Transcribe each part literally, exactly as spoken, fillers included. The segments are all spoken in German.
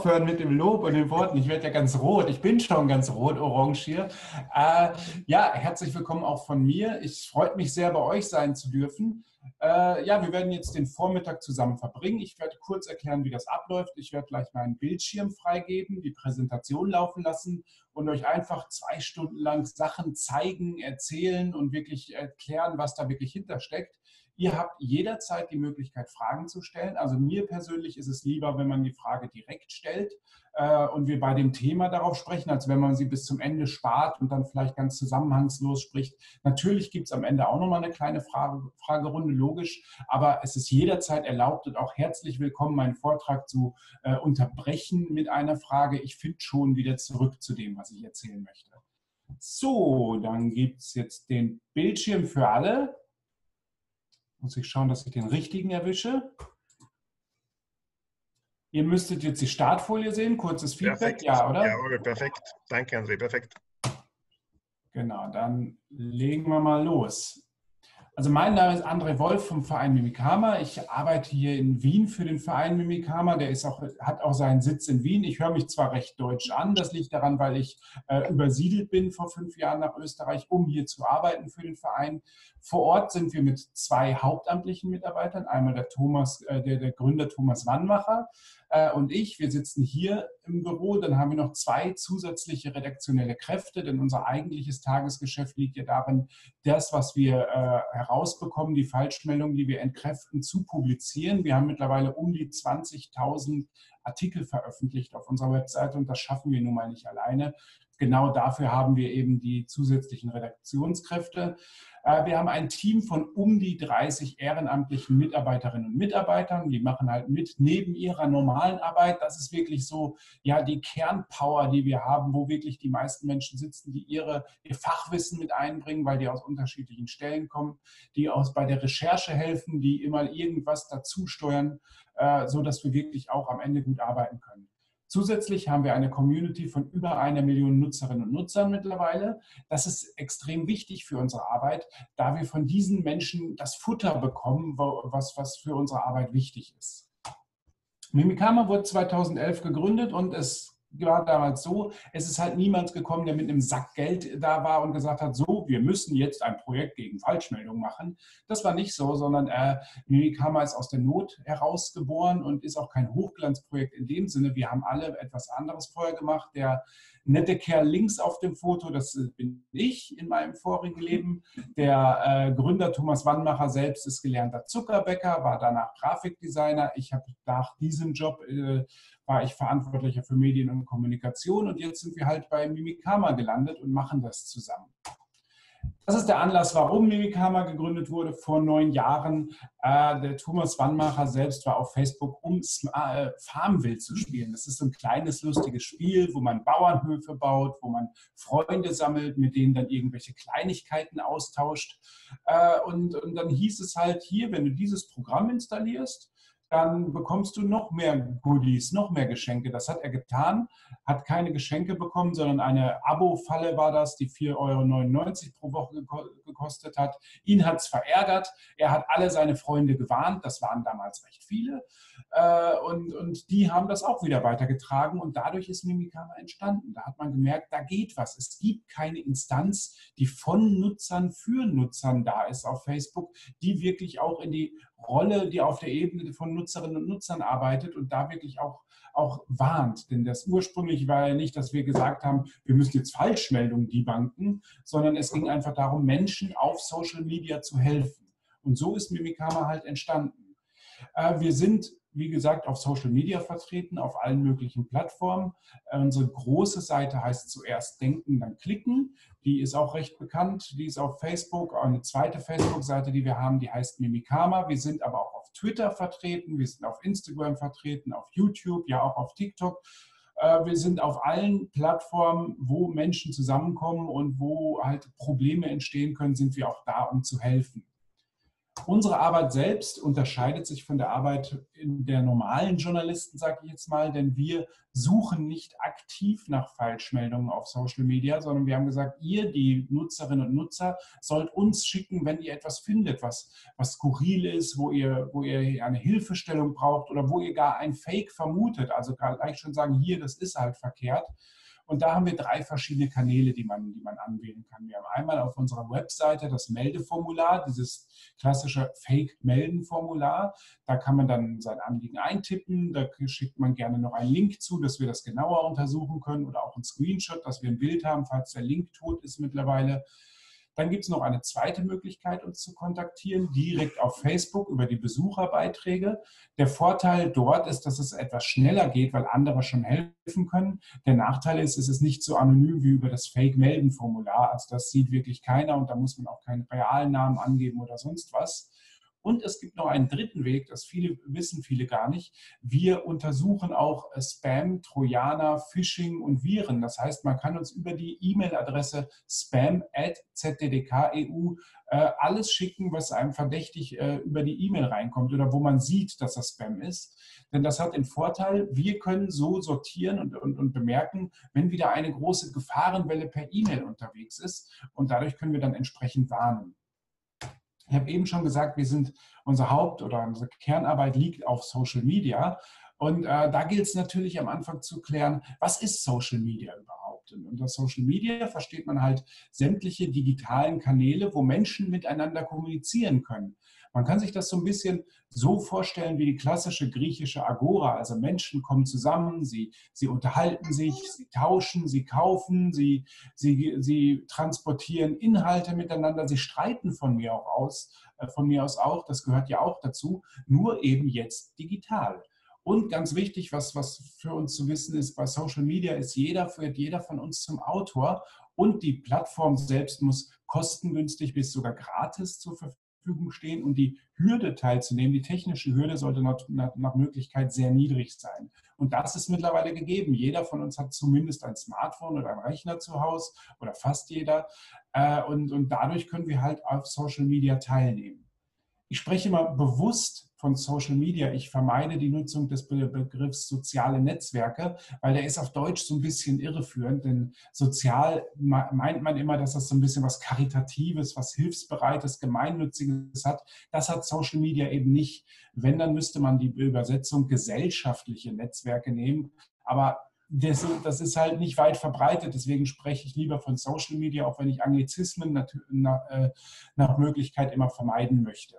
aufhören mit dem Lob und den Worten. Ich werde ja ganz rot. Ich bin schon ganz rot-orange hier. Äh, ja, herzlich willkommen auch von mir. Ich freue mich sehr, bei euch sein zu dürfen. Äh, ja, wir werden jetzt den Vormittag zusammen verbringen. Ich werde kurz erklären, wie das abläuft. Ich werde gleich meinen Bildschirm freigeben, die Präsentation laufen lassen und euch einfach zwei Stunden lang Sachen zeigen, erzählen und wirklich erklären, was da wirklich hintersteckt. Ihr habt jederzeit die Möglichkeit, Fragen zu stellen. Also mir persönlich ist es lieber, wenn man die Frage direkt stellt äh, und wir bei dem Thema darauf sprechen, als wenn man sie bis zum Ende spart und dann vielleicht ganz zusammenhangslos spricht. Natürlich gibt es am Ende auch nochmal eine kleine Frage, Fragerunde, logisch, aber es ist jederzeit erlaubt und auch herzlich willkommen, meinen Vortrag zu äh, unterbrechen mit einer Frage. Ich finde schon wieder zurück zu dem, was ich erzählen möchte. So, dann gibt es jetzt den Bildschirm für alle. Muss ich schauen, dass ich den richtigen erwische. Ihr müsstet jetzt die Startfolie sehen. Kurzes Feedback, perfekt. Ja, oder? Ja, perfekt. Danke, André, perfekt. Genau, dann legen wir mal los. Also mein Name ist André Wolf vom Verein Mimikama. Ich arbeite hier in Wien für den Verein Mimikama. Der ist auch, hat auch seinen Sitz in Wien. Ich höre mich zwar recht deutsch an, das liegt daran, weil ich äh, übersiedelt bin vor fünf Jahren nach Österreich, um hier zu arbeiten für den Verein. Vor Ort sind wir mit zwei hauptamtlichen Mitarbeitern, einmal der, Thomas, äh, der, der Gründer Thomas Wannmacher äh, und ich. Wir sitzen hier im Büro, dann haben wir noch zwei zusätzliche redaktionelle Kräfte, denn unser eigentliches Tagesgeschäft liegt ja darin, das, was wir äh, herausbekommen, die Falschmeldungen, die wir entkräften, zu publizieren. Wir haben mittlerweile um die zwanzigtausend Artikel veröffentlicht auf unserer Webseite und das schaffen wir nun mal nicht alleine. Genau dafür haben wir eben die zusätzlichen Redaktionskräfte. Wir haben ein Team von um die dreißig ehrenamtlichen Mitarbeiterinnen und Mitarbeitern. Die machen halt mit neben ihrer normalen Arbeit. Das ist wirklich so, ja, die Kernpower, die wir haben, wo wirklich die meisten Menschen sitzen, die ihre, ihr Fachwissen mit einbringen, weil die aus unterschiedlichen Stellen kommen, die aus bei der Recherche helfen, die immer irgendwas dazu steuern, äh, so dass wir wirklich auch am Ende gut arbeiten können. Zusätzlich haben wir eine Community von über einer Million Nutzerinnen und Nutzern mittlerweile. Das ist extrem wichtig für unsere Arbeit, da wir von diesen Menschen das Futter bekommen, was, was für unsere Arbeit wichtig ist. Mimikama wurde zweitausendelf gegründet und es war damals so, es ist halt niemand gekommen, der mit einem Sack Geld da war und gesagt hat, so, wir müssen jetzt ein Projekt gegen Falschmeldungen machen. Das war nicht so, sondern äh, Mimikama ist aus der Not herausgeboren und ist auch kein Hochglanzprojekt in dem Sinne. Wir haben alle etwas anderes vorher gemacht. Der nette Kerl links auf dem Foto, das bin ich in meinem vorigen Leben. Der äh, Gründer Thomas Wannmacher selbst ist gelernter Zuckerbäcker, war danach Grafikdesigner. Ich habe nach diesem Job äh, war ich Verantwortlicher für Medien und Kommunikation und jetzt sind wir halt bei Mimikama gelandet und machen das zusammen. Das ist der Anlass, warum Mimikama gegründet wurde vor neun Jahren. Äh, der Thomas Wannmacher selbst war auf Facebook, um äh, Farmville zu spielen. Das ist so ein kleines, lustiges Spiel, wo man Bauernhöfe baut, wo man Freunde sammelt, mit denen dann irgendwelche Kleinigkeiten austauscht. Äh, und, und dann hieß es halt hier, wenn du dieses Programm installierst, dann bekommst du noch mehr Goodies, noch mehr Geschenke. Das hat er getan, hat keine Geschenke bekommen, sondern eine Abo-Falle war das, die vier Euro neunundneunzig pro Woche gekostet hat. Ihn hat es verärgert. Er hat alle seine Freunde gewarnt. Das waren damals recht viele. Und, und die haben das auch wieder weitergetragen. Und dadurch ist Mimikama entstanden. Da hat man gemerkt, da geht was. Es gibt keine Instanz, die von Nutzern für Nutzern da ist auf Facebook, die wirklich auch in die Rolle, die auf der Ebene von Nutzerinnen und Nutzern arbeitet und da wirklich auch, auch warnt. Denn das ursprünglich war ja nicht, dass wir gesagt haben, wir müssen jetzt Falschmeldungen debunken, sondern es ging einfach darum, Menschen auf Social Media zu helfen. Und so ist Mimikama halt entstanden. Äh, wir sind, wie gesagt, auf Social Media vertreten, auf allen möglichen Plattformen. Äh, unsere große Seite heißt zuerst Denken, dann Klicken. Die ist auch recht bekannt. Die ist auf Facebook. Eine zweite Facebook-Seite, die wir haben, die heißt Mimikama. Wir sind aber auch auf Twitter vertreten. Wir sind auf Instagram vertreten, auf YouTube, ja auch auf TikTok. Äh, wir sind auf allen Plattformen, wo Menschen zusammenkommen und wo halt Probleme entstehen können, sind wir auch da, um zu helfen. Unsere Arbeit selbst unterscheidet sich von der Arbeit der normalen Journalisten, sage ich jetzt mal, denn wir suchen nicht aktiv nach Falschmeldungen auf Social Media, sondern wir haben gesagt, ihr, die Nutzerinnen und Nutzer, sollt uns schicken, wenn ihr etwas findet, was, was skurril ist, wo ihr, wo ihr eine Hilfestellung braucht oder wo ihr gar ein Fake vermutet. Also gleich schon sagen, hier, das ist halt verkehrt. Und da haben wir drei verschiedene Kanäle, die man, die man anwählen kann. Wir haben einmal auf unserer Webseite das Meldeformular, dieses klassische Fake-Melden-Formular. Da kann man dann sein Anliegen eintippen. Da schickt man gerne noch einen Link zu, dass wir das genauer untersuchen können oder auch einen Screenshot, dass wir ein Bild haben, falls der Link tot ist mittlerweile. Dann gibt es noch eine zweite Möglichkeit, uns zu kontaktieren, direkt auf Facebook über die Besucherbeiträge. Der Vorteil dort ist, dass es etwas schneller geht, weil andere schon helfen können. Der Nachteil ist, es ist nicht so anonym wie über das Fake-Melden-Formular. Also das sieht wirklich keiner und da muss man auch keinen realen Namen angeben oder sonst was. Und es gibt noch einen dritten Weg, das viele wissen viele gar nicht. Wir untersuchen auch Spam, Trojaner, Phishing und Viren. Das heißt, man kann uns über die E-Mail-Adresse spam at z d d k punkt e u äh, alles schicken, was einem verdächtig äh, über die E-Mail reinkommt oder wo man sieht, dass das Spam ist. Denn das hat den Vorteil, wir können so sortieren und, und, und bemerken, wenn wieder eine große Gefahrenwelle per E-Mail unterwegs ist. Und dadurch können wir dann entsprechend warnen. Ich habe eben schon gesagt, wir sind, unser Haupt- oder unsere Kernarbeit liegt auf Social Media. Und äh, da gilt es natürlich am Anfang zu klären, was ist Social Media überhaupt? Und unter Social Media versteht man halt sämtliche digitalen Kanäle, wo Menschen miteinander kommunizieren können. Man kann sich das so ein bisschen so vorstellen wie die klassische griechische Agora. Also Menschen kommen zusammen, sie, sie unterhalten sich, sie tauschen, sie kaufen, sie, sie, sie transportieren Inhalte miteinander, sie streiten von mir auch aus, äh, von mir aus auch, das gehört ja auch dazu, nur eben jetzt digital. Und ganz wichtig, was, was für uns zu wissen ist, bei Social Media ist jeder, wird jeder von uns zum Autor und die Plattform selbst muss kostengünstig bis sogar gratis zur Verfügung stehen und die Hürde teilzunehmen, die technische Hürde sollte nach, nach, nach Möglichkeit sehr niedrig sein. Und das ist mittlerweile gegeben. Jeder von uns hat zumindest ein Smartphone oder einen Rechner zu Hause oder fast jeder und, und dadurch können wir halt auf Social Media teilnehmen. Ich spreche immer bewusst von Social Media. Ich vermeide die Nutzung des Begriffs soziale Netzwerke, weil der ist auf Deutsch so ein bisschen irreführend. Denn sozial meint man immer, dass das so ein bisschen was Karitatives, was Hilfsbereites, Gemeinnütziges hat. Das hat Social Media eben nicht. Wenn, dann müsste man die Übersetzung gesellschaftliche Netzwerke nehmen. Aber Das, das ist halt nicht weit verbreitet, deswegen spreche ich lieber von Social Media, auch wenn ich Anglizismen nach, nach, nach Möglichkeit immer vermeiden möchte.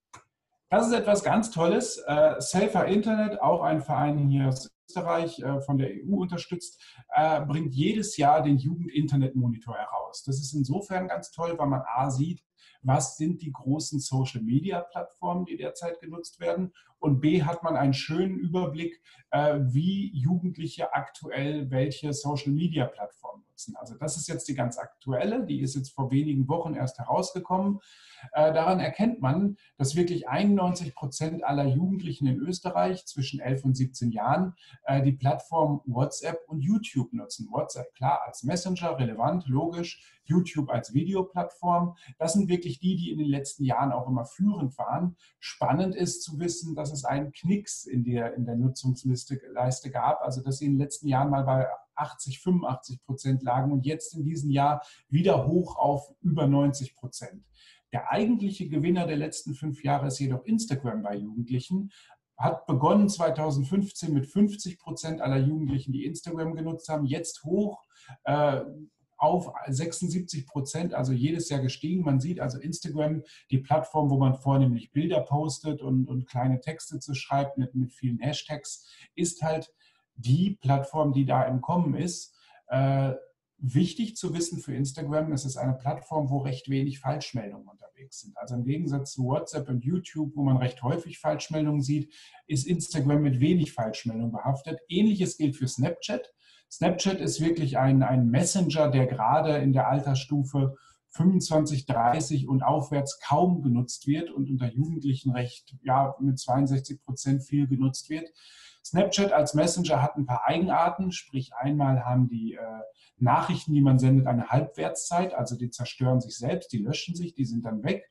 Das ist etwas ganz Tolles. Äh, Safer Internet, auch ein Verein hier aus Österreich, äh, von der E U unterstützt, äh, bringt jedes Jahr den Jugend-Internet-Monitor heraus. Das ist insofern ganz toll, weil man A sieht, was sind die großen Social-Media-Plattformen, die derzeit genutzt werden, und B hat man einen schönen Überblick, äh, wie Jugendliche aktuell welche Social-Media-Plattformen nutzen. Also das ist jetzt die ganz aktuelle, die ist jetzt vor wenigen Wochen erst herausgekommen. Äh, daran erkennt man, dass wirklich einundneunzig Prozent aller Jugendlichen in Österreich zwischen elf und siebzehn Jahren äh, die Plattform WhatsApp und YouTube nutzen. WhatsApp klar als Messenger, relevant, logisch, YouTube als Videoplattform. Das sind wirklich die, die in den letzten Jahren auch immer führend waren. Spannend ist zu wissen, dass es einen Knicks in der, in der Nutzungsliste Leiste gab, also dass sie in den letzten Jahren mal bei achtzig, fünfundachtzig Prozent lagen und jetzt in diesem Jahr wieder hoch auf über neunzig Prozent. Der eigentliche Gewinner der letzten fünf Jahre ist jedoch Instagram bei Jugendlichen. Hat begonnen zweitausendfünfzehn mit fünfzig Prozent aller Jugendlichen, die Instagram genutzt haben, jetzt hoch äh, auf sechsundsiebzig Prozent, also jedes Jahr gestiegen. Man sieht also Instagram, die Plattform, wo man vornehmlich Bilder postet und, und kleine Texte zu schreibt mit, mit vielen Hashtags, ist halt die Plattform, die da im Kommen ist. Äh, Wichtig zu wissen für Instagram, es ist eine Plattform, wo recht wenig Falschmeldungen unterwegs sind. Also im Gegensatz zu WhatsApp und YouTube, wo man recht häufig Falschmeldungen sieht, ist Instagram mit wenig Falschmeldungen behaftet. Ähnliches gilt für Snapchat. Snapchat ist wirklich ein, ein Messenger, der gerade in der Altersstufe fünfundzwanzig, dreißig und aufwärts kaum genutzt wird und unter Jugendlichen recht, ja, mit zweiundsechzig Prozent viel genutzt wird. Snapchat als Messenger hat ein paar Eigenarten, sprich einmal haben die äh, Nachrichten, die man sendet, eine Halbwertszeit, also die zerstören sich selbst, die löschen sich, die sind dann weg.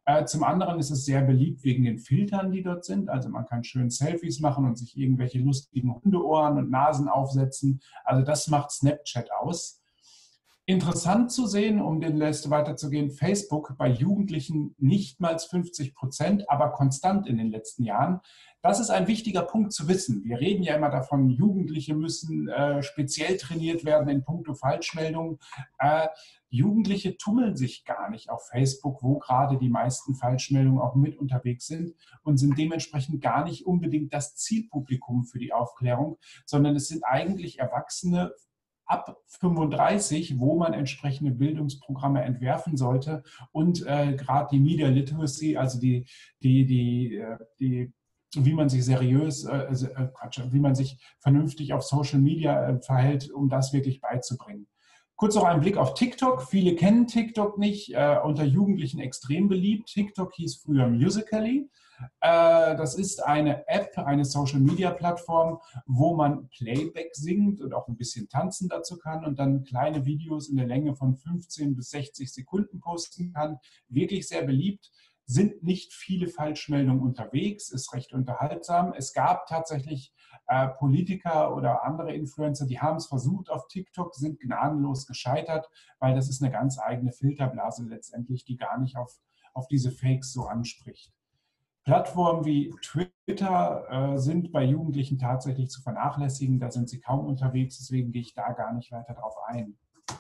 Äh, zum anderen ist es sehr beliebt wegen den Filtern, die dort sind. Also man kann schön Selfies machen und sich irgendwelche lustigen Hundeohren und Nasen aufsetzen. Also das macht Snapchat aus. Interessant zu sehen, um den Liste weiterzugehen, Facebook bei Jugendlichen nicht mal fünfzig Prozent, aber konstant in den letzten Jahren. Das ist ein wichtiger Punkt zu wissen. Wir reden ja immer davon, Jugendliche müssen äh, speziell trainiert werden in puncto Falschmeldungen. Äh, Jugendliche tummeln sich gar nicht auf Facebook, wo gerade die meisten Falschmeldungen auch mit unterwegs sind und sind dementsprechend gar nicht unbedingt das Zielpublikum für die Aufklärung, sondern es sind eigentlich Erwachsene ab fünfunddreißig, wo man entsprechende Bildungsprogramme entwerfen sollte und äh, gerade die Media Literacy, also die, die, die, die, wie man sich seriös, äh, äh, Quatsch, wie man sich vernünftig auf Social Media äh, verhält, um das wirklich beizubringen. Kurz noch ein Blick auf TikTok. Viele kennen TikTok nicht, äh, unter Jugendlichen extrem beliebt. TikTok hieß früher Musical.ly. Äh, das ist eine App, eine Social-Media-Plattform, wo man Playback singt und auch ein bisschen tanzen dazu kann und dann kleine Videos in der Länge von fünfzehn bis sechzig Sekunden posten kann. Wirklich sehr beliebt. Sind nicht viele Falschmeldungen unterwegs, ist recht unterhaltsam. Es gab tatsächlich äh, Politiker oder andere Influencer, die haben es versucht auf TikTok, sind gnadenlos gescheitert, weil das ist eine ganz eigene Filterblase letztendlich, die gar nicht auf, auf diese Fakes so anspricht. Plattformen wie Twitter äh, sind bei Jugendlichen tatsächlich zu vernachlässigen, da sind sie kaum unterwegs, deswegen gehe ich da gar nicht weiter drauf ein.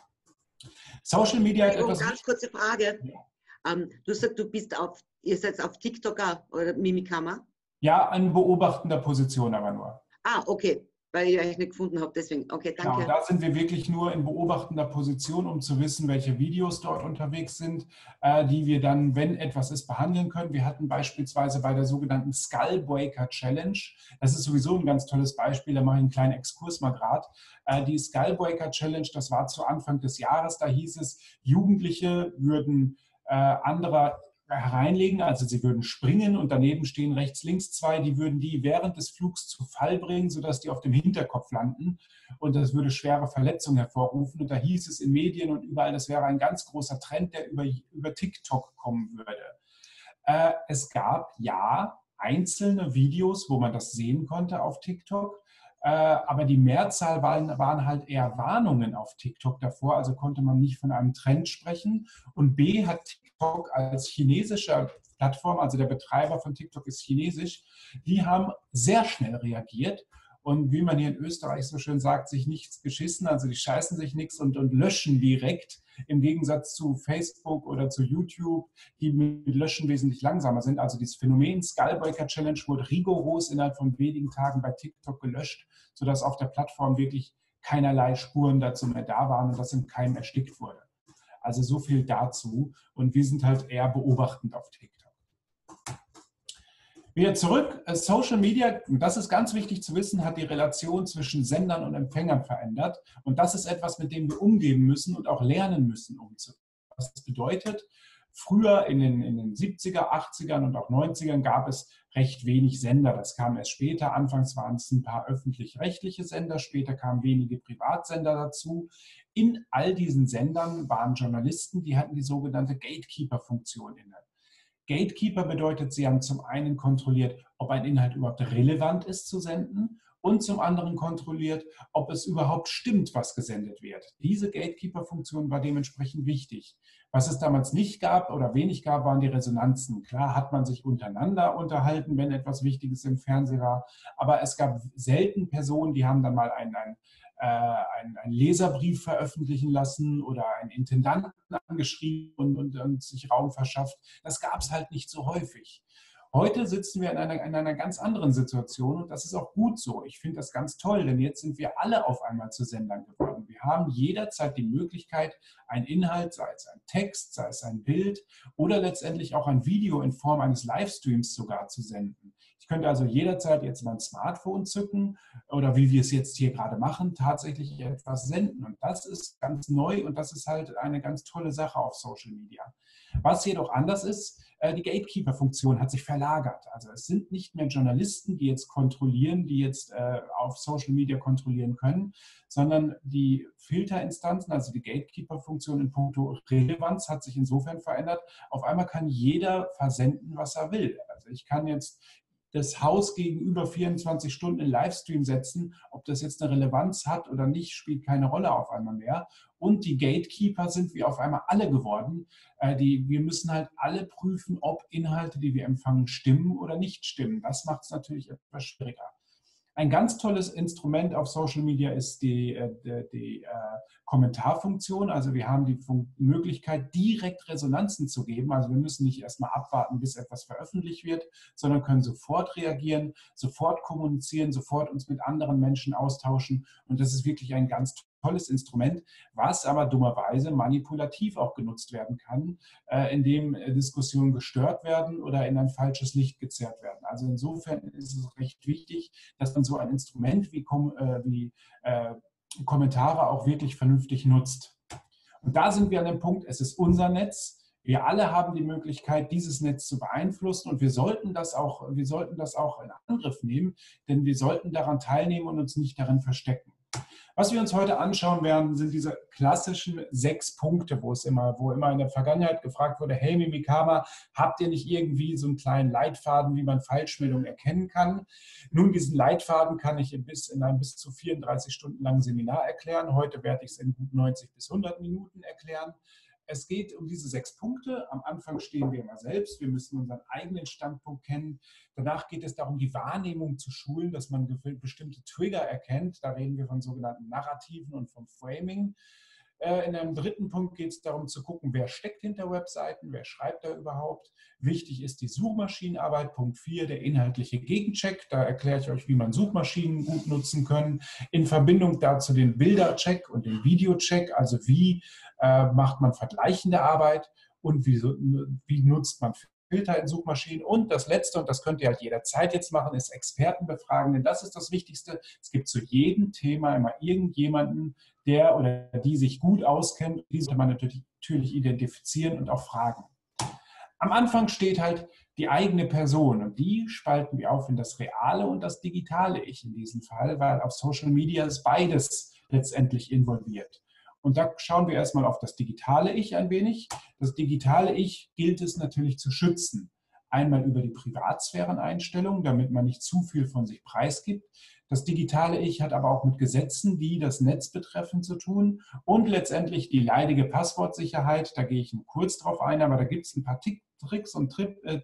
Social Media hat etwas... Ganz kurze Frage. Ja. Ähm, du sagst, du bist auf, ihr seid auf TikTok oder Mimikama? Ja, an beobachtender Position aber nur. Ah, okay, weil ich euch nicht gefunden habe, deswegen. Okay, danke. Genau, da sind wir wirklich nur in beobachtender Position, um zu wissen, welche Videos dort unterwegs sind, äh, die wir dann, wenn etwas ist, behandeln können. Wir hatten beispielsweise bei der sogenannten Skullbreaker Challenge, das ist sowieso ein ganz tolles Beispiel, da mache ich einen kleinen Exkurs mal gerade. Äh, die Skullbreaker Challenge, das war zu Anfang des Jahres, da hieß es, Jugendliche würden äh, andere hereinlegen, also sie würden springen und daneben stehen rechts, links zwei, die würden die während des Flugs zu Fall bringen, sodass die auf dem Hinterkopf landen und das würde schwere Verletzungen hervorrufen und da hieß es in Medien und überall, das wäre ein ganz großer Trend, der über, über TikTok kommen würde. Äh, es gab ja einzelne Videos, wo man das sehen konnte auf TikTok, äh, aber die Mehrzahl waren, waren halt eher Warnungen auf TikTok davor, also konnte man nicht von einem Trend sprechen und B hat TikTok als chinesischer Plattform, also der Betreiber von TikTok ist chinesisch, die haben sehr schnell reagiert und wie man hier in Österreich so schön sagt, sich nichts geschissen, also die scheißen sich nichts und, und löschen direkt, im Gegensatz zu Facebook oder zu YouTube, die mit Löschen wesentlich langsamer sind. Also dieses Phänomen Skullbreaker Challenge wurde rigoros innerhalb von wenigen Tagen bei TikTok gelöscht, sodass auf der Plattform wirklich keinerlei Spuren dazu mehr da waren und das im Keim erstickt wurde. Also so viel dazu und wir sind halt eher beobachtend auf TikTok. Wieder zurück, Social Media, und das ist ganz wichtig zu wissen, hat die Relation zwischen Sendern und Empfängern verändert und das ist etwas, mit dem wir umgehen müssen und auch lernen müssen umzugehen. Was das bedeutet, früher in den, in den siebziger, achtzigern und auch neunzigern gab es recht wenig Sender, das kam erst später, anfangs waren es ein paar öffentlich-rechtliche Sender, später kamen wenige Privatsender dazu. In all diesen Sendern waren Journalisten, die hatten die sogenannte Gatekeeper-Funktion inne. Gatekeeper bedeutet, sie haben zum einen kontrolliert, ob ein Inhalt überhaupt relevant ist zu senden und zum anderen kontrolliert, ob es überhaupt stimmt, was gesendet wird. Diese Gatekeeper-Funktion war dementsprechend wichtig. Was es damals nicht gab oder wenig gab, waren die Resonanzen. Klar hat man sich untereinander unterhalten, wenn etwas Wichtiges im Fernsehen war, aber es gab selten Personen, die haben dann mal einen, einen Einen, einen Leserbrief veröffentlichen lassen oder einen Intendanten angeschrieben und, und, und sich Raum verschafft. Das gab es halt nicht so häufig. Heute sitzen wir in einer, in einer ganz anderen Situation und das ist auch gut so. Ich finde das ganz toll, denn jetzt sind wir alle auf einmal zu Sendern geworden. Wir haben jederzeit die Möglichkeit, einen Inhalt, sei es ein Text, sei es ein Bild oder letztendlich auch ein Video in Form eines Livestreams sogar zu senden. Ich könnte also jederzeit jetzt mein Smartphone zücken oder wie wir es jetzt hier gerade machen, tatsächlich etwas senden. Und das ist ganz neu und das ist halt eine ganz tolle Sache auf Social Media. Was jedoch anders ist, die Gatekeeper-Funktion hat sich verlagert. Also es sind nicht mehr Journalisten, die jetzt kontrollieren, die jetzt auf Social Media kontrollieren können, sondern die Filterinstanzen, also die Gatekeeper-Funktion in puncto Relevanz hat sich insofern verändert. Auf einmal kann jeder versenden, was er will. Also ich kann jetzt das Haus gegenüber vierundzwanzig Stunden in Livestream setzen. Ob das jetzt eine Relevanz hat oder nicht, spielt keine Rolle auf einmal mehr. Und die Gatekeeper sind wir auf einmal alle geworden. Äh, die, wir müssen halt alle prüfen, ob Inhalte, die wir empfangen, stimmen oder nicht stimmen. Das macht es natürlich etwas schwieriger. Ein ganz tolles Instrument auf Social Media ist die, die, die äh, Kommentarfunktion. Also wir haben die Fun- Möglichkeit, direkt Resonanzen zu geben. Also wir müssen nicht erstmal abwarten, bis etwas veröffentlicht wird, sondern können sofort reagieren, sofort kommunizieren, sofort uns mit anderen Menschen austauschen. Und das ist wirklich ein ganz tolles Instrument, was aber dummerweise manipulativ auch genutzt werden kann, äh, indem äh, Diskussionen gestört werden oder in ein falsches Licht gezerrt werden. Also insofern ist es recht wichtig, dass man so ein Instrument wie, Kom äh, wie äh, Kommentare auch wirklich vernünftig nutzt. Und da sind wir an dem Punkt, es ist unser Netz. Wir alle haben die Möglichkeit, dieses Netz zu beeinflussen und wir sollten das auch, wir sollten das auch in Angriff nehmen, denn wir sollten daran teilnehmen und uns nicht darin verstecken. Was wir uns heute anschauen werden, sind diese klassischen sechs Punkte, wo es immer, wo immer in der Vergangenheit gefragt wurde, hey Mimikama, habt ihr nicht irgendwie so einen kleinen Leitfaden, wie man Falschmeldungen erkennen kann? Nun, diesen Leitfaden kann ich in, bis, in einem bis zu vierunddreißig Stunden langen Seminar erklären. Heute werde ich es in gut neunzig bis hundert Minuten erklären. Es geht um diese sechs Punkte. Am Anfang stehen wir immer selbst. Wir müssen unseren eigenen Standpunkt kennen. Danach geht es darum, die Wahrnehmung zu schulen, dass man bestimmte Trigger erkennt. Da reden wir von sogenannten Narrativen und vom Framing. In einem dritten Punkt geht es darum zu gucken, wer steckt hinter Webseiten, wer schreibt da überhaupt. Wichtig ist die Suchmaschinenarbeit. Punkt vier, der inhaltliche Gegencheck. Da erkläre ich euch, wie man Suchmaschinen gut nutzen kann. In Verbindung dazu den Bildercheck und den Videocheck, also wie äh, macht man vergleichende Arbeit und wie, wie nutzt man Filter in Suchmaschinen. Und das Letzte, und das könnt ihr halt jederzeit jetzt machen, ist Experten befragen, denn das ist das Wichtigste. Es gibt zu jedem Thema immer irgendjemanden, der oder die sich gut auskennt. Die sollte man natürlich, natürlich identifizieren und auch fragen. Am Anfang steht halt die eigene Person und die spalten wir auf in das reale und das digitale Ich in diesem Fall, weil auf Social Media ist beides letztendlich involviert. Und da schauen wir erstmal auf das digitale Ich ein wenig. Das digitale Ich gilt es natürlich zu schützen. Einmal über die Privatsphäreneinstellungen, damit man nicht zu viel von sich preisgibt. Das digitale Ich hat aber auch mit Gesetzen, die das Netz betreffen, zu tun. Und letztendlich die leidige Passwortsicherheit. Da gehe ich nur kurz drauf ein, aber da gibt es ein paar Tricks und Trip, äh,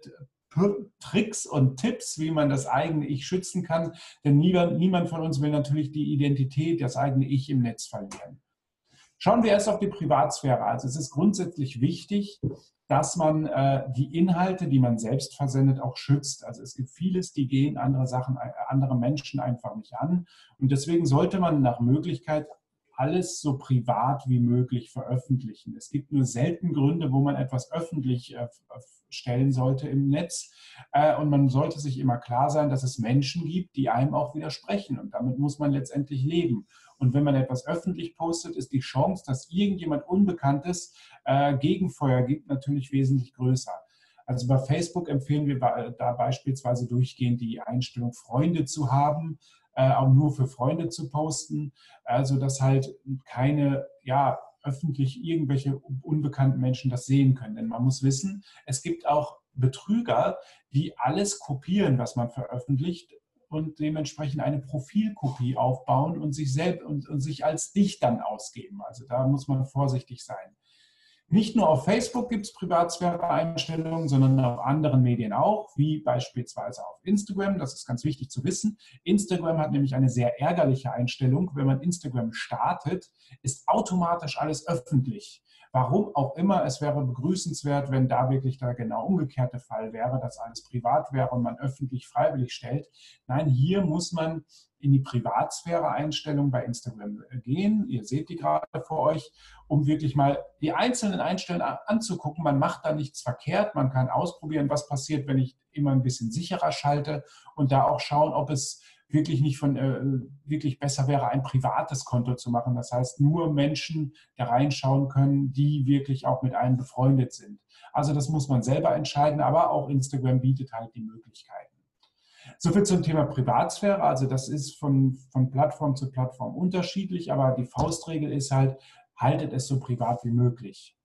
Tricks und Tipps, wie man das eigene Ich schützen kann. Denn niemand, niemand von uns will natürlich die Identität, das eigene Ich im Netz verlieren. Schauen wir erst auf die Privatsphäre. Also es ist grundsätzlich wichtig, dass man äh, die Inhalte, die man selbst versendet, auch schützt. Also es gibt vieles, die gehen andere Sachen, äh, andere Menschen einfach nicht an. Und deswegen sollte man nach Möglichkeit alles so privat wie möglich veröffentlichen. Es gibt nur selten Gründe, wo man etwas öffentlich äh, stellen sollte im Netz. Äh, und man sollte sich immer klar sein, dass es Menschen gibt, die einem auch widersprechen. Und damit muss man letztendlich leben. Und wenn man etwas öffentlich postet, ist die Chance, dass irgendjemand Unbekanntes äh, Gegenfeuer gibt, natürlich wesentlich größer. Also bei Facebook empfehlen wir da beispielsweise durchgehend die Einstellung, Freunde zu haben, äh, auch nur für Freunde zu posten, also dass halt keine, ja, öffentlich irgendwelche unbekannten Menschen das sehen können. Denn man muss wissen, es gibt auch Betrüger, die alles kopieren, was man veröffentlicht, und dementsprechend eine Profilkopie aufbauen und sich selbst und, und sich als dich dann ausgeben. Also da muss man vorsichtig sein. Nicht nur auf Facebook gibt es Privatsphäre-Einstellungen, sondern auf anderen Medien auch, wie beispielsweise auf Instagram. Das ist ganz wichtig zu wissen. Instagram hat nämlich eine sehr ärgerliche Einstellung. Wenn man Instagram startet, ist automatisch alles öffentlich. Warum auch immer, es wäre begrüßenswert, wenn da wirklich der genau umgekehrte Fall wäre, dass alles privat wäre und man öffentlich freiwillig stellt. Nein, hier muss man in die Privatsphäre-Einstellung bei Instagram gehen. Ihr seht die gerade vor euch. um wirklich mal die einzelnen Einstellungen anzugucken. Man macht da nichts verkehrt, man kann ausprobieren, was passiert, wenn ich immer ein bisschen sicherer schalte und da auch schauen, ob es wirklich nicht von äh, wirklich besser wäre, ein privates Konto zu machen. Das heißt, nur Menschen da reinschauen können, die wirklich auch mit einem befreundet sind. Also das muss man selber entscheiden, aber auch Instagram bietet halt die Möglichkeiten. Soviel zum Thema Privatsphäre. Also das ist von, von Plattform zu Plattform unterschiedlich, aber die Faustregel ist halt, haltet es so privat wie möglich.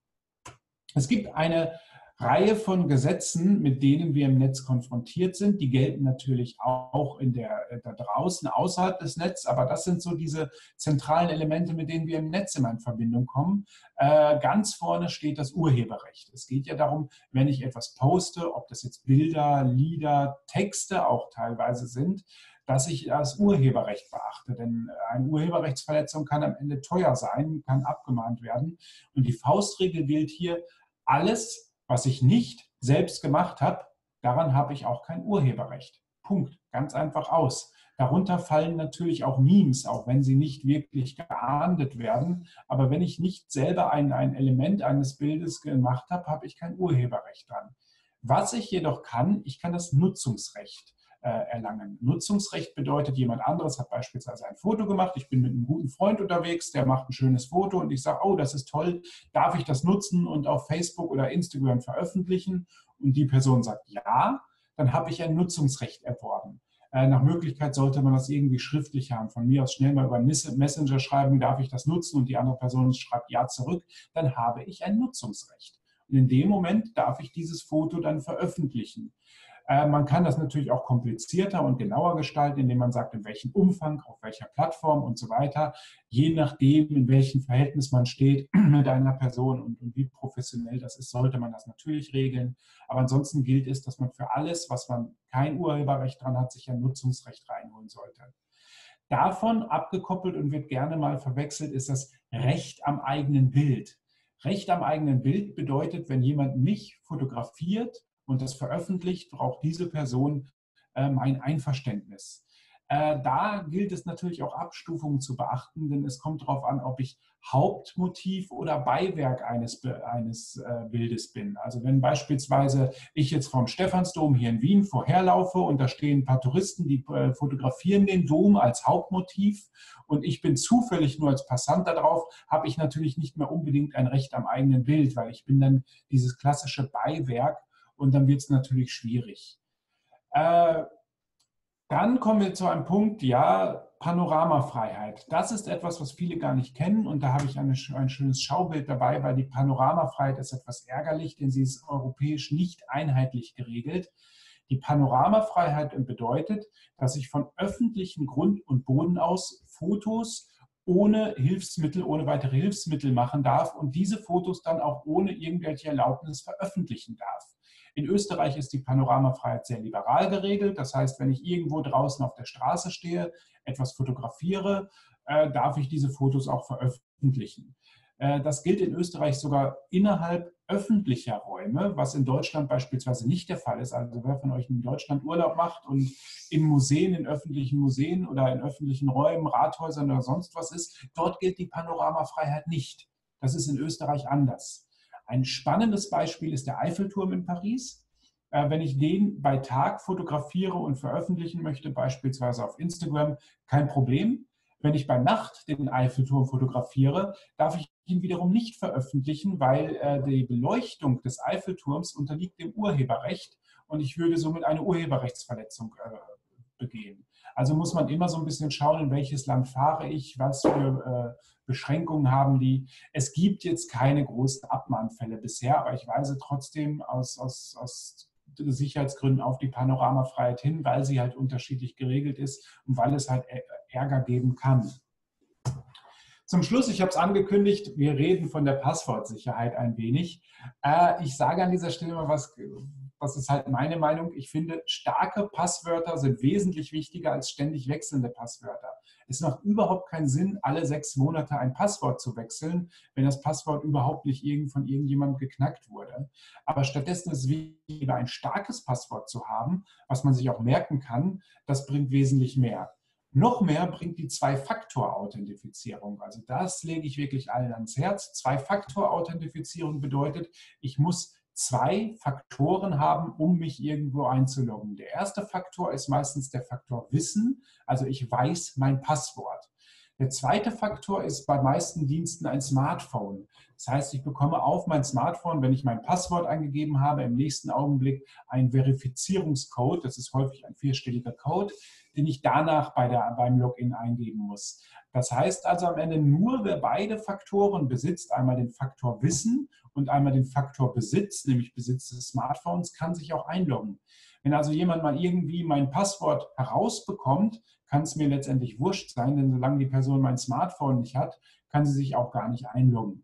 Es gibt eine Reihe von Gesetzen, mit denen wir im Netz konfrontiert sind. Die gelten natürlich auch in der, da draußen, außerhalb des Netzes, aber das sind so diese zentralen Elemente, mit denen wir im Netz immer in Verbindung kommen. Äh, ganz vorne steht das Urheberrecht. Es geht ja darum, wenn ich etwas poste, ob das jetzt Bilder, Lieder, Texte auch teilweise sind, dass ich das Urheberrecht beachte. Denn eine Urheberrechtsverletzung kann am Ende teuer sein, kann abgemahnt werden. Und die Faustregel gilt hier, alles, was ich nicht selbst gemacht habe, daran habe ich auch kein Urheberrecht. Punkt. Ganz einfach aus. Darunter fallen natürlich auch Memes, auch wenn sie nicht wirklich geahndet werden. Aber wenn ich nicht selber ein, ein Element eines Bildes gemacht habe, habe ich kein Urheberrecht dran. Was ich jedoch kann, ich kann das Nutzungsrecht äh, erlangen. Nutzungsrecht bedeutet, jemand anderes hat beispielsweise ein Foto gemacht, ich bin mit einem guten Freund unterwegs, der macht ein schönes Foto und ich sage, oh, das ist toll, darf ich das nutzen und auf Facebook oder Instagram veröffentlichen? Und die Person sagt ja, dann habe ich ein Nutzungsrecht erworben. Äh, nach Möglichkeit sollte man das irgendwie schriftlich haben. Von mir aus schnell mal über Messenger schreiben, darf ich das nutzen? Und die andere Person schreibt ja zurück, dann habe ich ein Nutzungsrecht. Und in dem Moment darf ich dieses Foto dann veröffentlichen. Man kann das natürlich auch komplizierter und genauer gestalten, indem man sagt, in welchem Umfang, auf welcher Plattform und so weiter. Je nachdem, in welchem Verhältnis man steht mit einer Person und, und wie professionell das ist, sollte man das natürlich regeln. Aber ansonsten gilt es, dass man für alles, was man kein Urheberrecht dran hat, sich ein Nutzungsrecht reinholen sollte. Davon abgekoppelt und wird gerne mal verwechselt, ist das Recht am eigenen Bild. Recht am eigenen Bild bedeutet, wenn jemand mich fotografiert und das veröffentlicht, braucht diese Person äh, mein Einverständnis. Äh, da gilt es natürlich auch Abstufungen zu beachten, denn es kommt darauf an, ob ich Hauptmotiv oder Beiwerk eines, eines äh, Bildes bin. Also wenn beispielsweise ich jetzt vom Stephansdom hier in Wien vorherlaufe und da stehen ein paar Touristen, die äh, fotografieren den Dom als Hauptmotiv und ich bin zufällig nur als Passant da drauf, habe ich natürlich nicht mehr unbedingt ein Recht am eigenen Bild, weil ich bin dann dieses klassische Beiwerk. Und dann wird es natürlich schwierig. Äh, dann kommen wir zu einem Punkt, ja, Panoramafreiheit. Das ist etwas, was viele gar nicht kennen und da habe ich eine, ein schönes Schaubild dabei, weil die Panoramafreiheit ist etwas ärgerlich, denn sie ist europäisch nicht einheitlich geregelt. Die Panoramafreiheit bedeutet, dass ich von öffentlichen Grund und Boden aus Fotos ohne Hilfsmittel, ohne weitere Hilfsmittel machen darf und diese Fotos dann auch ohne irgendwelche Erlaubnis veröffentlichen darf. In Österreich ist die Panoramafreiheit sehr liberal geregelt. Das heißt, wenn ich irgendwo draußen auf der Straße stehe, etwas fotografiere, äh, darf ich diese Fotos auch veröffentlichen. Äh, das gilt in Österreich sogar innerhalb öffentlicher Räume, was in Deutschland beispielsweise nicht der Fall ist. Also wer von euch in Deutschland Urlaub macht und in Museen, in öffentlichen Museen oder in öffentlichen Räumen, Rathäusern oder sonst was ist, dort gilt die Panoramafreiheit nicht. Das ist in Österreich anders. Ein spannendes Beispiel ist der Eiffelturm in Paris. Wenn ich den bei Tag fotografiere und veröffentlichen möchte, beispielsweise auf Instagram, kein Problem. Wenn ich bei Nacht den Eiffelturm fotografiere, darf ich ihn wiederum nicht veröffentlichen, weil die Beleuchtung des Eiffelturms unterliegt dem Urheberrecht und ich würde somit eine Urheberrechtsverletzung begehen. Also muss man immer so ein bisschen schauen, in welches Land fahre ich, was für äh, Beschränkungen haben die. Es gibt jetzt keine großen Abmahnfälle bisher, aber ich weise trotzdem aus, aus, aus Sicherheitsgründen auf die Panoramafreiheit hin, weil sie halt unterschiedlich geregelt ist und weil es halt Ärger geben kann. Zum Schluss, ich habe es angekündigt, wir reden von der Passwortsicherheit ein wenig. Äh, ich sage an dieser Stelle mal was, was ist halt meine Meinung. Ich finde, starke Passwörter sind wesentlich wichtiger als ständig wechselnde Passwörter. Es macht überhaupt keinen Sinn, alle sechs Monate ein Passwort zu wechseln, wenn das Passwort überhaupt nicht irgend von irgendjemandem geknackt wurde. Aber stattdessen ist es wichtiger, ein starkes Passwort zu haben, was man sich auch merken kann. Das bringt wesentlich mehr. Noch mehr bringt die Zwei-Faktor-Authentifizierung. Also das lege ich wirklich allen ans Herz. Zwei-Faktor-Authentifizierung bedeutet, ich muss zwei Faktoren haben, um mich irgendwo einzuloggen. Der erste Faktor ist meistens der Faktor Wissen, also ich weiß mein Passwort. Der zweite Faktor ist bei meisten Diensten ein Smartphone. Das heißt, ich bekomme auf mein Smartphone, wenn ich mein Passwort eingegeben habe, im nächsten Augenblick einen Verifizierungscode. Das ist häufig ein vierstelliger Code, den ich danach bei der, beim Login eingeben muss. Das heißt also am Ende, nur wer beide Faktoren besitzt, einmal den Faktor Wissen und einmal den Faktor Besitz, nämlich Besitz des Smartphones, kann sich auch einloggen. Wenn also jemand mal irgendwie mein Passwort herausbekommt, kann es mir letztendlich wurscht sein, denn solange die Person mein Smartphone nicht hat, kann sie sich auch gar nicht einloggen.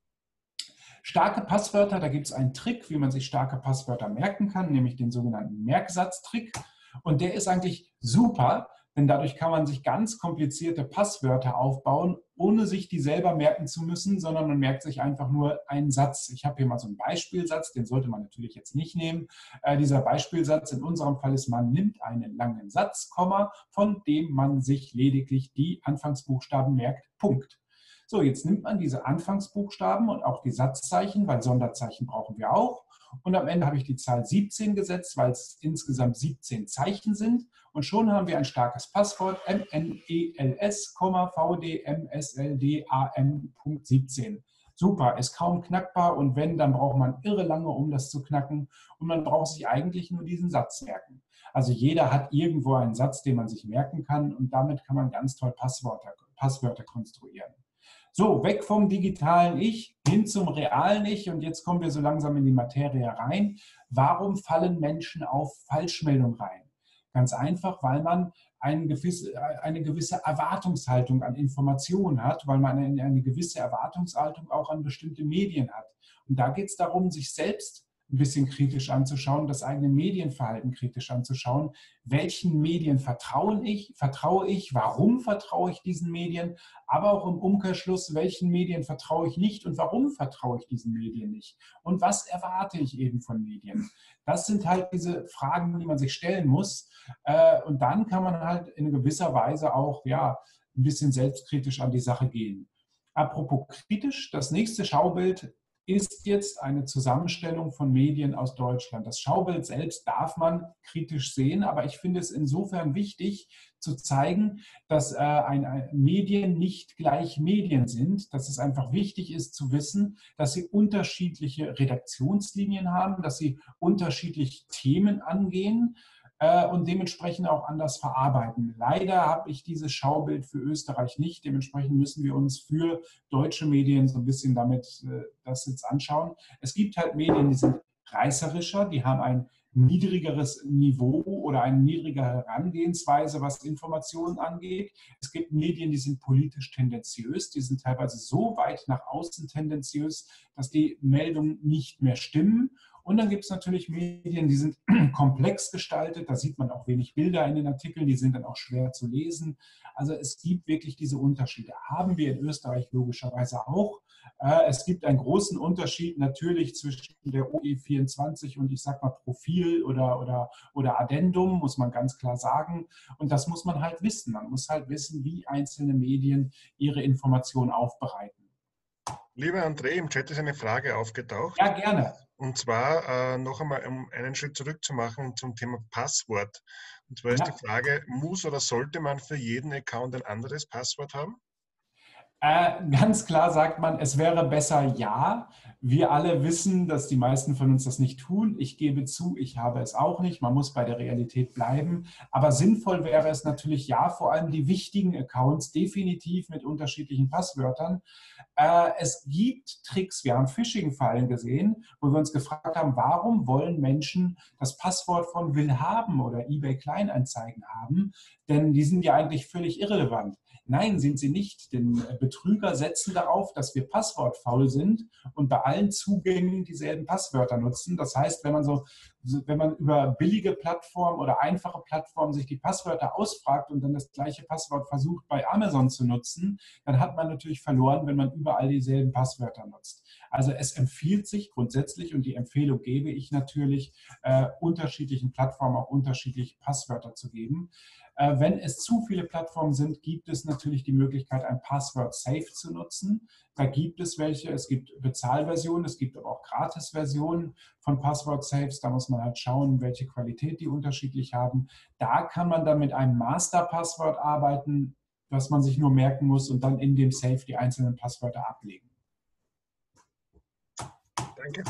Starke Passwörter, da gibt es einen Trick, wie man sich starke Passwörter merken kann, nämlich den sogenannten Merksatztrick. Und der ist eigentlich super, denn dadurch kann man sich ganz komplizierte Passwörter aufbauen, ohne sich die selber merken zu müssen, sondern man merkt sich einfach nur einen Satz. Ich habe hier mal so einen Beispielsatz, den sollte man natürlich jetzt nicht nehmen. Äh, dieser Beispielsatz in unserem Fall ist, man nimmt einen langen Satz, Komma, von dem man sich lediglich die Anfangsbuchstaben merkt, Punkt. So, jetzt nimmt man diese Anfangsbuchstaben und auch die Satzzeichen, weil Sonderzeichen brauchen wir auch. Und am Ende habe ich die Zahl siebzehn gesetzt, weil es insgesamt siebzehn Zeichen sind. Und schon haben wir ein starkes Passwort, M N E L S, V D M S L D A M Punkt siebzehn. Super, ist kaum knackbar und wenn, dann braucht man irre lange, um das zu knacken. Und man braucht sich eigentlich nur diesen Satz merken. Also jeder hat irgendwo einen Satz, den man sich merken kann und damit kann man ganz toll Passwörter, Passwörter konstruieren. So, weg vom digitalen Ich hin zum realen Ich und jetzt kommen wir so langsam in die Materie rein. Warum fallen Menschen auf Falschmeldungen rein? Ganz einfach, weil man eine gewisse, eine gewisse Erwartungshaltung an Informationen hat, weil man eine, eine gewisse Erwartungshaltung auch an bestimmte Medien hat. Und da geht es darum, sich selbst ein bisschen kritisch anzuschauen, das eigene Medienverhalten kritisch anzuschauen. Welchen Medien vertraue ich, vertraue ich, warum vertraue ich diesen Medien, aber auch im Umkehrschluss, welchen Medien vertraue ich nicht und warum vertraue ich diesen Medien nicht und was erwarte ich eben von Medien. Das sind halt diese Fragen, die man sich stellen muss und dann kann man halt in gewisser Weise auch ja, ein bisschen selbstkritisch an die Sache gehen. Apropos kritisch, das nächste Schaubild ist jetzt eine Zusammenstellung von Medien aus Deutschland. Das Schaubild selbst darf man kritisch sehen, aber ich finde es insofern wichtig zu zeigen, dass äh, ein, ein Medien nicht gleich Medien sind, dass es einfach wichtig ist zu wissen, dass sie unterschiedliche Redaktionslinien haben, dass sie unterschiedliche Themen angehen und dementsprechend auch anders verarbeiten. Leider habe ich dieses Schaubild für Österreich nicht. Dementsprechend müssen wir uns für deutsche Medien so ein bisschen damit äh, das jetzt anschauen. Es gibt halt Medien, die sind reißerischer, die haben ein niedrigeres Niveau oder eine niedrigere Herangehensweise, was Informationen angeht. Es gibt Medien, die sind politisch tendenziös, die sind teilweise so weit nach außen tendenziös, dass die Meldungen nicht mehr stimmen. Und dann gibt es natürlich Medien, die sind komplex gestaltet, da sieht man auch wenig Bilder in den Artikeln, die sind dann auch schwer zu lesen. Also es gibt wirklich diese Unterschiede. Haben wir in Österreich logischerweise auch. Es gibt einen großen Unterschied natürlich zwischen der O E vierundzwanzig und ich sag mal Profil oder, oder, oder Addendum, muss man ganz klar sagen. Und das muss man halt wissen. Man muss halt wissen, wie einzelne Medien ihre Informationen aufbereiten. Lieber André, im Chat ist eine Frage aufgetaucht. Ja, gerne. Und zwar äh, noch einmal, um einen Schritt zurückzumachen zum Thema Passwort. Und zwar ist Ja. die Frage, muss oder sollte man für jeden Account ein anderes Passwort haben? Äh, ganz klar sagt man, es wäre besser ja. Wir alle wissen, dass die meisten von uns das nicht tun. Ich gebe zu, ich habe es auch nicht. Man muss bei der Realität bleiben. Aber sinnvoll wäre es natürlich ja, vor allem die wichtigen Accounts definitiv mit unterschiedlichen Passwörtern. Äh, es gibt Tricks, wir haben Phishing-Fallen gesehen, wo wir uns gefragt haben, warum wollen Menschen das Passwort von Willhaben oder eBay Kleinanzeigen haben? Denn die sind ja eigentlich völlig irrelevant. Nein, sind sie nicht, denn Betrüger setzen darauf, dass wir passwortfaul sind und bei allen Zugängen dieselben Passwörter nutzen. Das heißt, wenn man so wenn man über billige Plattformen oder einfache Plattformen sich die Passwörter ausfragt und dann das gleiche Passwort versucht bei Amazon zu nutzen, dann hat man natürlich verloren, wenn man überall dieselben Passwörter nutzt. Also es empfiehlt sich grundsätzlich, und die Empfehlung gebe ich natürlich, äh, unterschiedlichen Plattformen auch unterschiedliche Passwörter zu geben. Äh, wenn es zu viele Plattformen sind, gibt es natürlich die Möglichkeit, ein Password Safe zu nutzen. Da gibt es welche, es gibt Bezahlversionen, es gibt aber auch Gratis-Versionen von Password Safes. Da muss man halt schauen, welche Qualität die unterschiedlich haben. Da kann man dann mit einem Master-Passwort arbeiten, was man sich nur merken muss und dann in dem Safe die einzelnen Passwörter ablegen. Danke.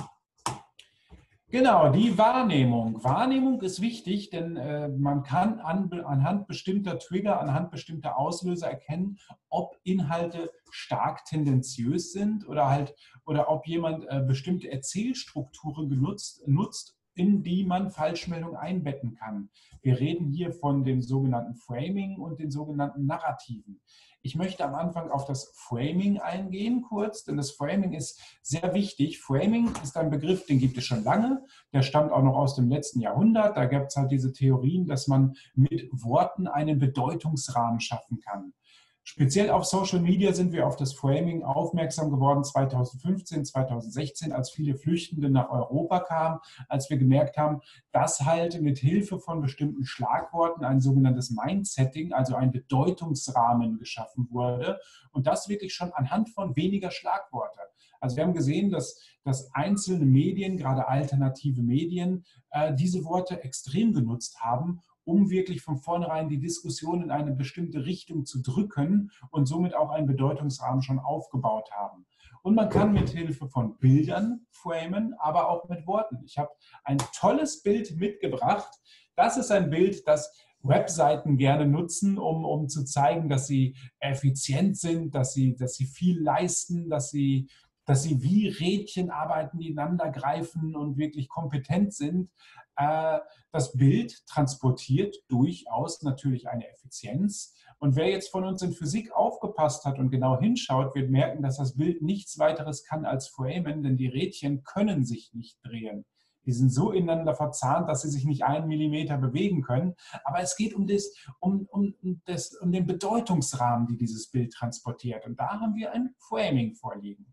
Genau, die Wahrnehmung. Wahrnehmung ist wichtig, denn äh, man kann an, anhand bestimmter Trigger, anhand bestimmter Auslöser erkennen, ob Inhalte stark tendenziös sind oder halt oder ob jemand äh, bestimmte Erzählstrukturen genutzt, nutzt, in die man Falschmeldungen einbetten kann. Wir reden hier von dem sogenannten Framing und den sogenannten Narrativen. Ich möchte am Anfang auf das Framing eingehen kurz, denn das Framing ist sehr wichtig. Framing ist ein Begriff, den gibt es schon lange. Der stammt auch noch aus dem letzten Jahrhundert. Da gibt es halt diese Theorien, dass man mit Worten einen Bedeutungsrahmen schaffen kann. Speziell auf Social Media sind wir auf das Framing aufmerksam geworden zweitausendfünfzehn, zweitausendsechzehn, als viele Flüchtende nach Europa kamen, als wir gemerkt haben, dass halt mit Hilfe von bestimmten Schlagworten ein sogenanntes Mindsetting, also ein Bedeutungsrahmen geschaffen wurde und das wirklich schon anhand von weniger Schlagworte. Also wir haben gesehen, dass, dass einzelne Medien, gerade alternative Medien, äh, diese Worte extrem genutzt haben, um wirklich von vornherein die Diskussion in eine bestimmte Richtung zu drücken und somit auch einen Bedeutungsrahmen schon aufgebaut haben. Und man kann mit Hilfe von Bildern framen, aber auch mit Worten. Ich habe ein tolles Bild mitgebracht. Das ist ein Bild, das Webseiten gerne nutzen, um, um zu zeigen, dass sie effizient sind, dass sie, dass sie viel leisten, dass sie, dass sie wie Rädchen arbeiten, die ineinander greifen und wirklich kompetent sind. Das Bild transportiert durchaus natürlich eine Effizienz. Und wer jetzt von uns in Physik aufgepasst hat und genau hinschaut, wird merken, dass das Bild nichts weiteres kann als framen, denn die Rädchen können sich nicht drehen. Die sind so ineinander verzahnt, dass sie sich nicht einen Millimeter bewegen können. Aber es geht um, das, um, um, das, um den Bedeutungsrahmen, die dieses Bild transportiert. Und da haben wir ein Framing vorliegen.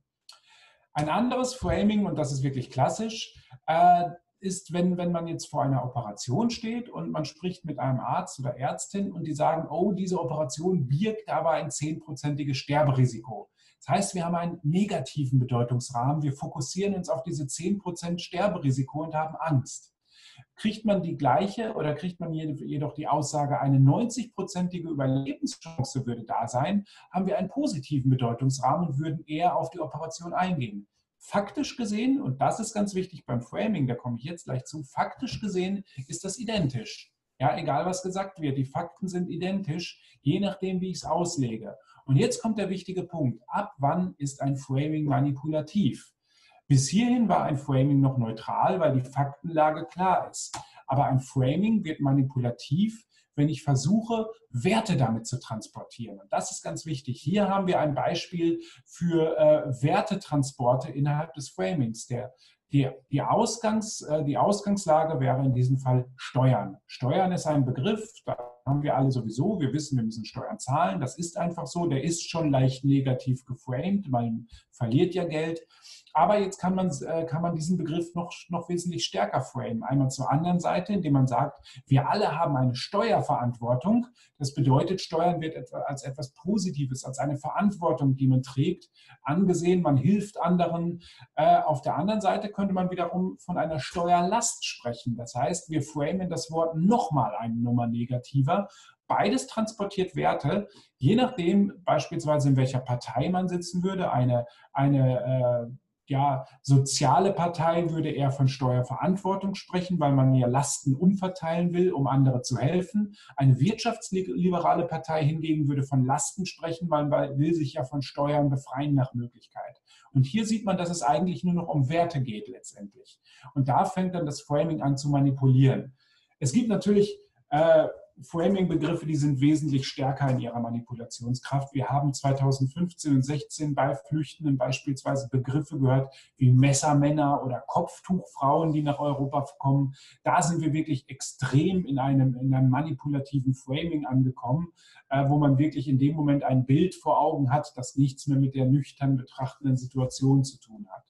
Ein anderes Framing, und das ist wirklich klassisch, äh, ist, wenn, wenn man jetzt vor einer Operation steht und man spricht mit einem Arzt oder Ärztin und die sagen, oh, diese Operation birgt aber ein zehnprozentiges Sterberisiko. Das heißt, wir haben einen negativen Bedeutungsrahmen. Wir fokussieren uns auf diese zehn Prozent Sterberisiko und haben Angst. Kriegt man die gleiche oder kriegt man jedoch die Aussage, eine neunzig-prozentige Überlebenschance würde da sein, haben wir einen positiven Bedeutungsrahmen und würden eher auf die Operation eingehen. Faktisch gesehen, und das ist ganz wichtig beim Framing, da komme ich jetzt gleich zu, faktisch gesehen ist das identisch. Ja, egal was gesagt wird, die Fakten sind identisch, je nachdem, wie ich es auslege. Und jetzt kommt der wichtige Punkt. Ab wann ist ein Framing manipulativ? Bis hierhin war ein Framing noch neutral, weil die Faktenlage klar ist. Aber ein Framing wird manipulativ, wenn ich versuche, Werte damit zu transportieren. Und das ist ganz wichtig. Hier haben wir ein Beispiel für äh, Wertetransporte innerhalb des Framings. Der, die, die, Ausgangs, äh, die Ausgangslage wäre in diesem Fall Steuern. Steuern ist ein Begriff, da haben wir alle sowieso. Wir wissen, wir müssen Steuern zahlen. Das ist einfach so. Der ist schon leicht negativ geframed. Man verliert ja Geld. Aber jetzt kann man, kann man diesen Begriff noch, noch wesentlich stärker framen. Einmal zur anderen Seite, indem man sagt, wir alle haben eine Steuerverantwortung. Das bedeutet, Steuern wird als etwas Positives, als eine Verantwortung, die man trägt, angesehen. Man hilft anderen. Auf der anderen Seite könnte man wiederum von einer Steuerlast sprechen. Das heißt, wir framen das Wort nochmal eine Nummer negativer. Beides transportiert Werte, je nachdem beispielsweise in welcher Partei man sitzen würde. Eine, eine äh, ja, soziale Partei würde eher von Steuerverantwortung sprechen, weil man ja Lasten umverteilen will, um andere zu helfen. Eine wirtschaftsliberale Partei hingegen würde von Lasten sprechen, weil man will sich ja von Steuern befreien nach Möglichkeit. Und hier sieht man, dass es eigentlich nur noch um Werte geht letztendlich. Und da fängt dann das Framing an zu manipulieren. Es gibt natürlich äh, Framing-Begriffe, die sind wesentlich stärker in ihrer Manipulationskraft. Wir haben zweitausendfünfzehn und sechzehn bei Flüchtenden beispielsweise Begriffe gehört wie Messermänner oder Kopftuchfrauen, die nach Europa kommen. Da sind wir wirklich extrem in einem, in einem manipulativen Framing angekommen, äh, wo man wirklich in dem Moment ein Bild vor Augen hat, das nichts mehr mit der nüchtern betrachtenden Situation zu tun hat.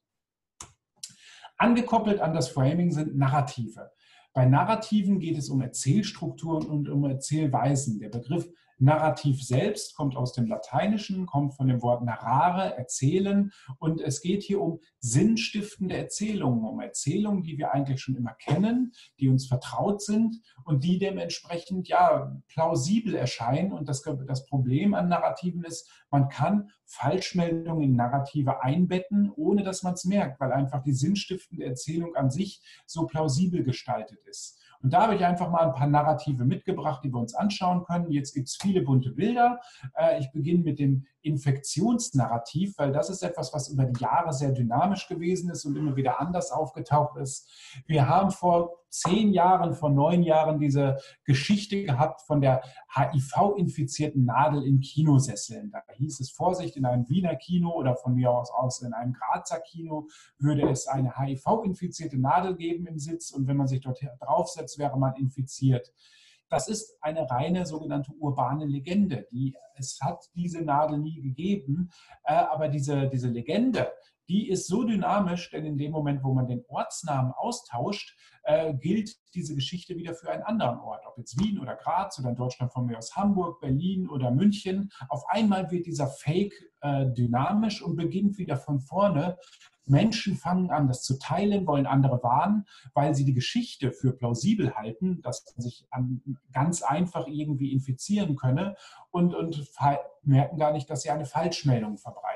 Angekoppelt an das Framing sind Narrative. Bei Narrativen geht es um Erzählstrukturen und um Erzählweisen. Der Begriff Narrativ selbst kommt aus dem Lateinischen, kommt von dem Wort narrare, erzählen, und es geht hier um sinnstiftende Erzählungen, um Erzählungen, die wir eigentlich schon immer kennen, die uns vertraut sind und die dementsprechend ja plausibel erscheinen. Und das, das Problem an Narrativen ist, man kann Falschmeldungen in Narrative einbetten, ohne dass man es merkt, weil einfach die sinnstiftende Erzählung an sich so plausibel gestaltet ist. Und da habe ich einfach mal ein paar Narrative mitgebracht, die wir uns anschauen können. Jetzt gibt es viele bunte Bilder. Ich beginne mit dem Infektionsnarrativ, weil das ist etwas, was über die Jahre sehr dynamisch gewesen ist und immer wieder anders aufgetaucht ist. Wir haben vor zehn Jahren, vor neun Jahren diese Geschichte gehabt von der H I V-infizierten Nadel in Kinosesseln. Da hieß es, Vorsicht, in einem Wiener Kino oder von mir aus, aus in einem Grazer Kino würde es eine H I V-infizierte Nadel geben im Sitz, und wenn man sich dort draufsetzt, wäre man infiziert. Das ist eine reine sogenannte urbane Legende. Die, es hat diese Nadel nie gegeben, äh, aber diese, diese Legende, die ist so dynamisch, denn in dem Moment, wo man den Ortsnamen austauscht, äh, gilt diese Geschichte wieder für einen anderen Ort. Ob jetzt Wien oder Graz oder in Deutschland von mir aus Hamburg, Berlin oder München. Auf einmal wird dieser Fake äh, dynamisch und beginnt wieder von vorne. Menschen fangen an, das zu teilen, wollen andere warnen, weil sie die Geschichte für plausibel halten, dass man sich an, ganz einfach irgendwie infizieren könne, und, und merken gar nicht, dass sie eine Falschmeldung verbreiten.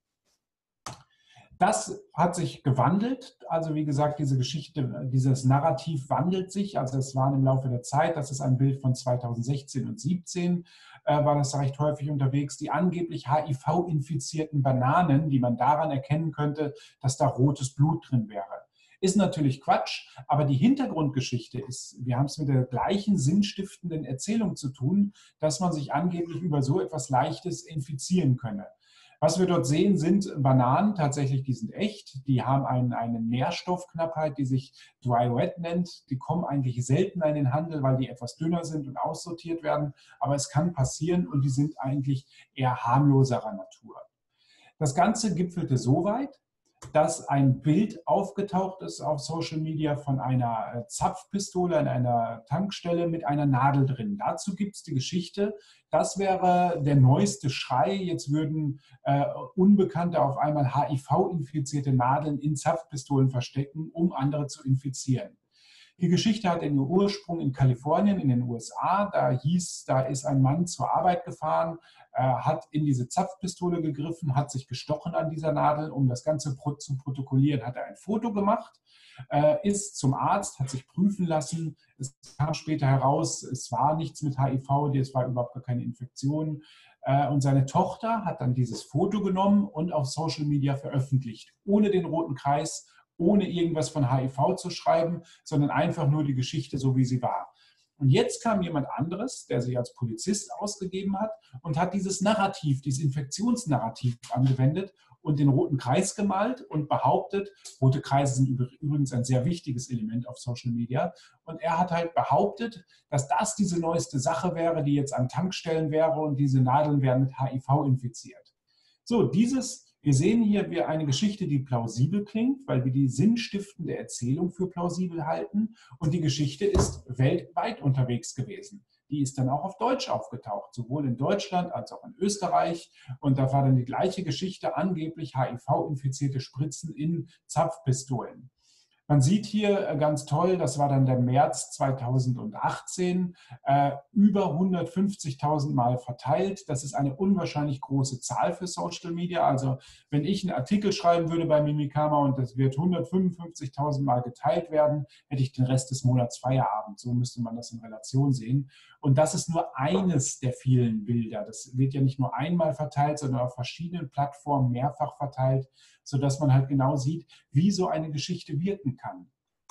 Das hat sich gewandelt. Also wie gesagt, diese Geschichte, dieses Narrativ wandelt sich. Also es war im Laufe der Zeit, das ist ein Bild von zweitausendsechzehn und siebzehn, äh, war das recht häufig unterwegs, die angeblich H I V-infizierten Bananen, die man daran erkennen könnte, dass da rotes Blut drin wäre. Ist natürlich Quatsch, aber die Hintergrundgeschichte ist, wir haben es mit der gleichen sinnstiftenden Erzählung zu tun, dass man sich angeblich über so etwas Leichtes infizieren könne. Was wir dort sehen, sind Bananen, tatsächlich, die sind echt, die haben einen, eine Nährstoffknappheit, die sich Dry Wet nennt. Die kommen eigentlich selten in den Handel, weil die etwas dünner sind und aussortiert werden, aber es kann passieren und die sind eigentlich eher harmloserer Natur. Das Ganze gipfelte so weit, dass ein Bild aufgetaucht ist auf Social Media von einer Zapfpistole an einer Tankstelle mit einer Nadel drin. Dazu gibt es die Geschichte, das wäre der neueste Schrei. Jetzt würden äh, Unbekannte auf einmal H I V-infizierte Nadeln in Zapfpistolen verstecken, um andere zu infizieren. Die Geschichte hat ihren Ursprung in Kalifornien in den U S A. Da hieß, da ist ein Mann zur Arbeit gefahren, äh, hat in diese Zapfpistole gegriffen, hat sich gestochen an dieser Nadel. Um das Ganze pro zu protokollieren, hat er ein Foto gemacht, äh, ist zum Arzt, hat sich prüfen lassen. Es kam später heraus, es war nichts mit H I V, es war überhaupt gar keine Infektion. Äh, und seine Tochter hat dann dieses Foto genommen und auf Social Media veröffentlicht, ohne den roten Kreis, ohne irgendwas von H I V zu schreiben, sondern einfach nur die Geschichte so, wie sie war. Und jetzt kam jemand anderes, der sich als Polizist ausgegeben hat und hat dieses Narrativ, dieses Infektionsnarrativ angewendet und den roten Kreis gemalt und behauptet, rote Kreise sind übrigens ein sehr wichtiges Element auf Social Media, und er hat halt behauptet, dass das diese neueste Sache wäre, die jetzt an Tankstellen wäre und diese Nadeln wären mit H I V infiziert. So, dieses Wir sehen hier eine Geschichte, die plausibel klingt, weil wir die sinnstiftende Erzählung für plausibel halten. Und die Geschichte ist weltweit unterwegs gewesen. Die ist dann auch auf Deutsch aufgetaucht, sowohl in Deutschland als auch in Österreich. Und da war dann die gleiche Geschichte, angeblich H I V-infizierte Spritzen in Zapfpistolen. Man sieht hier ganz toll, das war dann der März zweitausendachtzehn, äh, über hundertfünfzigtausend Mal verteilt. Das ist eine unwahrscheinlich große Zahl für Social Media. Also wenn ich einen Artikel schreiben würde bei Mimikama und das wird hundertfünfundfünfzigtausend Mal geteilt werden, hätte ich den Rest des Monats Feierabend. So müsste man das in Relation sehen. Und das ist nur eines der vielen Bilder. Das wird ja nicht nur einmal verteilt, sondern auf verschiedenen Plattformen mehrfach verteilt, sodass man halt genau sieht, wie so eine Geschichte wirken kann.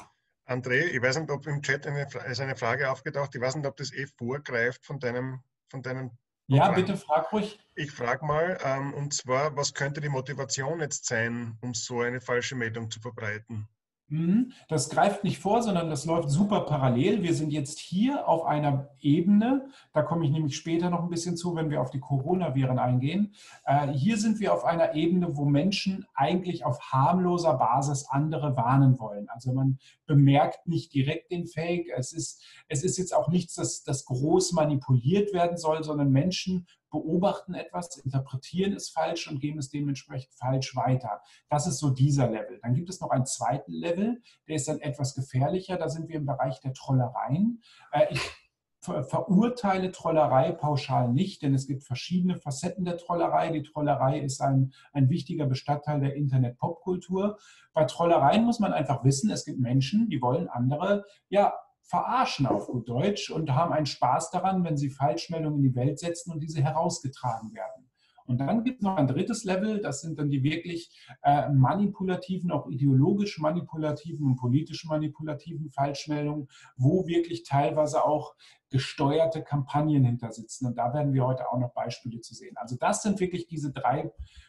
André, ich weiß nicht, ob im Chat eine, ist eine Frage aufgetaucht. Ich weiß nicht, ob das eh vorgreift von deinem, von deinem Ja, Programm. bitte frag ruhig. Ich frage mal, ähm, und zwar, was könnte die Motivation jetzt sein, um so eine falsche Meldung zu verbreiten? Das greift nicht vor, sondern das läuft super parallel. Wir sind jetzt hier auf einer Ebene, da komme ich nämlich später noch ein bisschen zu, wenn wir auf die Coronaviren eingehen. Hier sind wir auf einer Ebene, wo Menschen eigentlich auf harmloser Basis andere warnen wollen. Also man bemerkt nicht direkt den Fake. Es ist, es ist jetzt auch nichts, das, das groß manipuliert werden soll, sondern Menschen beobachten etwas, interpretieren es falsch und geben es dementsprechend falsch weiter. Das ist so dieser Level. Dann gibt es noch einen zweiten Level, der ist dann etwas gefährlicher. Da sind wir im Bereich der Trollereien. Ich verurteile Trollerei pauschal nicht, denn es gibt verschiedene Facetten der Trollerei. Die Trollerei ist ein, ein wichtiger Bestandteil der Internet-Popkultur. Bei Trollereien muss man einfach wissen, es gibt Menschen, die wollen andere, ja, verarschen auf gut Deutsch und haben einen Spaß daran, wenn sie Falschmeldungen in die Welt setzen und diese herausgetragen werden. Und dann gibt es noch ein drittes Level, das sind dann die wirklich äh, manipulativen, auch ideologisch manipulativen und politisch manipulativen Falschmeldungen, wo wirklich teilweise auch gesteuerte Kampagnen hinter sitzen. Und da werden wir heute auch noch Beispiele zu sehen. Also das sind wirklich diese drei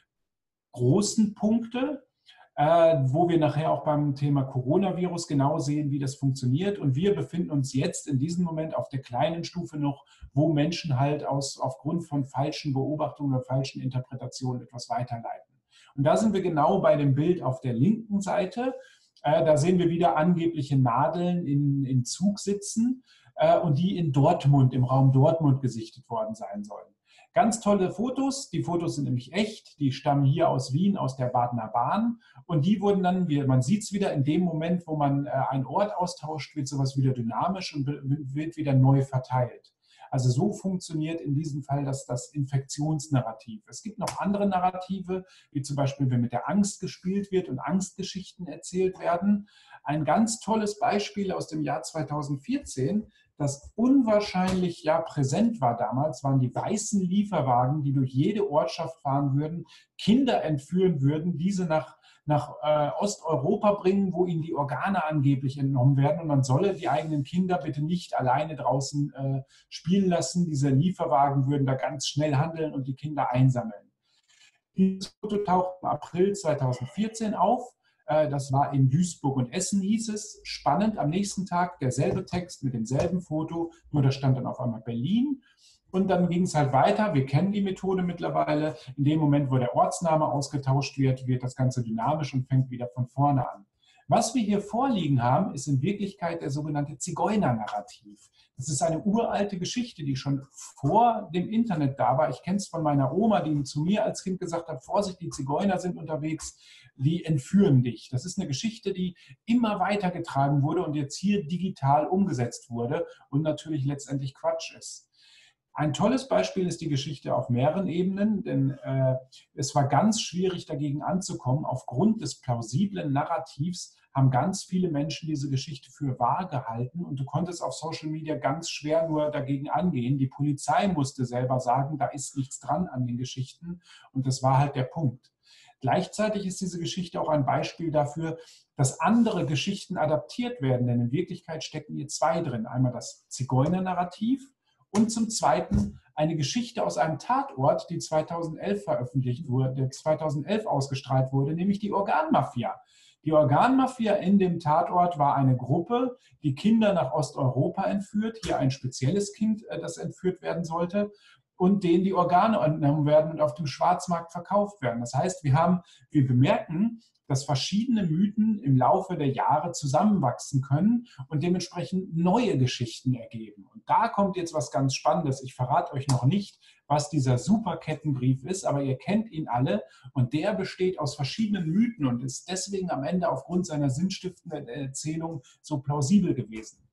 großen Punkte, Äh, wo wir nachher auch beim Thema Coronavirus genau sehen, wie das funktioniert. Und wir befinden uns jetzt in diesem Moment auf der kleinen Stufe noch, wo Menschen halt aus, aufgrund von falschen Beobachtungen oder falschen Interpretationen etwas weiterleiten. Und da sind wir genau bei dem Bild auf der linken Seite. Äh, da sehen wir wieder angebliche Nadeln in, in Zug sitzen äh, und die in Dortmund, im Raum Dortmund gesichtet worden sein sollen. Ganz tolle Fotos, die Fotos sind nämlich echt, die stammen hier aus Wien, aus der Badener Bahn und die wurden dann, man sieht es wieder, in dem Moment, wo man einen Ort austauscht, wird sowas wieder dynamisch und wird wieder neu verteilt. Also so funktioniert in diesem Fall das, das Infektionsnarrativ. Es gibt noch andere Narrative, wie zum Beispiel, wenn mit der Angst gespielt wird und Angstgeschichten erzählt werden. Ein ganz tolles Beispiel aus dem Jahr zweitausendvierzehn, das unwahrscheinlich ja präsent war damals, waren die weißen Lieferwagen, die durch jede Ortschaft fahren würden, Kinder entführen würden, diese nach, nach äh, Osteuropa bringen, wo ihnen die Organe angeblich entnommen werden. Und man solle die eigenen Kinder bitte nicht alleine draußen äh, spielen lassen. Diese Lieferwagen würden da ganz schnell handeln und die Kinder einsammeln. Dieses Foto taucht im April zweitausendvierzehn auf. Das war in Duisburg und Essen, hieß es. Spannend, am nächsten Tag derselbe Text mit demselben Foto, nur da stand dann auf einmal Berlin. Und dann ging es halt weiter. Wir kennen die Methode mittlerweile. In dem Moment, wo der Ortsname ausgetauscht wird, wird das Ganze dynamisch und fängt wieder von vorne an. Was wir hier vorliegen haben, ist in Wirklichkeit der sogenannte Zigeuner-Narrativ. Das ist eine uralte Geschichte, die schon vor dem Internet da war. Ich kenne es von meiner Oma, die zu mir als Kind gesagt hat, Vorsicht, die Zigeuner sind unterwegs, die entführen dich. Das ist eine Geschichte, die immer weitergetragen wurde und jetzt hier digital umgesetzt wurde und natürlich letztendlich Quatsch ist. Ein tolles Beispiel ist die Geschichte auf mehreren Ebenen, denn äh, es war ganz schwierig, dagegen anzukommen. Aufgrund des plausiblen Narrativs haben ganz viele Menschen diese Geschichte für wahr gehalten und du konntest auf Social Media ganz schwer nur dagegen angehen. Die Polizei musste selber sagen, da ist nichts dran an den Geschichten und das war halt der Punkt. Gleichzeitig ist diese Geschichte auch ein Beispiel dafür, dass andere Geschichten adaptiert werden, denn in Wirklichkeit stecken hier zwei drin. Einmal das Zigeuner-Narrativ, und zum Zweiten eine Geschichte aus einem Tatort, die zweitausendelf veröffentlicht wurde, der zweitausendelf ausgestrahlt wurde, nämlich die Organmafia. Die Organmafia in dem Tatort war eine Gruppe, die Kinder nach Osteuropa entführt, hier ein spezielles Kind, das entführt werden sollte, und denen die Organe entnommen werden und auf dem Schwarzmarkt verkauft werden. Das heißt, wir haben, wir bemerken, dass verschiedene Mythen im Laufe der Jahre zusammenwachsen können und dementsprechend neue Geschichten ergeben. Und da kommt jetzt was ganz Spannendes. Ich verrate euch noch nicht, was dieser Superkettenbrief ist, aber ihr kennt ihn alle und der besteht aus verschiedenen Mythen und ist deswegen am Ende aufgrund seiner sinnstiftenden Erzählung so plausibel gewesen.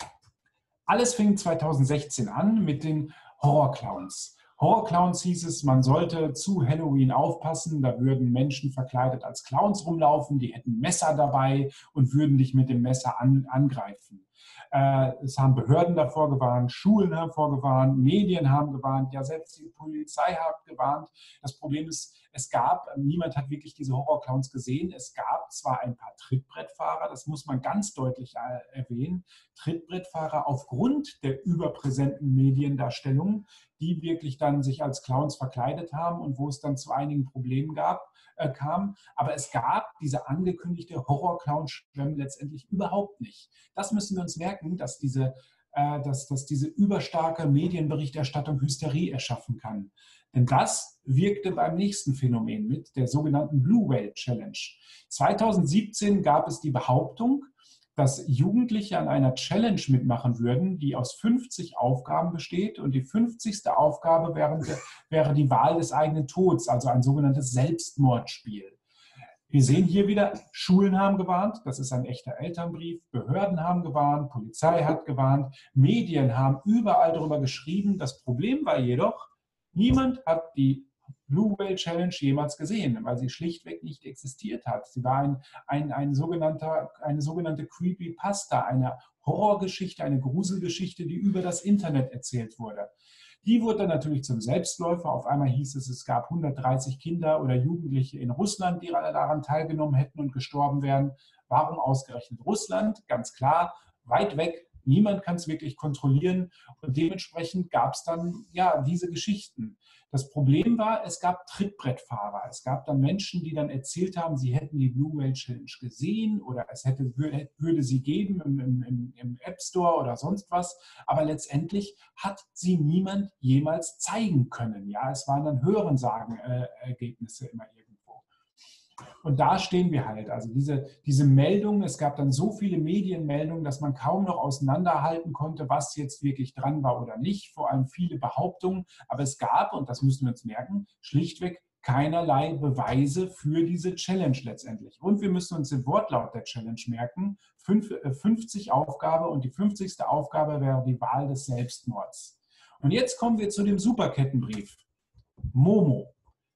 Alles fing zweitausendsechzehn an mit den Horrorclowns. Horrorclowns hieß es, man sollte zu Halloween aufpassen, da würden Menschen verkleidet als Clowns rumlaufen, die hätten Messer dabei und würden dich mit dem Messer an, angreifen. Äh, es haben Behörden davor gewarnt, Schulen haben vorgewarnt, Medien haben gewarnt, ja selbst die Polizei hat gewarnt. Das Problem ist, Es gab, niemand hat wirklich diese Horrorclowns gesehen, es gab zwar ein paar Trittbrettfahrer, das muss man ganz deutlich erwähnen, Trittbrettfahrer aufgrund der überpräsenten Mediendarstellung, die wirklich dann sich als Clowns verkleidet haben und wo es dann zu einigen Problemen gab, äh, kam. Aber es gab diese angekündigte Horror-Clown-Schwemme letztendlich überhaupt nicht. Das müssen wir uns merken, dass diese, äh, dass, dass diese überstarke Medienberichterstattung Hysterie erschaffen kann. Denn das wirkte beim nächsten Phänomen mit, der sogenannten Blue Whale Challenge. zweitausendsiebzehn gab es die Behauptung, dass Jugendliche an einer Challenge mitmachen würden, die aus fünfzig Aufgaben besteht und die fünfzigste Aufgabe wäre, wäre die Wahl des eigenen Todes, also ein sogenanntes Selbstmordspiel. Wir sehen hier wieder, Schulen haben gewarnt, das ist ein echter Elternbrief, Behörden haben gewarnt, Polizei hat gewarnt, Medien haben überall darüber geschrieben. Das Problem war jedoch, niemand hat die Blue Whale Challenge jemals gesehen, weil sie schlichtweg nicht existiert hat. Sie war ein, ein, ein sogenannter, eine sogenannte Creepypasta, eine Horrorgeschichte, eine Gruselgeschichte, die über das Internet erzählt wurde. Die wurde dann natürlich zum Selbstläufer. Auf einmal hieß es, es gab hundertdreißig Kinder oder Jugendliche in Russland, die daran teilgenommen hätten und gestorben wären. Warum ausgerechnet Russland? Ganz klar, weit weg. Niemand kann es wirklich kontrollieren und dementsprechend gab es dann ja diese Geschichten. Das Problem war, es gab Trittbrettfahrer. Es gab dann Menschen, die dann erzählt haben, sie hätten die Blue Whale Challenge gesehen oder es hätte, würde sie geben im, im, im App Store oder sonst was. Aber letztendlich hat sie niemand jemals zeigen können. Ja, es waren dann Hörensagen-Ergebnisse immer irgendwo. Und da stehen wir halt, also diese, diese Meldungen, es gab dann so viele Medienmeldungen, dass man kaum noch auseinanderhalten konnte, was jetzt wirklich dran war oder nicht, vor allem viele Behauptungen, aber es gab, und das müssen wir uns merken, schlichtweg keinerlei Beweise für diese Challenge letztendlich. Und wir müssen uns den Wortlaut der Challenge merken, fünfzig Aufgabe und die fünfzigste Aufgabe wäre die Wahl des Selbstmords. Und jetzt kommen wir zu dem Superkettenbrief. Momo.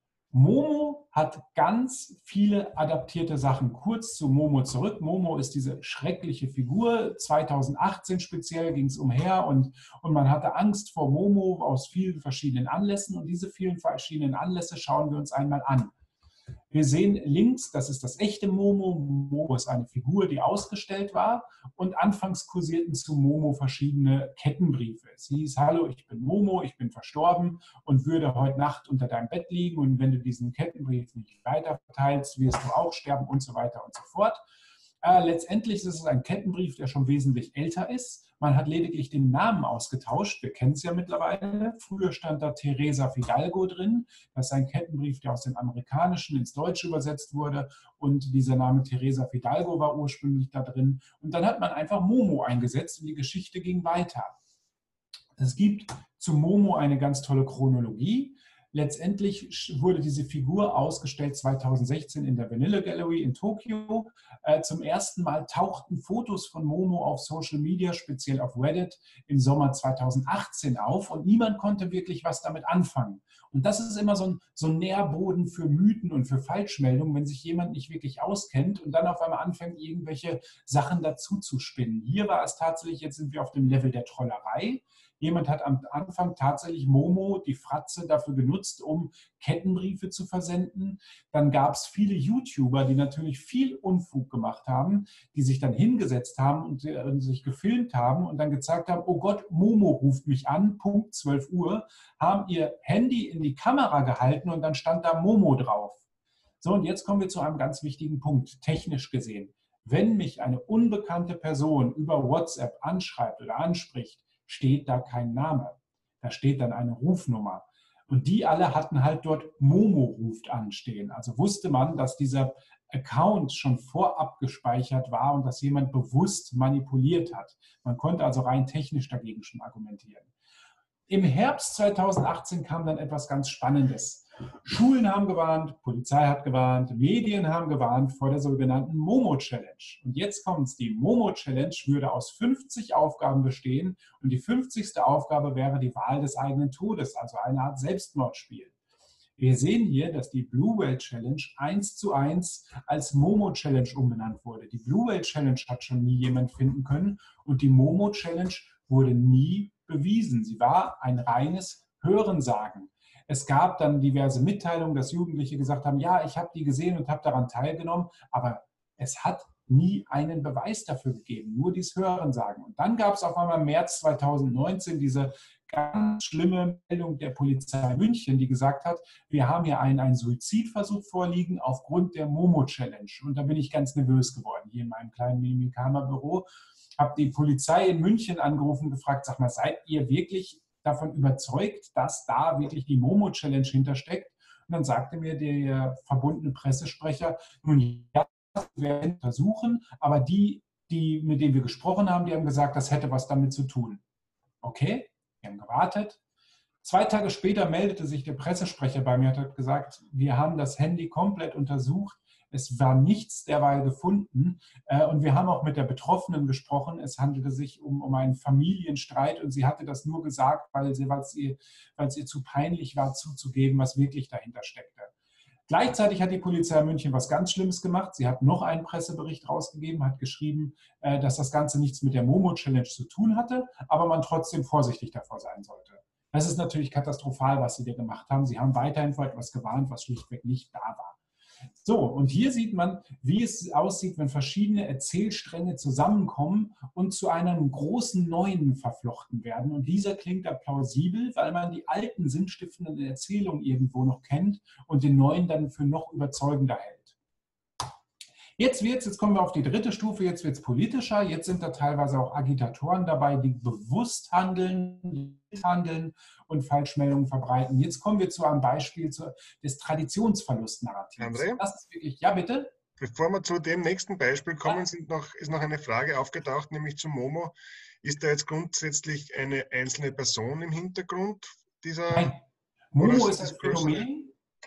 Momo hat ganz viele adaptierte Sachen. Kurz zu Momo zurück. Momo ist diese schreckliche Figur. zweitausendachtzehn speziell ging es umher und, und man hatte Angst vor Momo aus vielen verschiedenen Anlässen. Und diese vielen verschiedenen Anlässe schauen wir uns einmal an. Wir sehen links, das ist das echte Momo. Momo ist eine Figur, die ausgestellt war. Und anfangs kursierten zu Momo verschiedene Kettenbriefe. Es hieß, hallo, ich bin Momo, ich bin verstorben und würde heute Nacht unter deinem Bett liegen. Und wenn du diesen Kettenbrief nicht weiter verteilst, wirst du auch sterben und so weiter und so fort. Äh, letztendlich ist es ein Kettenbrief, der schon wesentlich älter ist. Man hat lediglich den Namen ausgetauscht. Wir kennen es ja mittlerweile. Früher stand da Teresa Fidalgo drin. Das ist ein Kettenbrief, der aus dem Amerikanischen ins Deutsche übersetzt wurde. Und dieser Name Teresa Fidalgo war ursprünglich da drin. Und dann hat man einfach Momo eingesetzt und die Geschichte ging weiter. Es gibt zu Momo eine ganz tolle Chronologie. Letztendlich wurde diese Figur ausgestellt zweitausendsechzehn in der Vanilla Gallery in Tokio. Äh, zum ersten Mal tauchten Fotos von Momo auf Social Media, speziell auf Reddit, im Sommer zweitausendachtzehn auf und niemand konnte wirklich was damit anfangen. Und das ist immer so ein, so ein Nährboden für Mythen und für Falschmeldungen, wenn sich jemand nicht wirklich auskennt und dann auf einmal anfängt, irgendwelche Sachen dazu zu spinnen. Hier war es tatsächlich, jetzt sind wir auf dem Level der Trollerei. Jemand hat am Anfang tatsächlich Momo, die Fratze, dafür genutzt, um Kettenbriefe zu versenden. Dann gab es viele YouTuber, die natürlich viel Unfug gemacht haben, die sich dann hingesetzt haben und sich gefilmt haben und dann gezeigt haben, oh Gott, Momo ruft mich an, Punkt zwölf Uhr, haben ihr Handy in die Kamera gehalten und dann stand da Momo drauf. So, und jetzt kommen wir zu einem ganz wichtigen Punkt, technisch gesehen. Wenn mich eine unbekannte Person über WhatsApp anschreibt oder anspricht, steht da kein Name. Da steht dann eine Rufnummer. Und die alle hatten halt dort Momo ruft anstehen. Also wusste man, dass dieser Account schon vorab gespeichert war und dass jemand bewusst manipuliert hat. Man konnte also rein technisch dagegen schon argumentieren. Im Herbst zweitausendachtzehn kam dann etwas ganz Spannendes. Schulen haben gewarnt, Polizei hat gewarnt, Medien haben gewarnt vor der sogenannten Momo-Challenge. Und jetzt kommt's, die Momo-Challenge würde aus fünfzig Aufgaben bestehen und die fünfzigste Aufgabe wäre die Wahl des eigenen Todes, also eine Art Selbstmordspiel. Wir sehen hier, dass die Blue Whale Challenge eins zu eins als Momo Challenge umbenannt wurde. Die Blue Whale Challenge hat schon nie jemand finden können und die Momo Challenge wurde nie bewiesen. Sie war ein reines Hörensagen. Es gab dann diverse Mitteilungen, dass Jugendliche gesagt haben, ja, ich habe die gesehen und habe daran teilgenommen, aber es hat nie einen Beweis dafür gegeben, nur dies Hörensagen. Und dann gab es auf einmal im März zweitausendneunzehn diese ganz schlimme Meldung der Polizei München, die gesagt hat, wir haben hier einen, einen Suizidversuch vorliegen aufgrund der Momo-Challenge. Und da bin ich ganz nervös geworden, hier in meinem kleinen Mimikama-Büro. Habe die Polizei in München angerufen und gefragt, sag mal, seid ihr wirklich davon überzeugt, dass da wirklich die Momo-Challenge hintersteckt? Und dann sagte mir der verbundene Pressesprecher, nun ja, wir werden untersuchen, aber die, die, mit denen wir gesprochen haben, die haben gesagt, das hätte was damit zu tun. Okay, wir haben gewartet. Zwei Tage später meldete sich der Pressesprecher bei mir und hat gesagt, wir haben das Handy komplett untersucht. Es war nichts derweil gefunden. Und wir haben auch mit der Betroffenen gesprochen. Es handelte sich um, um einen Familienstreit und sie hatte das nur gesagt, weil, sie, weil, es ihr, weil es ihr zu peinlich war, zuzugeben, was wirklich dahinter steckte. Gleichzeitig hat die Polizei München was ganz Schlimmes gemacht. Sie hat noch einen Pressebericht rausgegeben, hat geschrieben, dass das Ganze nichts mit der Momo-Challenge zu tun hatte, aber man trotzdem vorsichtig davor sein sollte. Das ist natürlich katastrophal, was sie da gemacht haben. Sie haben weiterhin vor etwas gewarnt, was schlichtweg nicht da war. So, und hier sieht man, wie es aussieht, wenn verschiedene Erzählstränge zusammenkommen und zu einem großen Neuen verflochten werden. Und dieser klingt da plausibel, weil man die alten sinnstiftenden Erzählungen irgendwo noch kennt und den neuen dann für noch überzeugender hält. Jetzt wird's, jetzt kommen wir auf die dritte Stufe, jetzt wird es politischer, jetzt sind da teilweise auch Agitatoren dabei, die bewusst handeln, handeln und Falschmeldungen verbreiten. Jetzt kommen wir zu einem Beispiel zu, des Traditionsverlustnarrativs. André? Das ist wirklich, ja bitte? Bevor wir zu dem nächsten Beispiel kommen, sind noch, ist noch eine Frage aufgetaucht, nämlich zu Momo. Ist da jetzt grundsätzlich eine einzelne Person im Hintergrund dieser? Nein, Momo ist ist ein Phänomen.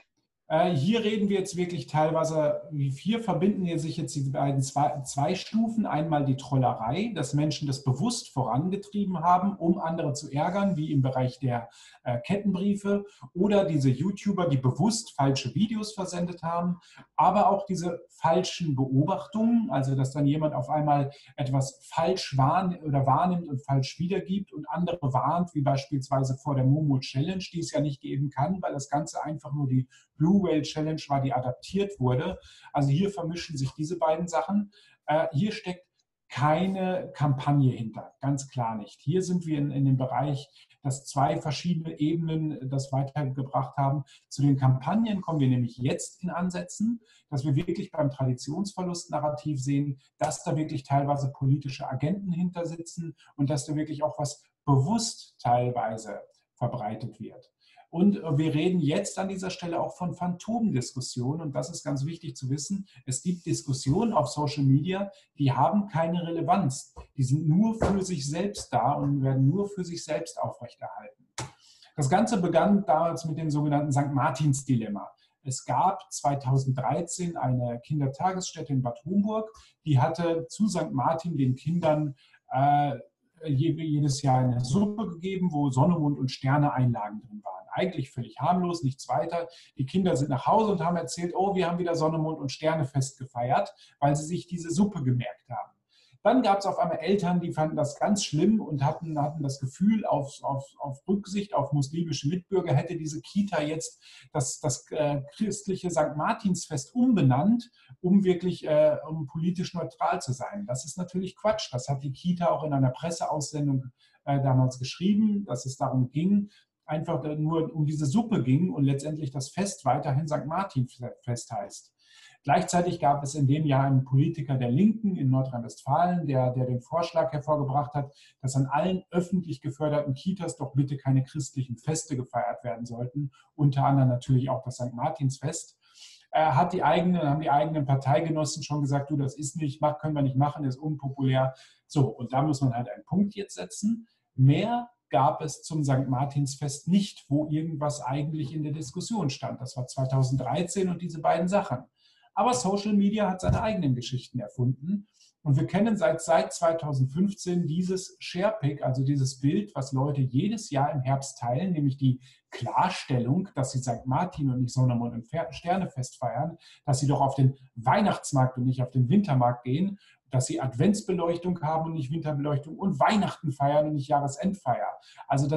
Hier reden wir jetzt wirklich teilweise, wie vier verbinden hier sich jetzt die beiden zwei, zwei Stufen. Einmal die Trollerei, dass Menschen das bewusst vorangetrieben haben, um andere zu ärgern, wie im Bereich der äh, Kettenbriefe, oder diese YouTuber, die bewusst falsche Videos versendet haben, aber auch diese falschen Beobachtungen, also dass dann jemand auf einmal etwas falsch wahrn oder wahrnimmt und falsch wiedergibt und andere warnt, wie beispielsweise vor der Momo Challenge, die es ja nicht geben kann, weil das Ganze einfach nur die Blue Whale Challenge war, die adaptiert wurde. Also hier vermischen sich diese beiden Sachen. Äh, hier steckt keine Kampagne hinter, ganz klar nicht. Hier sind wir in, in dem Bereich, dass zwei verschiedene Ebenen das weitergebracht haben. Zu den Kampagnen kommen wir nämlich jetzt in Ansätzen, dass wir wirklich beim Traditionsverlust-Narrativ sehen, dass da wirklich teilweise politische Agenten hinter sitzen und dass da wirklich auch was bewusst teilweise verbreitet wird. Und wir reden jetzt an dieser Stelle auch von Phantomdiskussionen. Und das ist ganz wichtig zu wissen. Es gibt Diskussionen auf Social Media, die haben keine Relevanz. Die sind nur für sich selbst da und werden nur für sich selbst aufrechterhalten. Das Ganze begann damals mit dem sogenannten Sankt Martins-Dilemma. Es gab zweitausenddreizehn eine Kindertagesstätte in Bad Homburg, die hatte zu Sankt Martin den Kindern äh, jedes Jahr eine Suppe gegeben, wo Sonne, Mond und Sterne Einlagen drin waren. Eigentlich völlig harmlos, nichts weiter. Die Kinder sind nach Hause und haben erzählt, oh, wir haben wieder Sonne, Mond und Sternefest gefeiert, weil sie sich diese Suppe gemerkt haben. Dann gab es auf einmal Eltern, die fanden das ganz schlimm und hatten, hatten das Gefühl, auf, auf, auf Rücksicht auf muslimische Mitbürger hätte diese Kita jetzt das, das äh, christliche Sankt Martinsfest umbenannt, um wirklich äh, um politisch neutral zu sein. Das ist natürlich Quatsch. Das hat die Kita auch in einer Presseaussendung äh, damals geschrieben, dass es darum ging, einfach nur um diese Suppe ging und letztendlich das Fest weiterhin Sankt Martinsfest heißt. Gleichzeitig gab es in dem Jahr einen Politiker der Linken in Nordrhein-Westfalen, der, der den Vorschlag hervorgebracht hat, dass an allen öffentlich geförderten Kitas doch bitte keine christlichen Feste gefeiert werden sollten, unter anderem natürlich auch das Sankt Martinsfest. Er hat die eigenen, haben die eigenen Parteigenossen schon gesagt, du, das ist nicht, mach, können wir nicht machen, das ist unpopulär. So, und da muss man halt einen Punkt jetzt setzen. Mehr gab es zum Sankt Martinsfest nicht, wo irgendwas eigentlich in der Diskussion stand. Das war zweitausenddreizehn und diese beiden Sachen. Aber Social Media hat seine eigenen Geschichten erfunden. Und wir kennen seit, seit zweitausendfünfzehn dieses Sharepic, also dieses Bild, was Leute jedes Jahr im Herbst teilen, nämlich die Klarstellung, dass sie Sankt Martin und nicht Sonne, Mond und Sternefest feiern, dass sie doch auf den Weihnachtsmarkt und nicht auf den Wintermarkt gehen, dass sie Adventsbeleuchtung haben und nicht Winterbeleuchtung und Weihnachten feiern und nicht Jahresendfeier. Also das,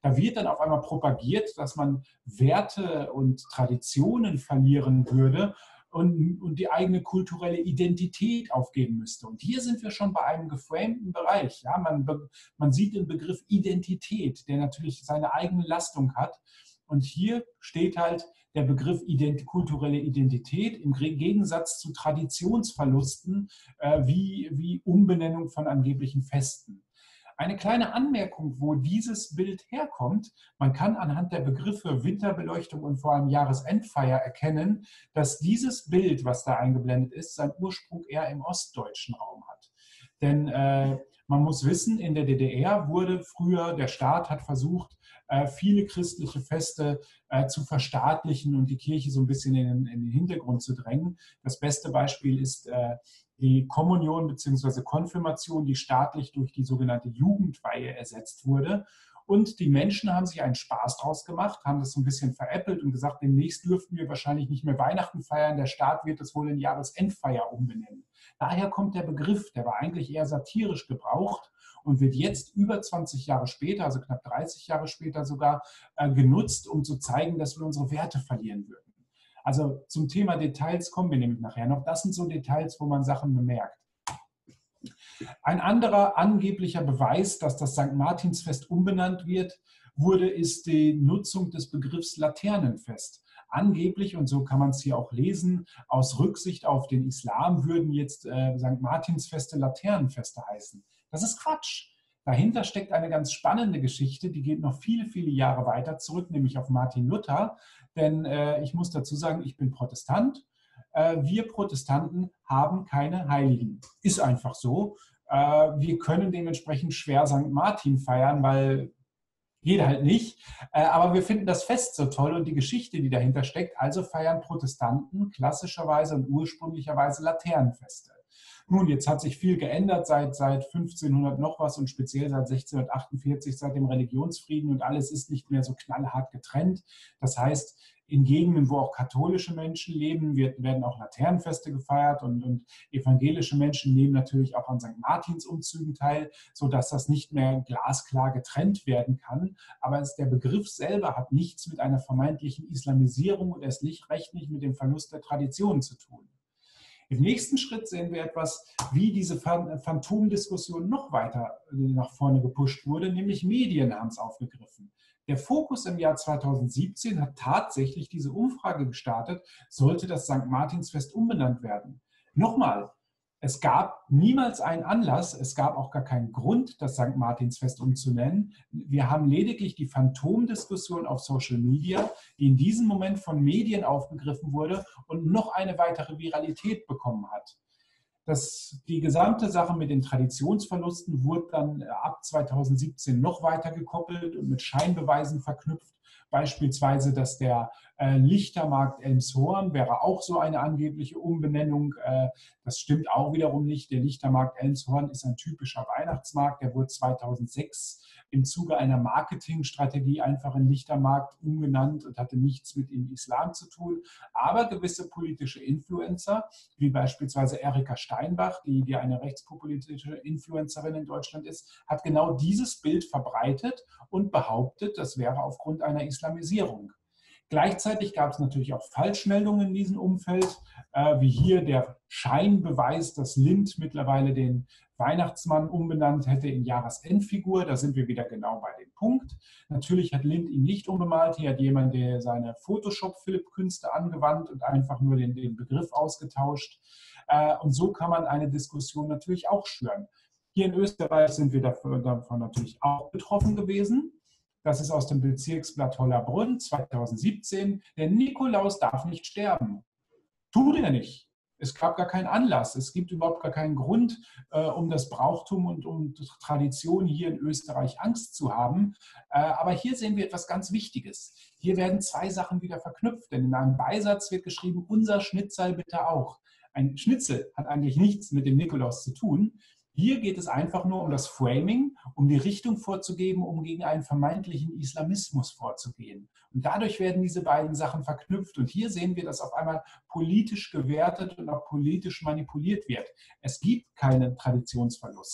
Da wird dann auf einmal propagiert, dass man Werte und Traditionen verlieren würde und, und die eigene kulturelle Identität aufgeben müsste. Und hier sind wir schon bei einem geframten Bereich. Ja, man, man sieht den Begriff Identität, der natürlich seine eigene Lastung hat. Und hier steht halt der Begriff Ident- kulturelle Identität im Gegensatz zu Traditionsverlusten äh, wie, wie Umbenennung von angeblichen Festen. Eine kleine Anmerkung, wo dieses Bild herkommt: Man kann anhand der Begriffe Winterbeleuchtung und vor allem Jahresendfeier erkennen, dass dieses Bild, was da eingeblendet ist, seinen Ursprung eher im ostdeutschen Raum hat. Denn äh, man muss wissen, in der D D R wurde früher, der Staat hat versucht, äh, viele christliche Feste äh, zu verstaatlichen und die Kirche so ein bisschen in, in den Hintergrund zu drängen. Das beste Beispiel ist äh, die Kommunion bzw. Konfirmation, die staatlich durch die sogenannte Jugendweihe ersetzt wurde. Und die Menschen haben sich einen Spaß draus gemacht, haben das so ein bisschen veräppelt und gesagt, demnächst dürften wir wahrscheinlich nicht mehr Weihnachten feiern, der Staat wird das wohl in Jahresendfeier umbenennen. Daher kommt der Begriff, der war eigentlich eher satirisch gebraucht und wird jetzt über zwanzig Jahre später, also knapp dreißig Jahre später sogar, äh, genutzt, um zu zeigen, dass wir unsere Werte verlieren würden. Also zum Thema Details kommen wir nämlich nachher noch. Das sind so Details, wo man Sachen bemerkt. Ein anderer angeblicher Beweis, dass das Sankt Martinsfest umbenannt wird, wurde, ist die Nutzung des Begriffs Laternenfest. Angeblich, und so kann man es hier auch lesen, aus Rücksicht auf den Islam würden jetzt äh, Sankt Martinsfeste Laternenfeste heißen. Das ist Quatsch. Dahinter steckt eine ganz spannende Geschichte, die geht noch viele, viele Jahre weiter zurück, nämlich auf Martin Luther. Denn äh, ich muss dazu sagen, ich bin Protestant. Äh, wir Protestanten haben keine Heiligen. Ist einfach so. Äh, wir können dementsprechend schwer Sankt Martin feiern, weil geht halt nicht. Äh, aber wir finden das Fest so toll und die Geschichte, die dahinter steckt. Also feiern Protestanten klassischerweise und ursprünglicherweise Laternenfeste. Nun, jetzt hat sich viel geändert seit, seit fünfzehnhundert noch was und speziell seit sechzehnhundertachtundvierzig, seit dem Religionsfrieden, und alles ist nicht mehr so knallhart getrennt. Das heißt, in Gegenden, wo auch katholische Menschen leben, wird, werden auch Laternenfeste gefeiert und, und evangelische Menschen nehmen natürlich auch an Sankt Martins Umzügen teil, sodass das nicht mehr glasklar getrennt werden kann. Aber es, der Begriff selber hat nichts mit einer vermeintlichen Islamisierung und erst nicht recht nicht mit dem Verlust der Tradition zu tun. Im nächsten Schritt sehen wir etwas, wie diese Phantomdiskussion noch weiter nach vorne gepusht wurde, nämlich Medien haben es aufgegriffen. Der Fokus im Jahr zweitausendsiebzehn hat tatsächlich diese Umfrage gestartet, sollte das Sankt Martinsfest umbenannt werden. Nochmal, es gab niemals einen Anlass, es gab auch gar keinen Grund, das Sankt Martinsfest umzunennen. Wir haben lediglich die Phantomdiskussion auf Social Media, die in diesem Moment von Medien aufgegriffen wurde und noch eine weitere Viralität bekommen hat. Das, die gesamte Sache mit den Traditionsverlusten wurde dann ab zweitausendsiebzehn noch weiter gekoppelt und mit Scheinbeweisen verknüpft. Beispielsweise, dass der äh, Lichtermarkt Elmshorn wäre auch so eine angebliche Umbenennung. Äh, das stimmt auch wiederum nicht. Der Lichtermarkt Elmshorn ist ein typischer Weihnachtsmarkt. Der wurde zweitausendsechs im Zuge einer Marketingstrategie einfach in Lichtermarkt umgenannt und hatte nichts mit dem Islam zu tun. Aber gewisse politische Influencer, wie beispielsweise Erika Steinbach, die, die eine rechtspopulistische Influencerin in Deutschland ist, hat genau dieses Bild verbreitet und behauptet, das wäre aufgrund einer Islamisierung. Gleichzeitig gab es natürlich auch Falschmeldungen in diesem Umfeld, äh, wie hier der Scheinbeweis, dass Lindt mittlerweile den Weihnachtsmann umbenannt hätte in Jahresendfigur. Da sind wir wieder genau bei dem Punkt. Natürlich hat Lindt ihn nicht umbemalt. Hier hat jemand der seine Photoshop-Philipp-Künste angewandt und einfach nur den, den Begriff ausgetauscht. Äh, und so kann man eine Diskussion natürlich auch schüren. Hier in Österreich sind wir davon, davon natürlich auch betroffen gewesen. Das ist aus dem Bezirksblatt Hollabrunn zweitausendsiebzehn. Der Nikolaus darf nicht sterben. Tut er nicht. Es gab gar keinen Anlass. Es gibt überhaupt gar keinen Grund, äh, um das Brauchtum und um die Tradition hier in Österreich Angst zu haben. Äh, aber hier sehen wir etwas ganz Wichtiges. Hier werden zwei Sachen wieder verknüpft. Denn in einem Beisatz wird geschrieben, unser Schnitzel bitte auch. Ein Schnitzel hat eigentlich nichts mit dem Nikolaus zu tun. Hier geht es einfach nur um das Framing, um die Richtung vorzugeben, um gegen einen vermeintlichen Islamismus vorzugehen. Und dadurch werden diese beiden Sachen verknüpft. Und hier sehen wir, dass auf einmal politisch gewertet und auch politisch manipuliert wird. Es gibt keinen Traditionsverlust.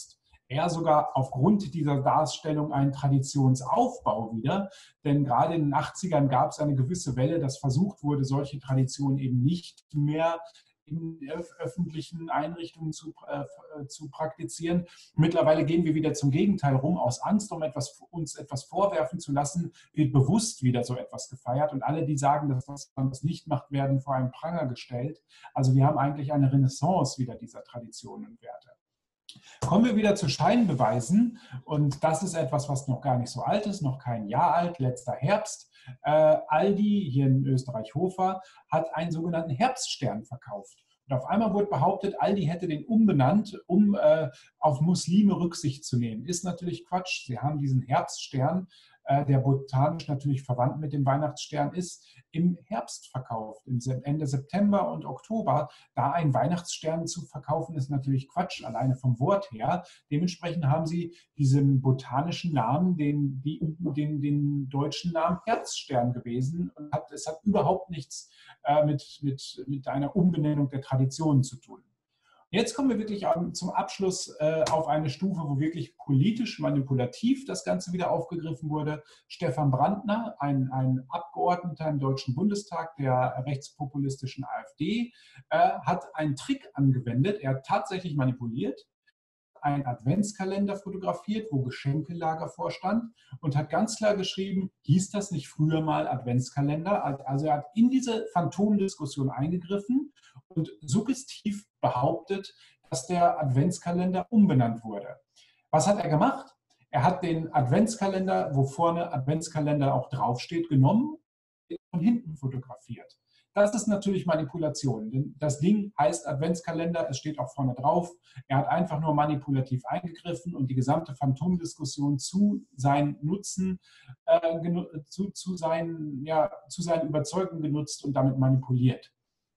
eher sogar aufgrund dieser Darstellung einen Traditionsaufbau wieder. Denn gerade in den achtzigern gab es eine gewisse Welle, dass versucht wurde, solche Traditionen eben nicht mehr in öffentlichen Einrichtungen zu, äh, zu praktizieren. Mittlerweile gehen wir wieder zum Gegenteil rum. Aus Angst, um etwas, uns etwas vorwerfen zu lassen, wird bewusst wieder so etwas gefeiert. Und alle, die sagen, dass man das nicht macht, werden vor einen Pranger gestellt. Also wir haben eigentlich eine Renaissance wieder dieser Traditionen und Werte. Kommen wir wieder zu Scheinbeweisen, und das ist etwas, was noch gar nicht so alt ist, noch kein Jahr alt, letzter Herbst. Äh, Aldi, hier in Österreich-Hofer, hat einen sogenannten Herbststern verkauft. Und auf einmal wurde behauptet, Aldi hätte den umbenannt, um äh, auf Muslime Rücksicht zu nehmen. Ist natürlich Quatsch. Sie haben diesen Herbststern, äh, der botanisch natürlich verwandt mit dem Weihnachtsstern ist, im Herbst verkauft, im Ende September und Oktober. Da einen Weihnachtsstern zu verkaufen, ist natürlich Quatsch, alleine vom Wort her. Dementsprechend haben sie diesen botanischen Namen, den, die, den, den deutschen Namen Herbststern gewesen. Und hat, es hat überhaupt nichts äh, mit, mit, mit einer Umbenennung der Traditionen zu tun. Jetzt kommen wir wirklich zum Abschluss äh, auf eine Stufe, wo wirklich politisch manipulativ das Ganze wieder aufgegriffen wurde. Stefan Brandner, ein, ein Abgeordneter im Deutschen Bundestag der rechtspopulistischen AfD, äh, hat einen Trick angewendet. Er hat tatsächlich manipuliert, einen Adventskalender fotografiert, wo Geschenkelager vorstand, und hat ganz klar geschrieben, hieß das nicht früher mal Adventskalender? Also er hat in diese Phantomdiskussion eingegriffen und suggestiv behauptet, dass der Adventskalender umbenannt wurde. Was hat er gemacht? Er hat den Adventskalender, wo vorne Adventskalender auch draufsteht, genommen und von hinten fotografiert. Das ist natürlich Manipulation, denn das Ding heißt Adventskalender, es steht auch vorne drauf. Er hat einfach nur manipulativ eingegriffen und die gesamte Phantomdiskussion zu seinen Nutzen, äh, zu, zu, seinen, ja, zu seinen Überzeugungen genutzt und damit manipuliert.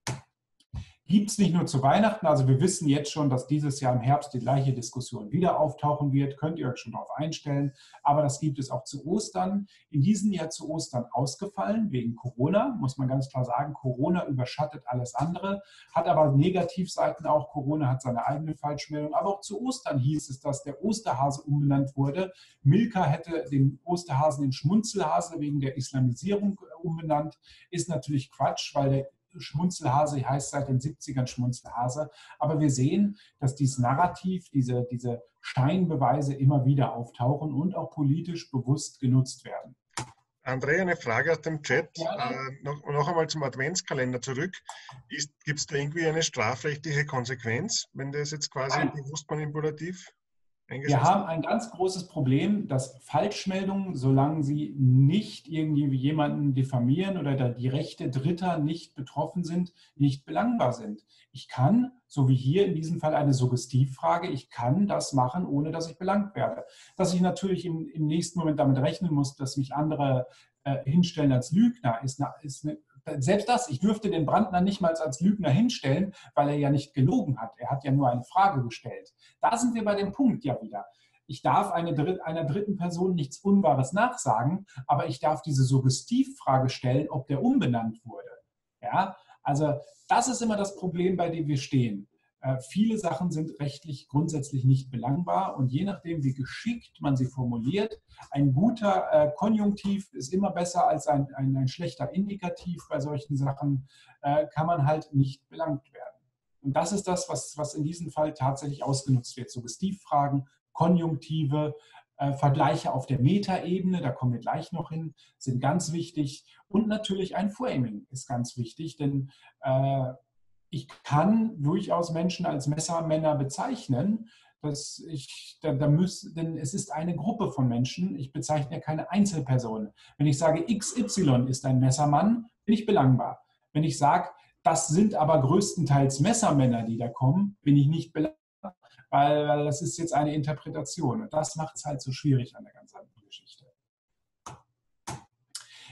Gibt es nicht nur zu Weihnachten, also wir wissen jetzt schon, dass dieses Jahr im Herbst die gleiche Diskussion wieder auftauchen wird, könnt ihr euch schon darauf einstellen, aber das gibt es auch zu Ostern. In diesem Jahr zu Ostern ausgefallen, wegen Corona, muss man ganz klar sagen, Corona überschattet alles andere, hat aber Negativseiten auch, Corona hat seine eigene Falschmeldung, aber auch zu Ostern hieß es, dass der Osterhase umbenannt wurde. Milka hätte den Osterhasen in Schmunzelhase wegen der Islamisierung umbenannt, ist natürlich Quatsch, weil der Schmunzelhase heißt seit den siebzigern Schmunzelhase. Aber wir sehen, dass dieses Narrativ, diese, diese Scheinbeweise immer wieder auftauchen und auch politisch bewusst genutzt werden. André, eine Frage aus dem Chat. Ja. Äh, noch, noch einmal zum Adventskalender zurück. Gibt es da irgendwie eine strafrechtliche Konsequenz, wenn das jetzt quasi Nein. bewusst manipulativ eingesetzt Wir wird? haben ein ganz großes Problem, dass Falschmeldungen, solange sie nicht irgendwie jemanden diffamieren oder die Rechte Dritter nicht betroffen sind, nicht belangbar sind. Ich kann, so wie hier in diesem Fall eine Suggestivfrage, ich kann das machen, ohne dass ich belangt werde. Dass ich natürlich im, im nächsten Moment damit rechnen muss, dass mich andere äh, hinstellen als Lügner, ist eine, ist eine selbst das, ich dürfte den Brandner nicht mal als Lügner hinstellen, weil er ja nicht gelogen hat. Er hat ja nur eine Frage gestellt. Da sind wir bei dem Punkt ja wieder. Ich darf eine Dritt, einer dritten Person nichts Unwahres nachsagen, aber ich darf diese Suggestivfrage stellen, ob der umbenannt wurde. Ja, also das ist immer das Problem, bei dem wir stehen. Äh, viele Sachen sind rechtlich grundsätzlich nicht belangbar und je nachdem, wie geschickt man sie formuliert, ein guter äh, Konjunktiv ist immer besser als ein, ein, ein schlechter Indikativ bei solchen Sachen, äh, kann man halt nicht belangt werden. Und das ist das, was, was in diesem Fall tatsächlich ausgenutzt wird. Suggestivfragen, Konjunktive, äh, Vergleiche auf der Metaebene, da kommen wir gleich noch hin, sind ganz wichtig. Und natürlich ein Framing ist ganz wichtig, denn äh, ich kann durchaus Menschen als Messermänner bezeichnen, dass ich, da, da muss, denn es ist eine Gruppe von Menschen, ich bezeichne ja keine Einzelperson. Wenn ich sage, X Y ist ein Messermann, bin ich belangbar. Wenn ich sage, das sind aber größtenteils Messermänner, die da kommen, bin ich nicht belangbar, weil, weil das ist jetzt eine Interpretation und das macht es halt so schwierig an der ganzen Geschichte.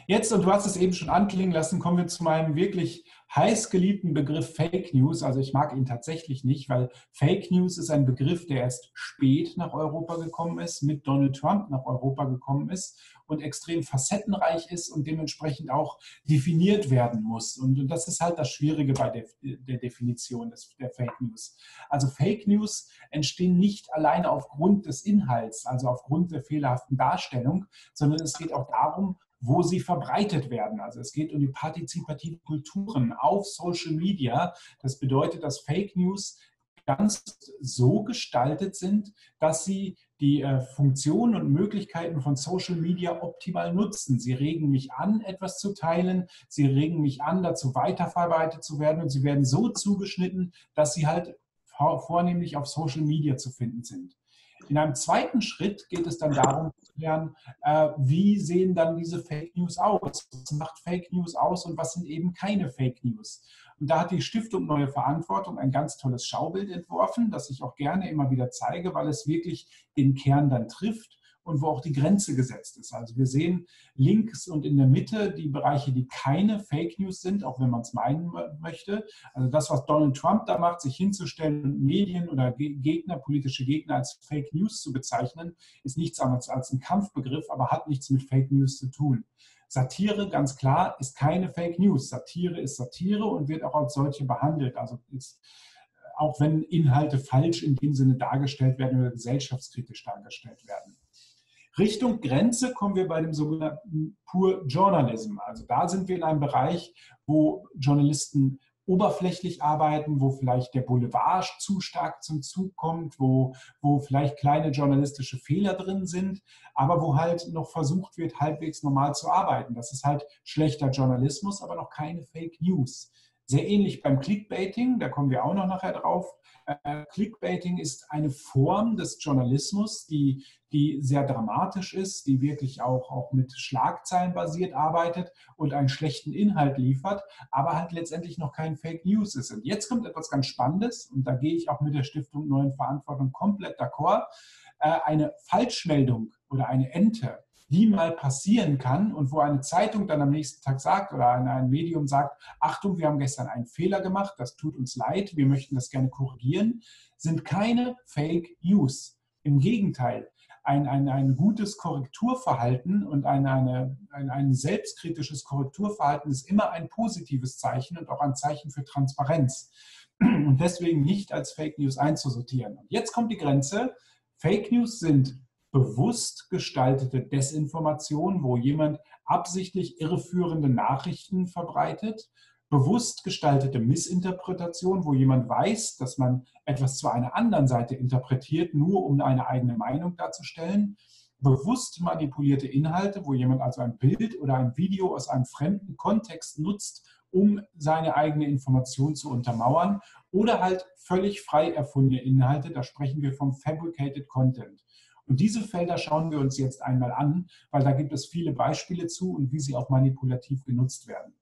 Jetzt, und du hast es eben schon anklingen lassen, kommen wir zu meinem wirklich heißgeliebten Begriff Fake News. Also ich mag ihn tatsächlich nicht, weil Fake News ist ein Begriff, der erst spät nach Europa gekommen ist, mit Donald Trump nach Europa gekommen ist und extrem facettenreich ist und dementsprechend auch definiert werden muss. Und, und das ist halt das Schwierige bei der, der Definition des, der Fake News. Also Fake News entstehen nicht alleine aufgrund des Inhalts, also aufgrund der fehlerhaften Darstellung, sondern es geht auch darum, wo sie verbreitet werden. Also es geht um die partizipativen Kulturen auf Social Media. Das bedeutet, dass Fake News ganz so gestaltet sind, dass sie die äh, Funktionen und Möglichkeiten von Social Media optimal nutzen. Sie regen mich an, etwas zu teilen. Sie regen mich an, dazu weiterverbreitet zu werden. Und sie werden so zugeschnitten, dass sie halt vornehmlich auf Social Media zu finden sind. In einem zweiten Schritt geht es dann darum zu lernen, äh, wie sehen dann diese Fake News aus? Was macht Fake News aus und was sind eben keine Fake News? Und da hat die Stiftung Neue Verantwortung ein ganz tolles Schaubild entworfen, das ich auch gerne immer wieder zeige, weil es wirklich den Kern dann trifft und wo auch die Grenze gesetzt ist. Also wir sehen links und in der Mitte die Bereiche, die keine Fake News sind, auch wenn man es meinen möchte. Also das, was Donald Trump da macht, sich hinzustellen und Medien oder Gegner, politische Gegner als Fake News zu bezeichnen, ist nichts anderes als ein Kampfbegriff, aber hat nichts mit Fake News zu tun. Satire, ganz klar, ist keine Fake News. Satire ist Satire und wird auch als solche behandelt. Also ist, auch wenn Inhalte falsch in dem Sinne dargestellt werden oder gesellschaftskritisch dargestellt werden. Richtung Grenze kommen wir bei dem sogenannten Pure Journalism. Also da sind wir in einem Bereich, wo Journalisten oberflächlich arbeiten, wo vielleicht der Boulevard zu stark zum Zug kommt, wo, wo vielleicht kleine journalistische Fehler drin sind, aber wo halt noch versucht wird, halbwegs normal zu arbeiten. Das ist halt schlechter Journalismus, aber noch keine Fake News. Sehr ähnlich beim Clickbaiting, da kommen wir auch noch nachher drauf. Äh, Clickbaiting ist eine Form des Journalismus, die, die sehr dramatisch ist, die wirklich auch, auch mit Schlagzeilen basiert arbeitet und einen schlechten Inhalt liefert, aber halt letztendlich noch kein Fake News ist. Und jetzt kommt etwas ganz Spannendes und da gehe ich auch mit der Stiftung Neuen Verantwortung komplett d'accord. Äh, eine Falschmeldung oder eine Ente, die mal passieren kann und wo eine Zeitung dann am nächsten Tag sagt oder ein, ein Medium sagt, Achtung, wir haben gestern einen Fehler gemacht, das tut uns leid, wir möchten das gerne korrigieren, sind keine Fake News. Im Gegenteil, ein, ein, ein gutes Korrekturverhalten und ein, eine, ein, ein selbstkritisches Korrekturverhalten ist immer ein positives Zeichen und auch ein Zeichen für Transparenz und deswegen nicht als Fake News einzusortieren. Und jetzt kommt die Grenze. Fake News sind bewusst gestaltete Desinformation, wo jemand absichtlich irreführende Nachrichten verbreitet, bewusst gestaltete Missinterpretation, wo jemand weiß, dass man etwas zu einer anderen Seite interpretiert, nur um eine eigene Meinung darzustellen, bewusst manipulierte Inhalte, wo jemand also ein Bild oder ein Video aus einem fremden Kontext nutzt, um seine eigene Information zu untermauern, oder halt völlig frei erfundene Inhalte, da sprechen wir vom Fabricated Content. Und diese Felder schauen wir uns jetzt einmal an, weil da gibt es viele Beispiele zu und wie sie auch manipulativ genutzt werden.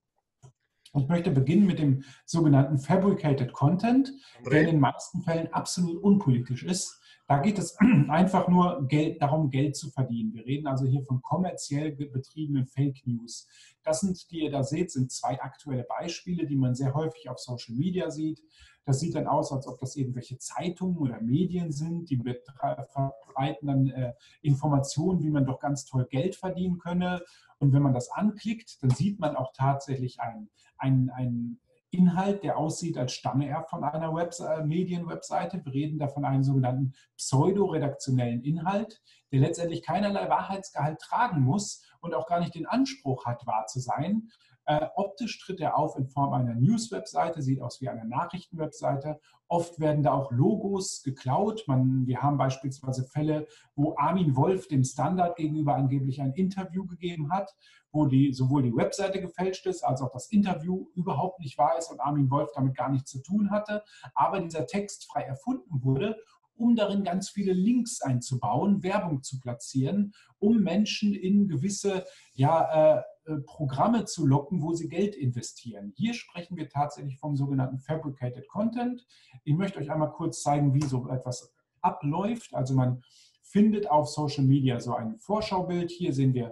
Ich möchte beginnen mit dem sogenannten Fabricated Content, der in den meisten Fällen absolut unpolitisch ist. Da geht es einfach nur Geld, darum, Geld zu verdienen. Wir reden also hier von kommerziell betriebenen Fake News. Das sind, die ihr da seht, sind zwei aktuelle Beispiele, die man sehr häufig auf Social Media sieht. Das sieht dann aus, als ob das irgendwelche Zeitungen oder Medien sind, die verbreiten dann äh, Informationen, wie man doch ganz toll Geld verdienen könne. Und wenn man das anklickt, dann sieht man auch tatsächlich einen, einen, einen Inhalt, der aussieht, als stamme er von einer Webse- Medienwebseite. Wir reden da von einem sogenannten pseudo-redaktionellen Inhalt, der letztendlich keinerlei Wahrheitsgehalt tragen muss und auch gar nicht den Anspruch hat, wahr zu sein. Äh, optisch tritt er auf in Form einer News-Webseite, sieht aus wie eine Nachrichten-Webseite. Oft werden da auch Logos geklaut. Man, wir haben beispielsweise Fälle, wo Armin Wolf dem Standard gegenüber angeblich ein Interview gegeben hat, wo die, sowohl die Webseite gefälscht ist, als auch das Interview überhaupt nicht wahr ist und Armin Wolf damit gar nichts zu tun hatte. Aber dieser Text frei erfunden wurde, um darin ganz viele Links einzubauen, Werbung zu platzieren, um Menschen in gewisse ja, äh, Programme zu locken, wo sie Geld investieren. Hier sprechen wir tatsächlich vom sogenannten Fabricated Content. Ich möchte euch einmal kurz zeigen, wie so etwas abläuft. Also man findet auf Social Media so ein Vorschaubild. Hier sehen wir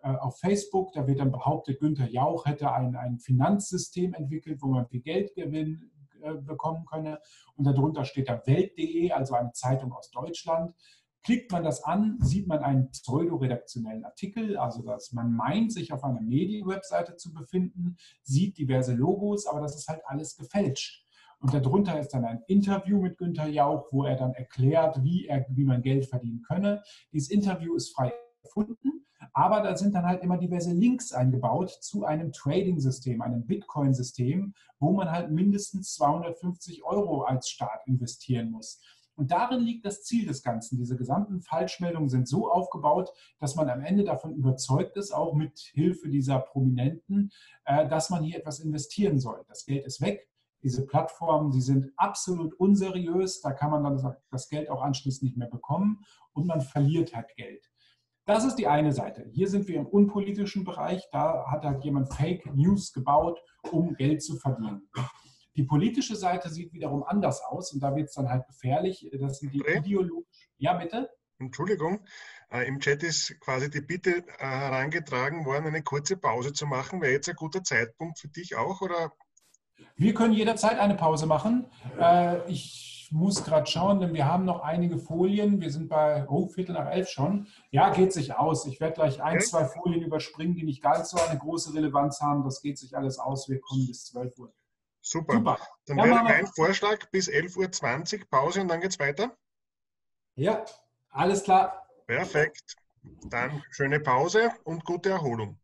auf Facebook, da wird dann behauptet, Günther Jauch hätte ein, ein Finanzsystem entwickelt, wo man viel Geld gewinnen, äh, bekommen könne. Und darunter steht da Welt punkt de, also eine Zeitung aus Deutschland. Klickt man das an, sieht man einen pseudoredaktionellen Artikel, also dass man meint, sich auf einer Medienwebseite zu befinden, sieht diverse Logos, aber das ist halt alles gefälscht. Und darunter ist dann ein Interview mit Günther Jauch, wo er dann erklärt, wie, er, wie man Geld verdienen könne. Dieses Interview ist frei erfunden, aber da sind dann halt immer diverse Links eingebaut zu einem Trading-System, einem Bitcoin-System, wo man halt mindestens zweihundertfünfzig Euro als Staat investieren muss. Und darin liegt das Ziel des Ganzen. Diese gesamten Falschmeldungen sind so aufgebaut, dass man am Ende davon überzeugt ist, auch mit Hilfe dieser Prominenten, dass man hier etwas investieren soll. Das Geld ist weg. Diese Plattformen, die sind absolut unseriös. Da kann man dann das Geld auch anschließend nicht mehr bekommen und man verliert halt Geld. Das ist die eine Seite. Hier sind wir im unpolitischen Bereich. Da hat halt jemand Fake News gebaut, um Geld zu verdienen. Die politische Seite sieht wiederum anders aus und da wird es dann halt gefährlich. Das sind die ideologischen. Ja, bitte? Entschuldigung, äh, im Chat ist quasi die Bitte äh, herangetragen worden, eine kurze Pause zu machen. Wäre jetzt ein guter Zeitpunkt für dich auch, oder? Wir können jederzeit eine Pause machen. Äh, ich muss gerade schauen, denn wir haben noch einige Folien. Wir sind bei oh, Viertel nach elf schon. Ja, geht sich aus. Ich werde gleich ein, okay. zwei Folien überspringen, die nicht ganz so eine große Relevanz haben. Das geht sich alles aus. Wir kommen bis zwölf Uhr. Super. Super. Dann ja, wäre mein Vorschlag bis elf Uhr zwanzig Pause und dann geht es weiter. Ja, alles klar. Perfekt. Dann schöne Pause und gute Erholung.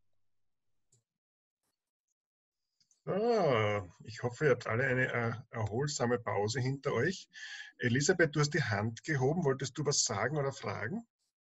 Ah, ich hoffe, ihr habt alle eine äh, erholsame Pause hinter euch. Elisabeth, du hast die Hand gehoben. Wolltest du was sagen oder fragen?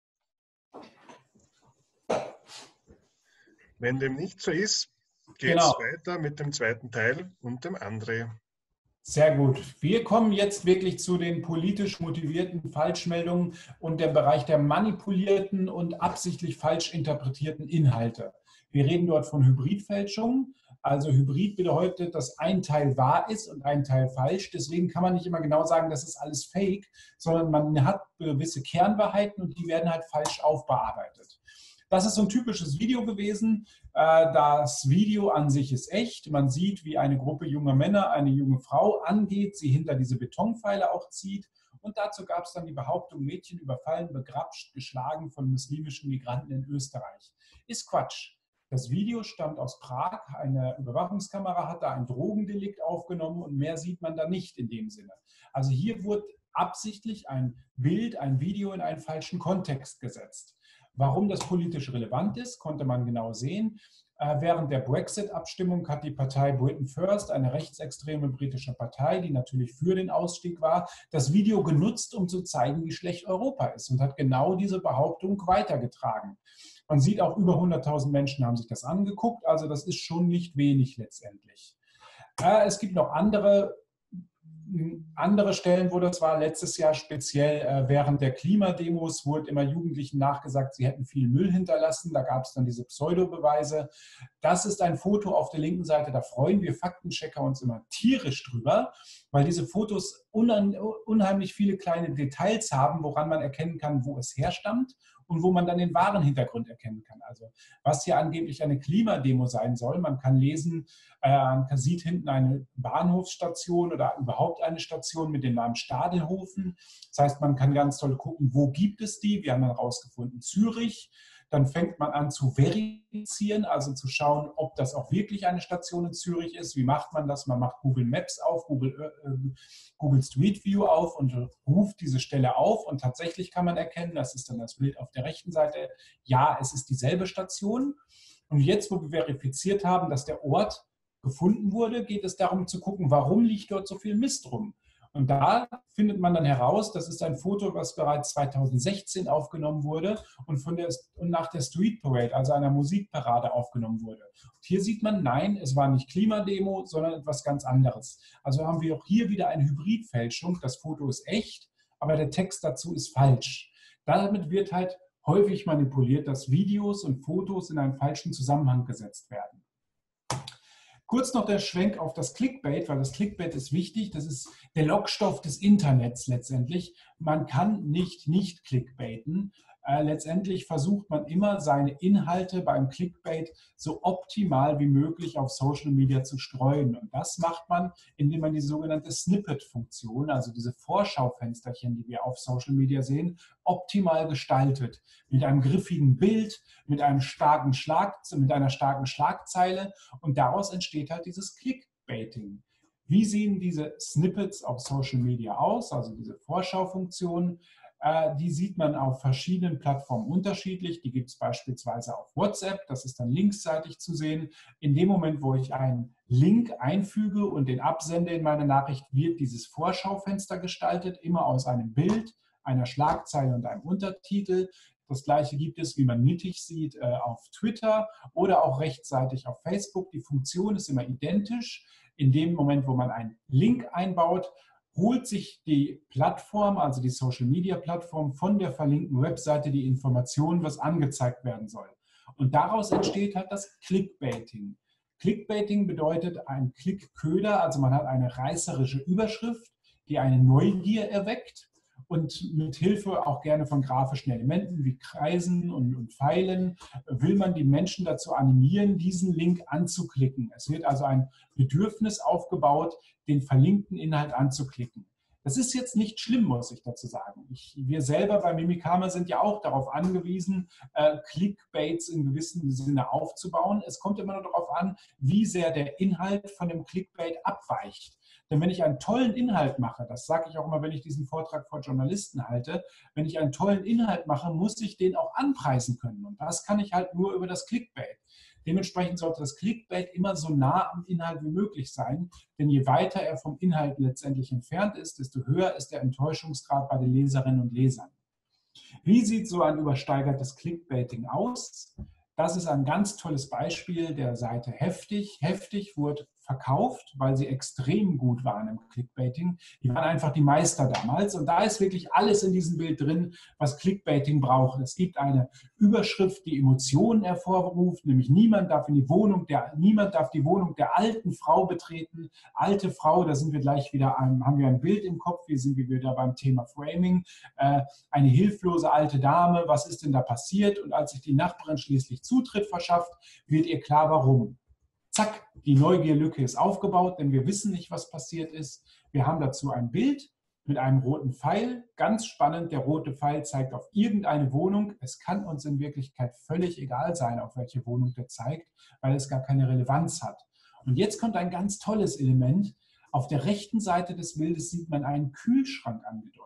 Wenn dem nicht so ist, geht es genau. weiter mit dem zweiten Teil und dem André. Sehr gut. Wir kommen jetzt wirklich zu den politisch motivierten Falschmeldungen und dem Bereich der manipulierten und absichtlich falsch interpretierten Inhalte. Wir reden dort von Hybridfälschungen. Also Hybrid bedeutet, dass ein Teil wahr ist und ein Teil falsch. Deswegen kann man nicht immer genau sagen, das ist alles Fake, sondern man hat gewisse Kernwahrheiten und die werden halt falsch aufbearbeitet. Das ist so ein typisches Video gewesen. Das Video an sich ist echt. Man sieht, wie eine Gruppe junger Männer eine junge Frau angeht, sie hinter diese Betonpfeiler auch zieht. Und dazu gab es dann die Behauptung, Mädchen überfallen, begrapscht, geschlagen von muslimischen Migranten in Österreich. Ist Quatsch. Das Video stammt aus Prag. Eine Überwachungskamera hat da ein Drogendelikt aufgenommen und mehr sieht man da nicht in dem Sinne. Also hier wurde absichtlich ein Bild, ein Video in einen falschen Kontext gesetzt. Warum das politisch relevant ist, konnte man genau sehen. Während der Brexit-Abstimmung hat die Partei Britain First, eine rechtsextreme britische Partei, die natürlich für den Ausstieg war, das Video genutzt, um zu zeigen, wie schlecht Europa ist und hat genau diese Behauptung weitergetragen. Man sieht auch, über hunderttausend Menschen haben sich das angeguckt, also das ist schon nicht wenig letztendlich. Es gibt noch andere Andere Stellen, wo das war, letztes Jahr speziell äh, während der Klimademos wurde immer Jugendlichen nachgesagt, sie hätten viel Müll hinterlassen. Da gab es dann diese Pseudobeweise. Das ist ein Foto auf der linken Seite, da freuen wir Faktenchecker uns immer tierisch drüber, weil diese Fotos unheimlich viele kleine Details haben, woran man erkennen kann, wo es herstammt und wo man dann den wahren Hintergrund erkennen kann. Also was hier angeblich eine Klimademo sein soll, man kann lesen, äh, man sieht hinten eine Bahnhofsstation oder überhaupt eine Station mit dem Namen Stadelhofen. Das heißt, man kann ganz toll gucken, wo gibt es die? Wir haben dann herausgefunden, Zürich. Dann fängt man an zu verifizieren, also zu schauen, ob das auch wirklich eine Station in Zürich ist. Wie macht man das? Man macht Google Maps auf, Google, äh, Google Street View auf und ruft diese Stelle auf. Und tatsächlich kann man erkennen, das ist dann das Bild auf der rechten Seite, ja, es ist dieselbe Station. Und jetzt, wo wir verifiziert haben, dass der Ort gefunden wurde, geht es darum zu gucken, warum liegt dort so viel Mist rum. Und da findet man dann heraus, das ist ein Foto, was bereits zweitausendsechzehn aufgenommen wurde und, von der, und nach der Street Parade, also einer Musikparade, aufgenommen wurde. Und hier sieht man, nein, es war nicht Klimademo, sondern etwas ganz anderes. Also haben wir auch hier wieder eine Hybridfälschung. Das Foto ist echt, aber der Text dazu ist falsch. Damit wird halt häufig manipuliert, dass Videos und Fotos in einen falschen Zusammenhang gesetzt werden. Kurz noch der Schwenk auf das Clickbait, weil das Clickbait ist wichtig. Das ist der Lockstoff des Internets letztendlich. Man kann nicht nicht clickbaiten. Äh, letztendlich versucht man immer, seine Inhalte beim Clickbait so optimal wie möglich auf Social Media zu streuen. Und das macht man, indem man die sogenannte Snippet-Funktion, also diese Vorschaufensterchen, die wir auf Social Media sehen, optimal gestaltet. Mit einem griffigen Bild, mit einem starken Schlag, mit einer starken Schlagzeile. Und daraus entsteht halt dieses Clickbaiting. Wie sehen diese Snippets auf Social Media aus, also diese Vorschaufunktionen? Die sieht man auf verschiedenen Plattformen unterschiedlich. Die gibt es beispielsweise auf WhatsApp. Das ist dann linksseitig zu sehen. In dem Moment, wo ich einen Link einfüge und den absende in meine Nachricht, wird dieses Vorschaufenster gestaltet, immer aus einem Bild, einer Schlagzeile und einem Untertitel. Das gleiche gibt es, wie man mittig sieht, auf Twitter oder auch rechtsseitig auf Facebook. Die Funktion ist immer identisch. In dem Moment, wo man einen Link einbaut, holt sich die Plattform, also die Social-Media-Plattform, von der verlinkten Webseite die Informationen, was angezeigt werden soll. Und daraus entsteht halt das Clickbaiting. Clickbaiting bedeutet ein Klickköder, also man hat eine reißerische Überschrift, die eine Neugier erweckt und mit Hilfe auch gerne von grafischen Elementen wie Kreisen und, und Pfeilen will man die Menschen dazu animieren, diesen Link anzuklicken. Es wird also ein Bedürfnis aufgebaut, den verlinkten Inhalt anzuklicken. Das ist jetzt nicht schlimm, muss ich dazu sagen. Ich, wir selber bei Mimikama sind ja auch darauf angewiesen, äh, Clickbaits in gewissem Sinne aufzubauen. Es kommt immer nur darauf an, wie sehr der Inhalt von dem Clickbait abweicht. Denn wenn ich einen tollen Inhalt mache, das sage ich auch immer, wenn ich diesen Vortrag vor Journalisten halte, wenn ich einen tollen Inhalt mache, muss ich den auch anpreisen können. Und das kann ich halt nur über das Clickbait. Dementsprechend sollte das Clickbait immer so nah am Inhalt wie möglich sein, denn je weiter er vom Inhalt letztendlich entfernt ist, desto höher ist der Enttäuschungsgrad bei den Leserinnen und Lesern. Wie sieht so ein übersteigertes Clickbaiting aus? Das ist ein ganz tolles Beispiel der Seite Heftig. Heftig wurde verkauft, weil sie extrem gut waren im Clickbaiting. Die waren einfach die Meister damals und da ist wirklich alles in diesem Bild drin, was Clickbaiting braucht. Es gibt eine Überschrift, die Emotionen hervorruft, nämlich niemand darf in die Wohnung der, niemand darf die Wohnung der alten Frau betreten. Alte Frau, da sind wir gleich wieder, ein, haben wir ein Bild im Kopf, wir sind wieder beim Thema Framing. Äh, eine hilflose alte Dame, was ist denn da passiert? Und als sich die Nachbarin schließlich Zutritt verschafft, wird ihr klar, warum. Zack, die Neugierlücke ist aufgebaut, denn wir wissen nicht, was passiert ist. Wir haben dazu ein Bild mit einem roten Pfeil. Ganz spannend, der rote Pfeil zeigt auf irgendeine Wohnung. Es kann uns in Wirklichkeit völlig egal sein, auf welche Wohnung der zeigt, weil es gar keine Relevanz hat. Und jetzt kommt ein ganz tolles Element. Auf der rechten Seite des Bildes sieht man einen Kühlschrank angedeutet.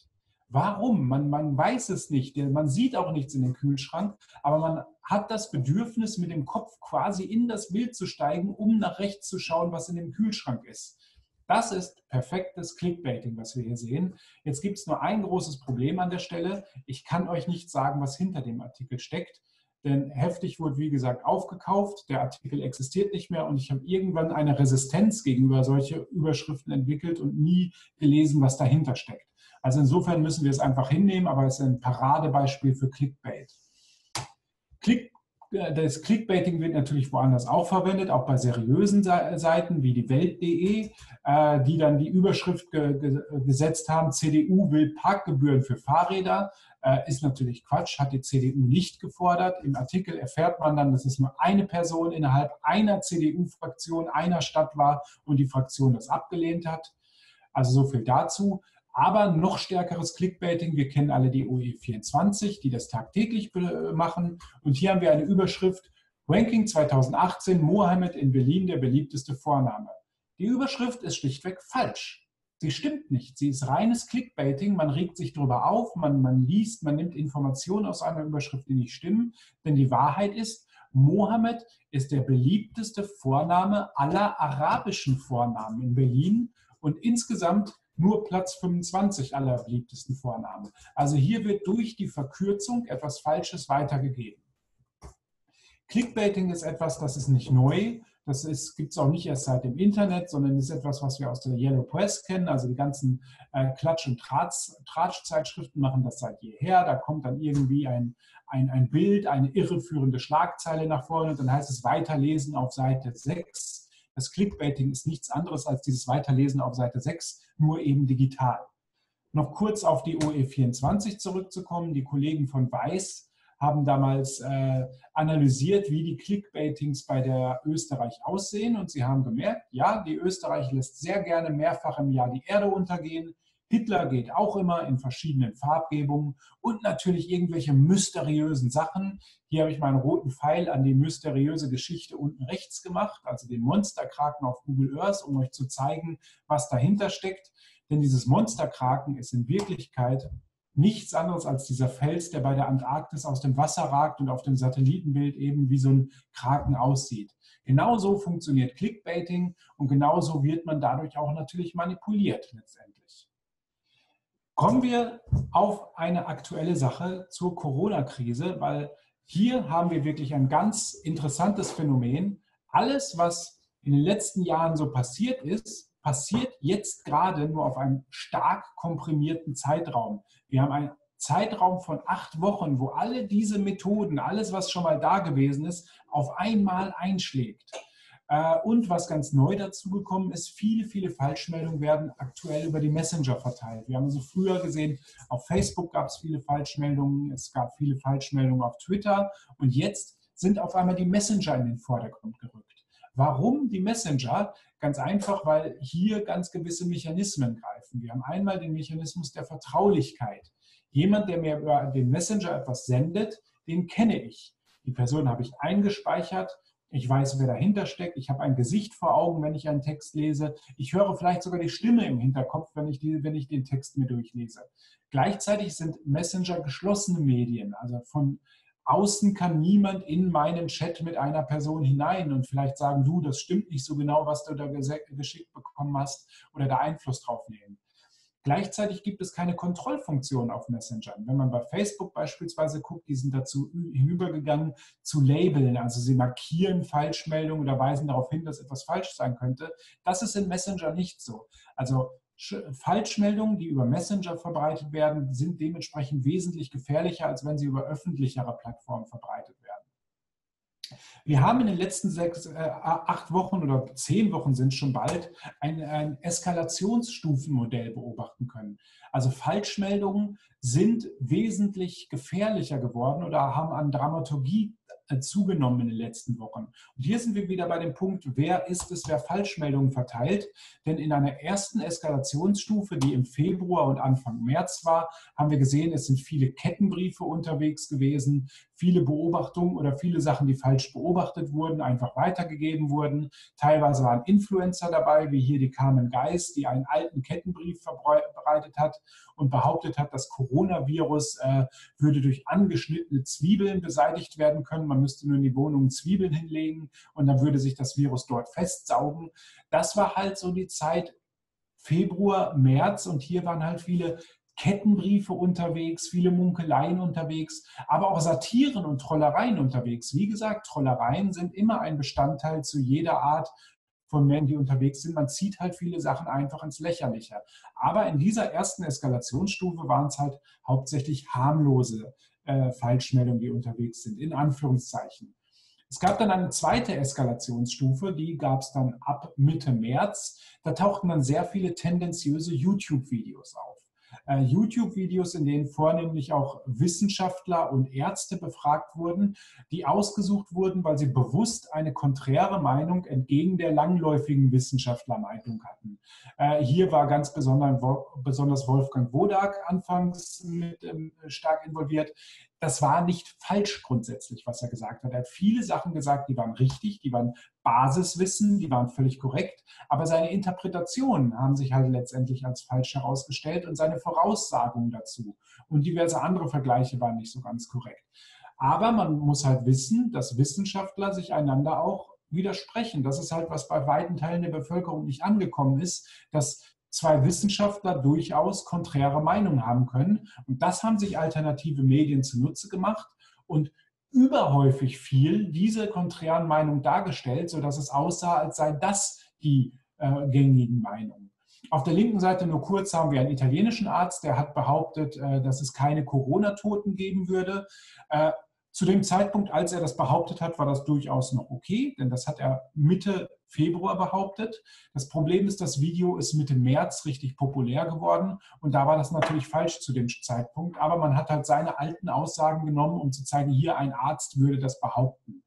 Warum? Man, man weiß es nicht. Man sieht auch nichts in den Kühlschrank, aber man hat das Bedürfnis, mit dem Kopf quasi in das Bild zu steigen, um nach rechts zu schauen, was in dem Kühlschrank ist. Das ist perfektes Clickbaiting, was wir hier sehen. Jetzt gibt es nur ein großes Problem an der Stelle. Ich kann euch nicht sagen, was hinter dem Artikel steckt, denn Heftig wurde, wie gesagt, aufgekauft. Der Artikel existiert nicht mehr und ich habe irgendwann eine Resistenz gegenüber solche Überschriften entwickelt und nie gelesen, was dahinter steckt. Also insofern müssen wir es einfach hinnehmen, aber es ist ein Paradebeispiel für Clickbait. Click, das Clickbaiting wird natürlich woanders auch verwendet, auch bei seriösen Seiten wie die Welt punkt de, die dann die Überschrift ge ge gesetzt haben, C D U will Parkgebühren für Fahrräder. Ist natürlich Quatsch, hat die C D U nicht gefordert. Im Artikel erfährt man dann, dass es nur eine Person innerhalb einer C D U-Fraktion, einer Stadt war und die Fraktion das abgelehnt hat. Also so viel dazu. Aber noch stärkeres Clickbaiting, wir kennen alle die O E vierundzwanzig, die das tagtäglich machen. Und hier haben wir eine Überschrift, Ranking zweitausendachtzehn, Mohammed in Berlin der beliebteste Vorname. Die Überschrift ist schlichtweg falsch. Sie stimmt nicht. Sie ist reines Clickbaiting. Man regt sich darüber auf, man, man liest, man nimmt Informationen aus einer Überschrift, die nicht stimmen. Denn die Wahrheit ist, Mohammed ist der beliebteste Vorname aller arabischen Vornamen in Berlin und insgesamt nur Platz fünfundzwanzig aller beliebtesten Vornamen. Also hier wird durch die Verkürzung etwas Falsches weitergegeben. Clickbaiting ist etwas, das ist nicht neu. Das gibt es auch nicht erst seit dem Internet, sondern ist etwas, was wir aus der Yellow Press kennen. Also die ganzen äh, Klatsch- und Tratsch-Zeitschriften machen das seit jeher. Da kommt dann irgendwie ein, ein, ein Bild, eine irreführende Schlagzeile nach vorne und dann heißt es Weiterlesen auf Seite sechs. Das Clickbaiting ist nichts anderes als dieses Weiterlesen auf Seite sechs, nur eben digital. noch kurz auf die O E vierundzwanzig zurückzukommen. Die Kollegen von Weiß haben damals äh, analysiert, wie die Clickbaitings bei der Österreich aussehen. Und sie haben gemerkt, ja, die Österreich lässt sehr gerne mehrfach im Jahr die Erde untergehen. Hitler geht auch immer in verschiedenen Farbgebungen und natürlich irgendwelche mysteriösen Sachen. Hier habe ich meinen roten Pfeil an die mysteriöse Geschichte unten rechts gemacht, also den Monsterkraken auf Google Earth, um euch zu zeigen, was dahinter steckt. Denn dieses Monsterkraken ist in Wirklichkeit nichts anderes als dieser Fels, der bei der Antarktis aus dem Wasser ragt und auf dem Satellitenbild eben wie so ein Kraken aussieht. Genauso funktioniert Clickbaiting und genauso wird man dadurch auch natürlich manipuliert letztendlich. Kommen wir auf eine aktuelle Sache zur Corona-Krise, weil hier haben wir wirklich ein ganz interessantes Phänomen. Alles, was in den letzten Jahren so passiert ist, passiert jetzt gerade nur auf einem stark komprimierten Zeitraum. Wir haben einen Zeitraum von acht Wochen, wo alle diese Methoden, alles, was schon mal da gewesen ist, auf einmal einschlägt. Und was ganz neu dazugekommen ist, viele, viele Falschmeldungen werden aktuell über die Messenger verteilt. Wir haben also früher gesehen, auf Facebook gab es viele Falschmeldungen, es gab viele Falschmeldungen auf Twitter und jetzt sind auf einmal die Messenger in den Vordergrund gerückt. Warum die Messenger? Ganz einfach, weil hier ganz gewisse Mechanismen greifen. Wir haben einmal den Mechanismus der Vertraulichkeit. Jemand, der mir über den Messenger etwas sendet, den kenne ich. Die Person habe ich eingespeichert. Ich weiß, wer dahinter steckt. Ich habe ein Gesicht vor Augen, wenn ich einen Text lese. Ich höre vielleicht sogar die Stimme im Hinterkopf, wenn ich, die, wenn ich den Text mir durchlese. Gleichzeitig sind Messenger geschlossene Medien. Also von außen kann niemand in meinen Chat mit einer Person hinein und vielleicht sagen, du, das stimmt nicht so genau, was du da geschickt bekommen hast oder da Einfluss drauf nehmen. Gleichzeitig gibt es keine Kontrollfunktion auf Messenger. Wenn man bei Facebook beispielsweise guckt, die sind dazu hinübergegangen zu labeln. Also sie markieren Falschmeldungen oder weisen darauf hin, dass etwas falsch sein könnte. Das ist in Messenger nicht so. Also Falschmeldungen, die über Messenger verbreitet werden, sind dementsprechend wesentlich gefährlicher, als wenn sie über öffentlichere Plattformen verbreitet werden. Wir haben in den letzten sechs, äh, acht Wochen oder zehn Wochen sind es schon bald ein, ein Eskalationsstufenmodell beobachten können. Also Falschmeldungen sind wesentlich gefährlicher geworden oder haben an Dramaturgie zugenommen in den letzten Wochen. Und hier sind wir wieder bei dem Punkt, wer ist es, wer Falschmeldungen verteilt? Denn in einer ersten Eskalationsstufe, die im Februar und Anfang März war, haben wir gesehen, es sind viele Kettenbriefe unterwegs gewesen, viele Beobachtungen oder viele Sachen, die falsch beobachtet wurden, einfach weitergegeben wurden. Teilweise waren Influencer dabei, wie hier die Carmen Geis, die einen alten Kettenbrief verbreitet hat und behauptet hat, das Coronavirus äh, würde durch angeschnittene Zwiebeln beseitigt werden können. Man müsste nur in die Wohnung Zwiebeln hinlegen und dann würde sich das Virus dort festsaugen. Das war halt so die Zeit Februar, März und hier waren halt viele Kettenbriefe unterwegs, viele Munkeleien unterwegs, aber auch Satiren und Trollereien unterwegs. Wie gesagt, Trollereien sind immer ein Bestandteil zu jeder Art von Menschen, die unterwegs sind. Man zieht halt viele Sachen einfach ins Lächerliche. Aber in dieser ersten Eskalationsstufe waren es halt hauptsächlich harmlose äh, Falschmeldungen, die unterwegs sind, in Anführungszeichen. Es gab dann eine zweite Eskalationsstufe, die gab es dann ab Mitte März. Da tauchten dann sehr viele tendenziöse YouTube-Videos auf. Äh, YouTube-Videos, in denen vornehmlich auch Wissenschaftler und Ärzte befragt wurden, die ausgesucht wurden, weil sie bewusst eine konträre Meinung entgegen der langläufigen Wissenschaftlermeinung hatten. Äh, hier war ganz besonders, besonders Wolfgang Wodak anfangs mit, ähm, stark involviert. Das war nicht falsch grundsätzlich, was er gesagt hat. Er hat viele Sachen gesagt, die waren richtig, die waren Basiswissen, die waren völlig korrekt, aber seine Interpretationen haben sich halt letztendlich als falsch herausgestellt und seine Voraussagungen dazu und diverse andere Vergleiche waren nicht so ganz korrekt. Aber man muss halt wissen, dass Wissenschaftler sich einander auch widersprechen. Das ist halt, was bei weiten Teilen der Bevölkerung nicht angekommen ist, dass zwei Wissenschaftler durchaus konträre Meinungen haben können. Und das haben sich alternative Medien zunutze gemacht und überhäufig viel diese konträren Meinungen dargestellt, sodass es aussah, als sei das die äh, gängigen Meinungen. Auf der linken Seite nur kurz haben wir einen italienischen Arzt, der hat behauptet, äh, dass es keine Corona-Toten geben würde. Äh, Zu dem Zeitpunkt, als er das behauptet hat, war das durchaus noch okay, denn das hat er Mitte Februar behauptet. Das Problem ist, das Video ist Mitte März richtig populär geworden und da war das natürlich falsch zu dem Zeitpunkt, aber man hat halt seine alten Aussagen genommen, um zu zeigen, hier ein Arzt würde das behaupten.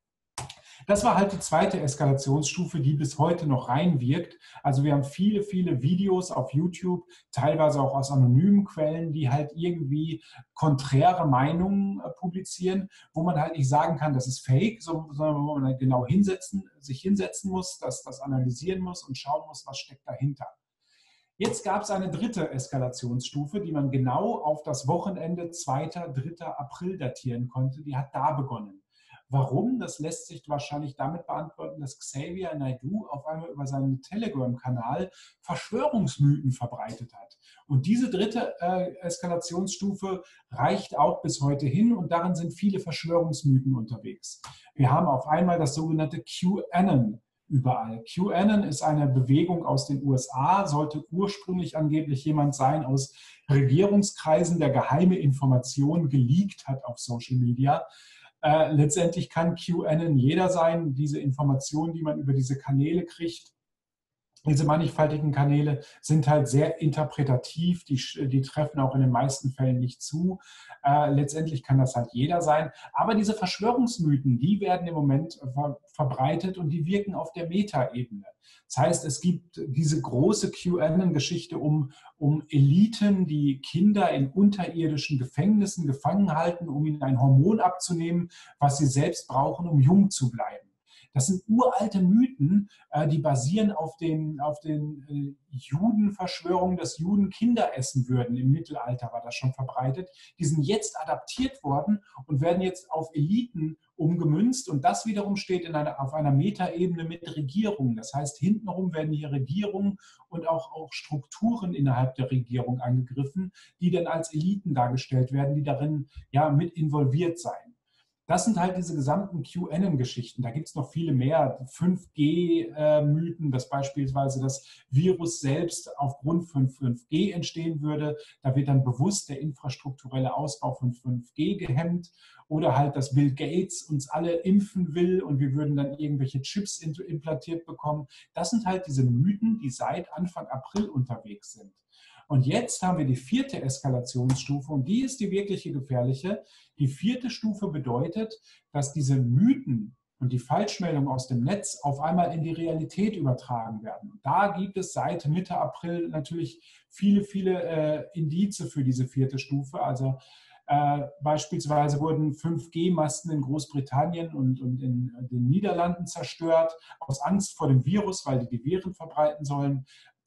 Das war halt die zweite Eskalationsstufe, die bis heute noch reinwirkt. Also wir haben viele, viele Videos auf YouTube, teilweise auch aus anonymen Quellen, die halt irgendwie konträre Meinungen publizieren, wo man halt nicht sagen kann, das ist fake, sondern wo man halt genau hinsetzen, sich hinsetzen muss, das, das analysieren muss und schauen muss, was steckt dahinter. Jetzt gab es eine dritte Eskalationsstufe, die man genau auf das Wochenende zweiter, dritter April datieren konnte. Die hat da begonnen. Warum? Das lässt sich wahrscheinlich damit beantworten, dass Xavier Naidoo auf einmal über seinen Telegram-Kanal Verschwörungsmythen verbreitet hat. Und diese dritte äh, Eskalationsstufe reicht auch bis heute hin und darin sind viele Verschwörungsmythen unterwegs. Wir haben auf einmal das sogenannte QAnon überall. QAnon ist eine Bewegung aus den U S A, sollte ursprünglich angeblich jemand sein aus Regierungskreisen, der geheime Informationen geleakt hat auf Social Media. Äh, letztendlich kann QAnon jeder sein. Diese Informationen, die man über diese Kanäle kriegt, diese mannigfaltigen Kanäle sind halt sehr interpretativ, die, die treffen auch in den meisten Fällen nicht zu. Äh, letztendlich kann das halt jeder sein. Aber diese Verschwörungsmythen, die werden im Moment ver verbreitet und die wirken auf der Metaebene. Das heißt, es gibt diese große QAnon-Geschichte um, um Eliten, die Kinder in unterirdischen Gefängnissen gefangen halten, um ihnen ein Hormon abzunehmen, was sie selbst brauchen, um jung zu bleiben. Das sind uralte Mythen, äh, die basieren auf den, auf den äh, Judenverschwörungen, dass Juden Kinder essen würden. Im Mittelalter war das schon verbreitet. Die sind jetzt adaptiert worden und werden jetzt auf Eliten umgemünzt. Und das wiederum steht in einer, auf einer Metaebene mit Regierungen. Das heißt, hintenrum werden hier Regierungen und auch, auch Strukturen innerhalb der Regierung angegriffen, die dann als Eliten dargestellt werden, die darin ja mit involviert seien. Das sind halt diese gesamten QAnon-Geschichten. Da gibt es noch viele mehr. fünf G-Mythen, dass beispielsweise das Virus selbst aufgrund von fünf G entstehen würde. Da wird dann bewusst der infrastrukturelle Ausbau von fünf G gehemmt. Oder halt, dass Bill Gates uns alle impfen will und wir würden dann irgendwelche Chips implantiert bekommen. Das sind halt diese Mythen, die seit Anfang April unterwegs sind. Und jetzt haben wir die vierte Eskalationsstufe und die ist die wirkliche gefährliche. Die vierte Stufe bedeutet, dass diese Mythen und die Falschmeldungen aus dem Netz auf einmal in die Realität übertragen werden. Und da gibt es seit Mitte April natürlich viele, viele äh, Indize für diese vierte Stufe. Also äh, beispielsweise wurden fünf G-Masten in Großbritannien und, und in den Niederlanden zerstört, aus Angst vor dem Virus, weil die die Viren verbreiten sollen.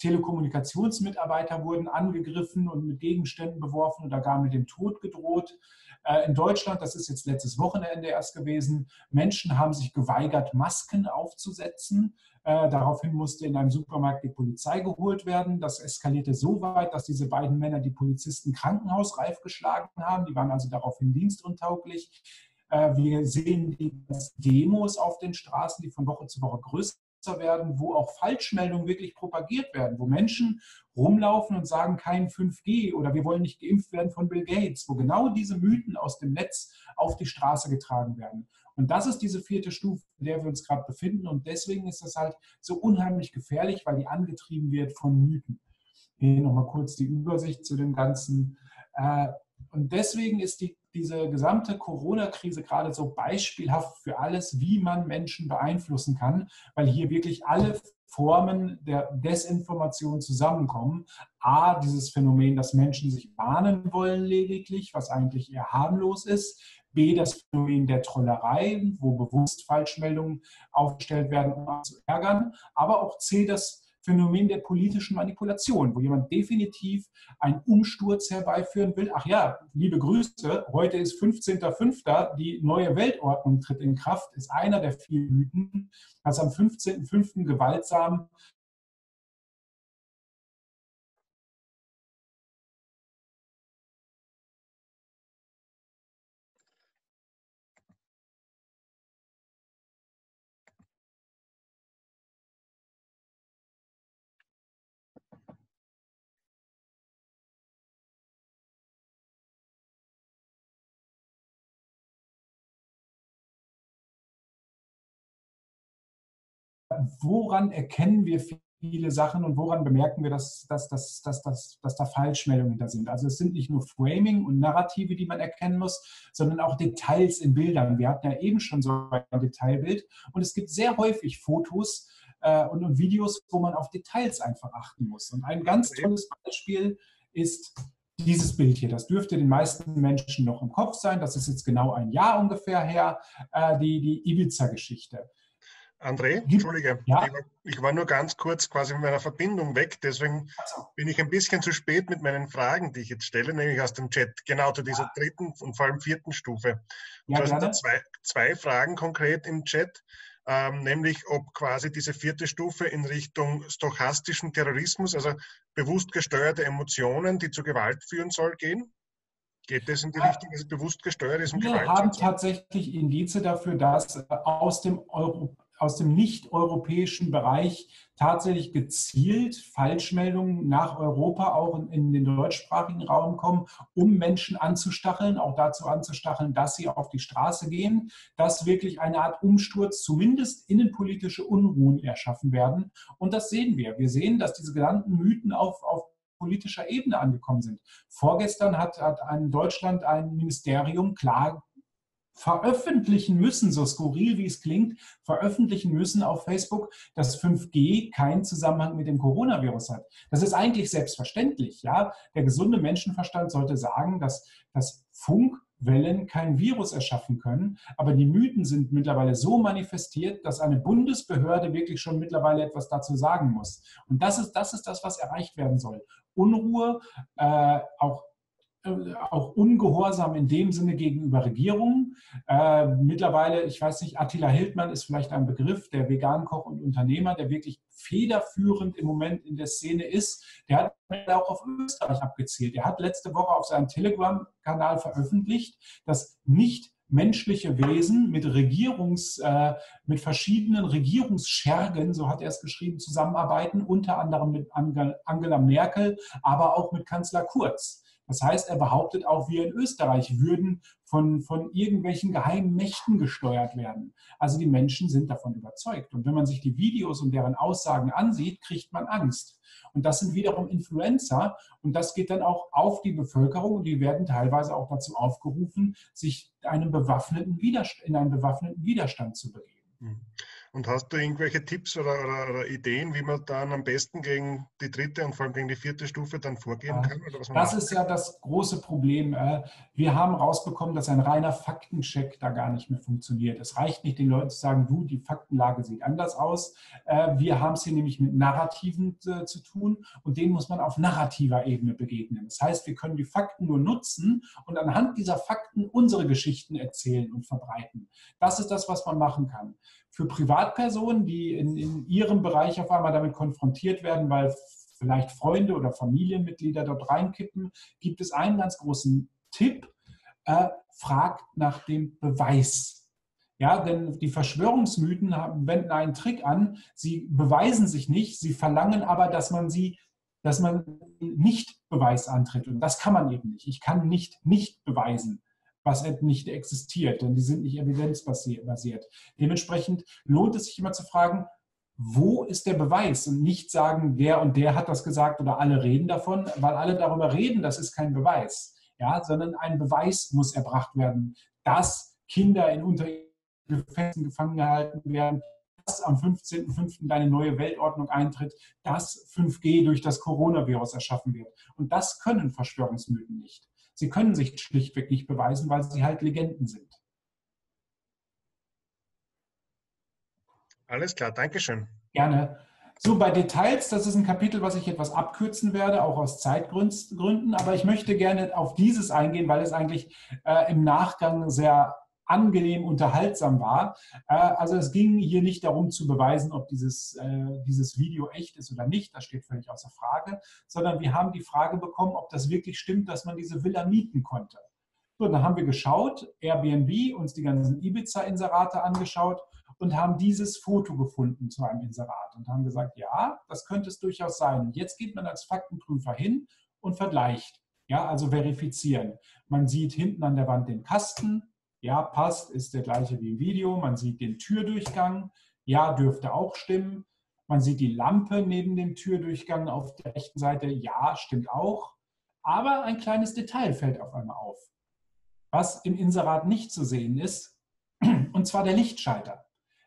Telekommunikationsmitarbeiter wurden angegriffen und mit Gegenständen beworfen oder gar mit dem Tod gedroht. In Deutschland, das ist jetzt letztes Wochenende erst gewesen, Menschen haben sich geweigert, Masken aufzusetzen. Daraufhin musste in einem Supermarkt die Polizei geholt werden. Das eskalierte so weit, dass diese beiden Männer die Polizisten krankenhausreif geschlagen haben. Die waren also daraufhin dienstuntauglich. Wir sehen die Demos auf den Straßen, die von Woche zu Woche größer werden, wo auch Falschmeldungen wirklich propagiert werden, wo Menschen rumlaufen und sagen, kein fünf G oder wir wollen nicht geimpft werden von Bill Gates, wo genau diese Mythen aus dem Netz auf die Straße getragen werden. Und das ist diese vierte Stufe, in der wir uns gerade befinden und deswegen ist das halt so unheimlich gefährlich, weil die angetrieben wird von Mythen. Hier nochmal kurz die Übersicht zu dem Ganzen. Und deswegen ist die, diese gesamte Corona-Krise gerade so beispielhaft für alles, wie man Menschen beeinflussen kann, weil hier wirklich alle Formen der Desinformation zusammenkommen. A, dieses Phänomen, dass Menschen sich warnen wollen lediglich, was eigentlich eher harmlos ist. B, das Phänomen der Trollerei, wo bewusst Falschmeldungen aufgestellt werden, um zu ärgern. Aber auch C, das Phänomen der politischen Manipulation, wo jemand definitiv einen Umsturz herbeiführen will. Ach ja, liebe Grüße, heute ist fünfzehnter fünfter, die neue Weltordnung tritt in Kraft, ist einer der vielen Mythen, dass am fünfzehnten fünften gewaltsam woran erkennen wir viele Sachen und woran bemerken wir, dass, dass, dass, dass, dass, dass da Falschmeldungen hinter sind. Also es sind nicht nur Framing und Narrative, die man erkennen muss, sondern auch Details in Bildern. Wir hatten ja eben schon so ein Detailbild und es gibt sehr häufig Fotos äh, und, und Videos, wo man auf Details einfach achten muss. Und ein ganz tolles Beispiel ist dieses Bild hier. Das dürfte den meisten Menschen noch im Kopf sein. Das ist jetzt genau ein Jahr ungefähr her, äh, die, die Ibiza-Geschichte. André, Entschuldige, ja? ich, war, ich war nur ganz kurz quasi mit meiner Verbindung weg, deswegen also. bin ich ein bisschen zu spät mit meinen Fragen, die ich jetzt stelle, nämlich aus dem Chat, genau zu dieser dritten und vor allem vierten Stufe. Und Ja, da sind da zwei, zwei Fragen konkret im Chat, ähm, nämlich ob quasi diese vierte Stufe in Richtung stochastischen Terrorismus, also bewusst gesteuerte Emotionen, die zu Gewalt führen soll, gehen. Geht das in die Richtung, dass es bewusst gesteuert ist und Wir Gewalt haben führt? tatsächlich Indize dafür, dass aus dem Euro aus dem nicht-europäischen Bereich tatsächlich gezielt Falschmeldungen nach Europa, auch in, in den deutschsprachigen Raum kommen, um Menschen anzustacheln, auch dazu anzustacheln, dass sie auf die Straße gehen, dass wirklich eine Art Umsturz, zumindest innenpolitische Unruhen erschaffen werden. Und das sehen wir. Wir sehen, dass diese genannten Mythen auf, auf politischer Ebene angekommen sind. Vorgestern hat, hat in Deutschland ein Ministerium klar veröffentlichen müssen, so skurril wie es klingt, veröffentlichen müssen auf Facebook, dass fünf G keinen Zusammenhang mit dem Coronavirus hat. Das ist eigentlich selbstverständlich. Ja? Der gesunde Menschenverstand sollte sagen, dass, dass Funkwellen kein Virus erschaffen können, aber die Mythen sind mittlerweile so manifestiert, dass eine Bundesbehörde wirklich schon mittlerweile etwas dazu sagen muss. Und das ist das, ist das was erreicht werden soll. Unruhe, äh, auch auch Ungehorsam in dem Sinne gegenüber Regierungen. Äh, mittlerweile, ich weiß nicht, Attila Hildmann ist vielleicht ein Begriff, der Vegankoch und Unternehmer, der wirklich federführend im Moment in der Szene ist. Der hat auch auf Österreich abgezielt. Er hat letzte Woche auf seinem Telegram-Kanal veröffentlicht, dass nicht menschliche Wesen mit Regierungs, äh, mit verschiedenen Regierungsschergen, so hat er es geschrieben, zusammenarbeiten, unter anderem mit Angela Merkel, aber auch mit Kanzler Kurz. Das heißt, er behauptet auch, wir in Österreich würden von, von irgendwelchen geheimen Mächten gesteuert werden. Also die Menschen sind davon überzeugt. Und wenn man sich die Videos und deren Aussagen ansieht, kriegt man Angst. Und das sind wiederum Influencer. Und das geht dann auch auf die Bevölkerung. Und die werden teilweise auch dazu aufgerufen, sich einem bewaffneten Widerstand, in einen bewaffneten Widerstand zu begeben. Und hast du irgendwelche Tipps oder, oder, oder Ideen, wie man dann am besten gegen die dritte und vor allem gegen die vierte Stufe dann vorgehen kann? Oder was man das ist ja das große Problem. Wir haben rausbekommen, dass ein reiner Faktencheck da gar nicht mehr funktioniert. Es reicht nicht, den Leuten zu sagen, du, die Faktenlage sieht anders aus. Wir haben es hier nämlich mit Narrativen zu tun und denen muss man auf narrativer Ebene begegnen. Das heißt, wir können die Fakten nur nutzen und anhand dieser Fakten unsere Geschichten erzählen und verbreiten. Das ist das, was man machen kann. Für Privatpersonen, die in, in ihrem Bereich auf einmal damit konfrontiert werden, weil vielleicht Freunde oder Familienmitglieder dort reinkippen, gibt es einen ganz großen Tipp, äh, fragt nach dem Beweis. Ja, denn die Verschwörungsmythen haben, wenden einen Trick an, sie beweisen sich nicht, sie verlangen aber, dass man sie, dass man nicht Beweis antritt. Und das kann man eben nicht. Ich kann nicht nicht beweisen, was nicht existiert, denn die sind nicht evidenzbasiert. Dementsprechend lohnt es sich immer zu fragen, wo ist der Beweis? Und nicht sagen, der und der hat das gesagt oder alle reden davon, weil alle darüber reden, das ist kein Beweis. Ja, sondern ein Beweis muss erbracht werden, dass Kinder in Untergefäßen gefangen gehalten werden, dass am fünfzehnten fünften eine neue Weltordnung eintritt, dass fünf G durch das Coronavirus erschaffen wird. Und das können Verschwörungsmythen nicht. Sie können sich schlichtweg nicht beweisen, weil sie halt Legenden sind. Alles klar, Dankeschön. Gerne. So, bei Details, das ist ein Kapitel, was ich etwas abkürzen werde, auch aus Zeitgründen, aber ich möchte gerne auf dieses eingehen, weil es eigentlich äh, im Nachgang sehr angenehm unterhaltsam war. Äh, also es ging hier nicht darum zu beweisen, ob dieses, äh, dieses Video echt ist oder nicht, das steht völlig außer Frage, sondern wir haben die Frage bekommen, ob das wirklich stimmt, dass man diese Villa mieten konnte. So, dann haben wir geschaut, Airbnb, uns die ganzen Ibiza-Inserate angeschaut und haben dieses Foto gefunden zu einem Inserat und haben gesagt, ja, das könnte es durchaus sein. Und jetzt geht man als Faktenprüfer hin und vergleicht, ja, also verifizieren. Man sieht hinten an der Wand den Kasten, ja, passt, ist der gleiche wie im Video. Man sieht den Türdurchgang, Ja, dürfte auch stimmen. Man sieht die Lampe neben dem Türdurchgang auf der rechten Seite. Ja, stimmt auch. Aber ein kleines Detail fällt auf einmal auf, was im Inserat nicht zu sehen ist, und zwar der Lichtschalter.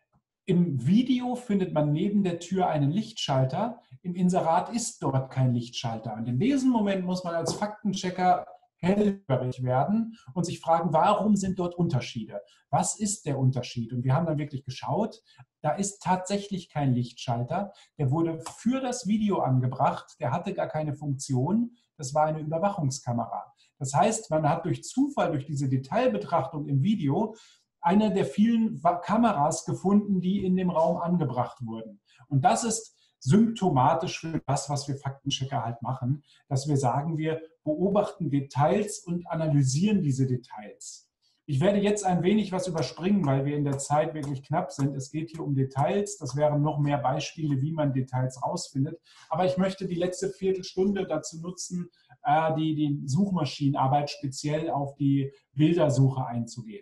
Im Video findet man neben der Tür einen Lichtschalter. Im Inserat ist dort kein Lichtschalter. Und in diesem Moment muss man als Faktenchecker hellhörig werden und sich fragen, warum sind dort Unterschiede? Was ist der Unterschied? Und wir haben dann wirklich geschaut, da ist tatsächlich kein Lichtschalter. Der wurde für das Video angebracht. Der hatte gar keine Funktion. Das war eine Überwachungskamera. Das heißt, man hat durch Zufall, durch diese Detailbetrachtung im Video, eine der vielen Kameras gefunden, die in dem Raum angebracht wurden. Und das ist symptomatisch für das, was wir Faktenchecker halt machen, dass wir sagen, wir beobachten Details und analysieren diese Details. Ich werde jetzt ein wenig was überspringen, weil wir in der Zeit wirklich knapp sind. Es geht hier um Details. Das wären noch mehr Beispiele, wie man Details rausfindet. Aber ich möchte die letzte Viertelstunde dazu nutzen, die, die Suchmaschinenarbeit speziell auf die Bildersuche einzugehen.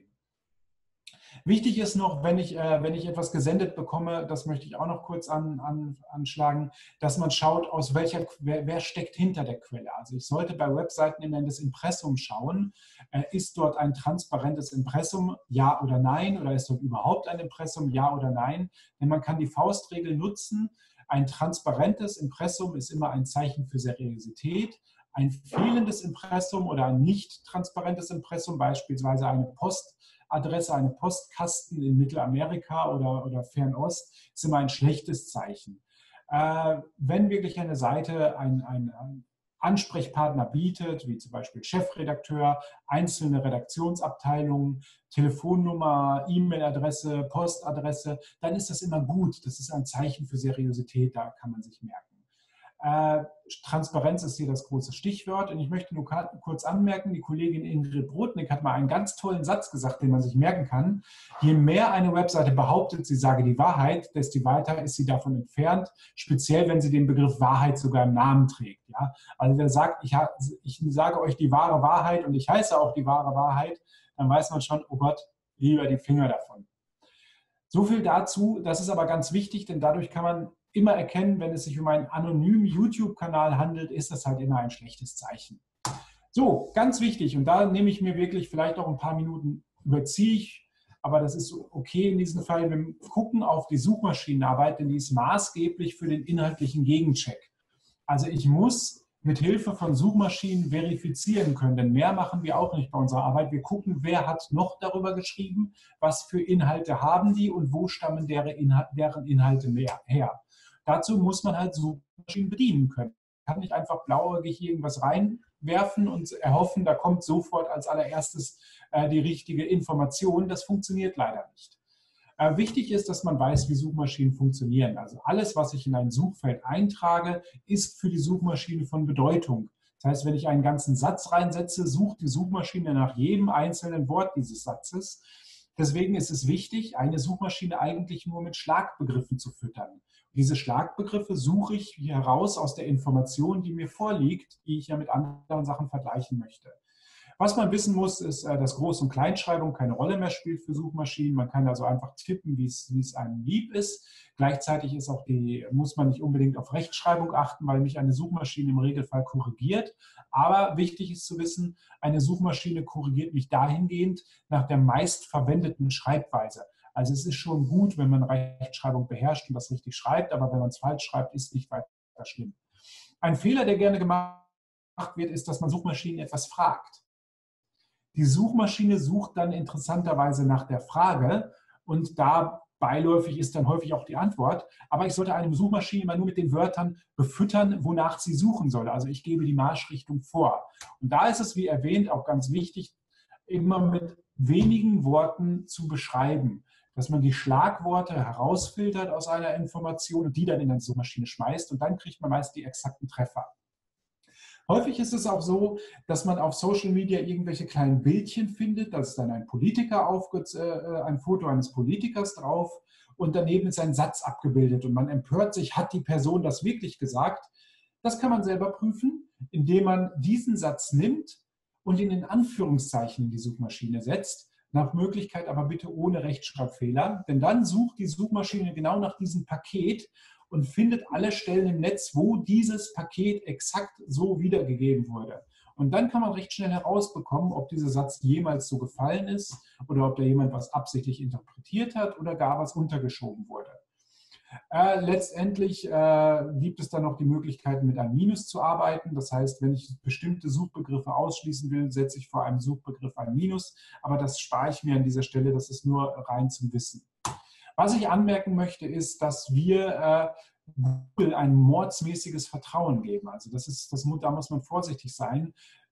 Wichtig ist noch, wenn ich, äh, wenn ich etwas gesendet bekomme, das möchte ich auch noch kurz an, an, anschlagen, dass man schaut, aus welcher, wer, wer steckt hinter der Quelle. Also ich sollte bei Webseiten immer in das Impressum schauen. Äh, ist dort ein transparentes Impressum, ja oder nein? Oder ist dort überhaupt ein Impressum, ja oder nein? Denn man kann die Faustregel nutzen. Ein transparentes Impressum ist immer ein Zeichen für Seriosität. Ein fehlendes Impressum oder ein nicht transparentes Impressum, beispielsweise eine Post, Adresse, eine Postkasten in Mittelamerika oder, oder Fernost, ist immer ein schlechtes Zeichen. Äh, wenn wirklich eine Seite einen ein Ansprechpartner bietet, wie zum Beispiel Chefredakteur, einzelne Redaktionsabteilungen, Telefonnummer, E-Mail-Adresse, Postadresse, dann ist das immer gut. Das ist ein Zeichen für Seriosität, da kann man sich merken. Äh, Transparenz ist hier das große Stichwort und ich möchte nur kurz anmerken, die Kollegin Ingrid Brodnik hat mal einen ganz tollen Satz gesagt, den man sich merken kann. Je mehr eine Webseite behauptet, sie sage die Wahrheit, desto weiter ist sie davon entfernt, speziell wenn sie den Begriff Wahrheit sogar im Namen trägt. Ja? Also wer sagt, ich, ich sage euch die wahre Wahrheit und ich heiße auch die wahre Wahrheit, dann weiß man schon, oh Gott, lieber die Finger davon. So viel dazu, das ist aber ganz wichtig, denn dadurch kann man immer erkennen, wenn es sich um einen anonymen YouTube-Kanal handelt, ist das halt immer ein schlechtes Zeichen. So, ganz wichtig, und da nehme ich mir wirklich vielleicht auch ein paar Minuten, überziehe ich, aber das ist okay in diesem Fall. Wir gucken auf die Suchmaschinenarbeit, denn die ist maßgeblich für den inhaltlichen Gegencheck. Also ich muss mit Hilfe von Suchmaschinen verifizieren können, denn mehr machen wir auch nicht bei unserer Arbeit. Wir gucken, wer hat noch darüber geschrieben, was für Inhalte haben die und wo stammen deren Inhalte her. Dazu muss man halt Suchmaschinen bedienen können. Man kann nicht einfach blauäugig irgendwas reinwerfen und erhoffen, da kommt sofort als allererstes äh, die richtige Information. Das funktioniert leider nicht. Äh, wichtig ist, dass man weiß, wie Suchmaschinen funktionieren. Also alles, was ich in ein Suchfeld eintrage, ist für die Suchmaschine von Bedeutung. Das heißt, wenn ich einen ganzen Satz reinsetze, sucht die Suchmaschine nach jedem einzelnen Wort dieses Satzes. Deswegen ist es wichtig, eine Suchmaschine eigentlich nur mit Schlagbegriffen zu füttern. Diese Schlagbegriffe suche ich heraus aus der Information, die mir vorliegt, die ich ja mit anderen Sachen vergleichen möchte. Was man wissen muss, ist, dass Groß- und Kleinschreibung keine Rolle mehr spielt für Suchmaschinen. Man kann also einfach tippen, wie es, wie es einem lieb ist. Gleichzeitig ist auch die, muss man nicht unbedingt auf Rechtschreibung achten, weil mich eine Suchmaschine im Regelfall korrigiert. Aber wichtig ist zu wissen, eine Suchmaschine korrigiert mich dahingehend nach der meistverwendeten Schreibweise. Also es ist schon gut, wenn man Rechtschreibung beherrscht und das richtig schreibt, aber wenn man es falsch schreibt, ist nicht weiter schlimm. Ein Fehler, der gerne gemacht wird, ist, dass man Suchmaschinen etwas fragt. Die Suchmaschine sucht dann interessanterweise nach der Frage und da beiläufig ist dann häufig auch die Antwort. Aber ich sollte eine Suchmaschine immer nur mit den Wörtern befüttern, wonach sie suchen soll. Also ich gebe die Marschrichtung vor. Und da ist es, wie erwähnt, auch ganz wichtig, immer mit wenigen Worten zu beschreiben, dass man die Schlagworte herausfiltert aus einer Information und die dann in eine Suchmaschine schmeißt und dann kriegt man meist die exakten Treffer. Häufig ist es auch so, dass man auf Social Media irgendwelche kleinen Bildchen findet, da ist dann ein Politiker auf, äh, ein Foto eines Politikers drauf und daneben ist ein Satz abgebildet und man empört sich, hat die Person das wirklich gesagt? Das kann man selber prüfen, indem man diesen Satz nimmt und ihn in Anführungszeichen in die Suchmaschine setzt. Nach Möglichkeit aber bitte ohne Rechtschreibfehler, denn dann sucht die Suchmaschine genau nach diesem Paket und findet alle Stellen im Netz, wo dieses Paket exakt so wiedergegeben wurde. Und dann kann man recht schnell herausbekommen, ob dieser Satz jemals so gefallen ist oder ob da jemand was absichtlich interpretiert hat oder gar was untergeschoben wurde. Äh, letztendlich äh, gibt es dann noch die Möglichkeit, mit einem Minus zu arbeiten. Das heißt, wenn ich bestimmte Suchbegriffe ausschließen will, setze ich vor einem Suchbegriff ein Minus. Aber das spare ich mir an dieser Stelle, das ist nur rein zum Wissen. Was ich anmerken möchte, ist, dass wir äh, Google ein mordsmäßiges Vertrauen geben. Also das ist, das, da muss man vorsichtig sein.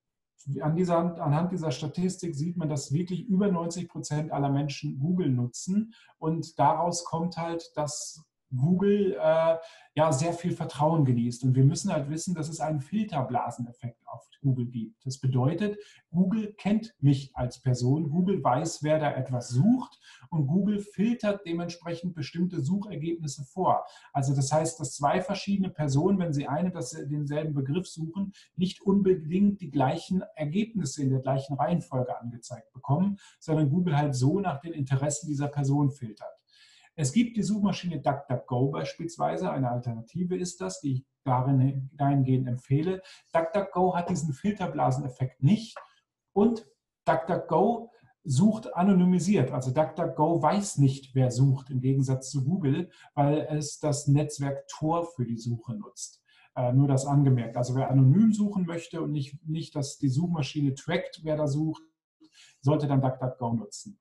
An dieser, anhand dieser Statistik sieht man, dass wirklich über neunzig Prozent aller Menschen Google nutzen. Und daraus kommt halt, dass Google äh, ja sehr viel Vertrauen genießt. Und wir müssen halt wissen, dass es einen Filterblaseneffekt auf Google gibt. Das bedeutet, Google kennt mich als Person, Google weiß, wer da etwas sucht und Google filtert dementsprechend bestimmte Suchergebnisse vor. Also das heißt, dass zwei verschiedene Personen, wenn sie eine das, denselben Begriff suchen, nicht unbedingt die gleichen Ergebnisse in der gleichen Reihenfolge angezeigt bekommen, sondern Google halt so nach den Interessen dieser Person filtert. Es gibt die Suchmaschine DuckDuckGo beispielsweise, eine Alternative ist das, die ich darin, dahingehend empfehle. DuckDuckGo hat diesen Filterblaseneffekt nicht und DuckDuckGo sucht anonymisiert. Also DuckDuckGo weiß nicht, wer sucht, im Gegensatz zu Google, weil es das Netzwerk Tor für die Suche nutzt. Äh, nur das angemerkt. Also wer anonym suchen möchte und nicht, nicht, dass die Suchmaschine trackt, wer da sucht, sollte dann DuckDuckGo nutzen.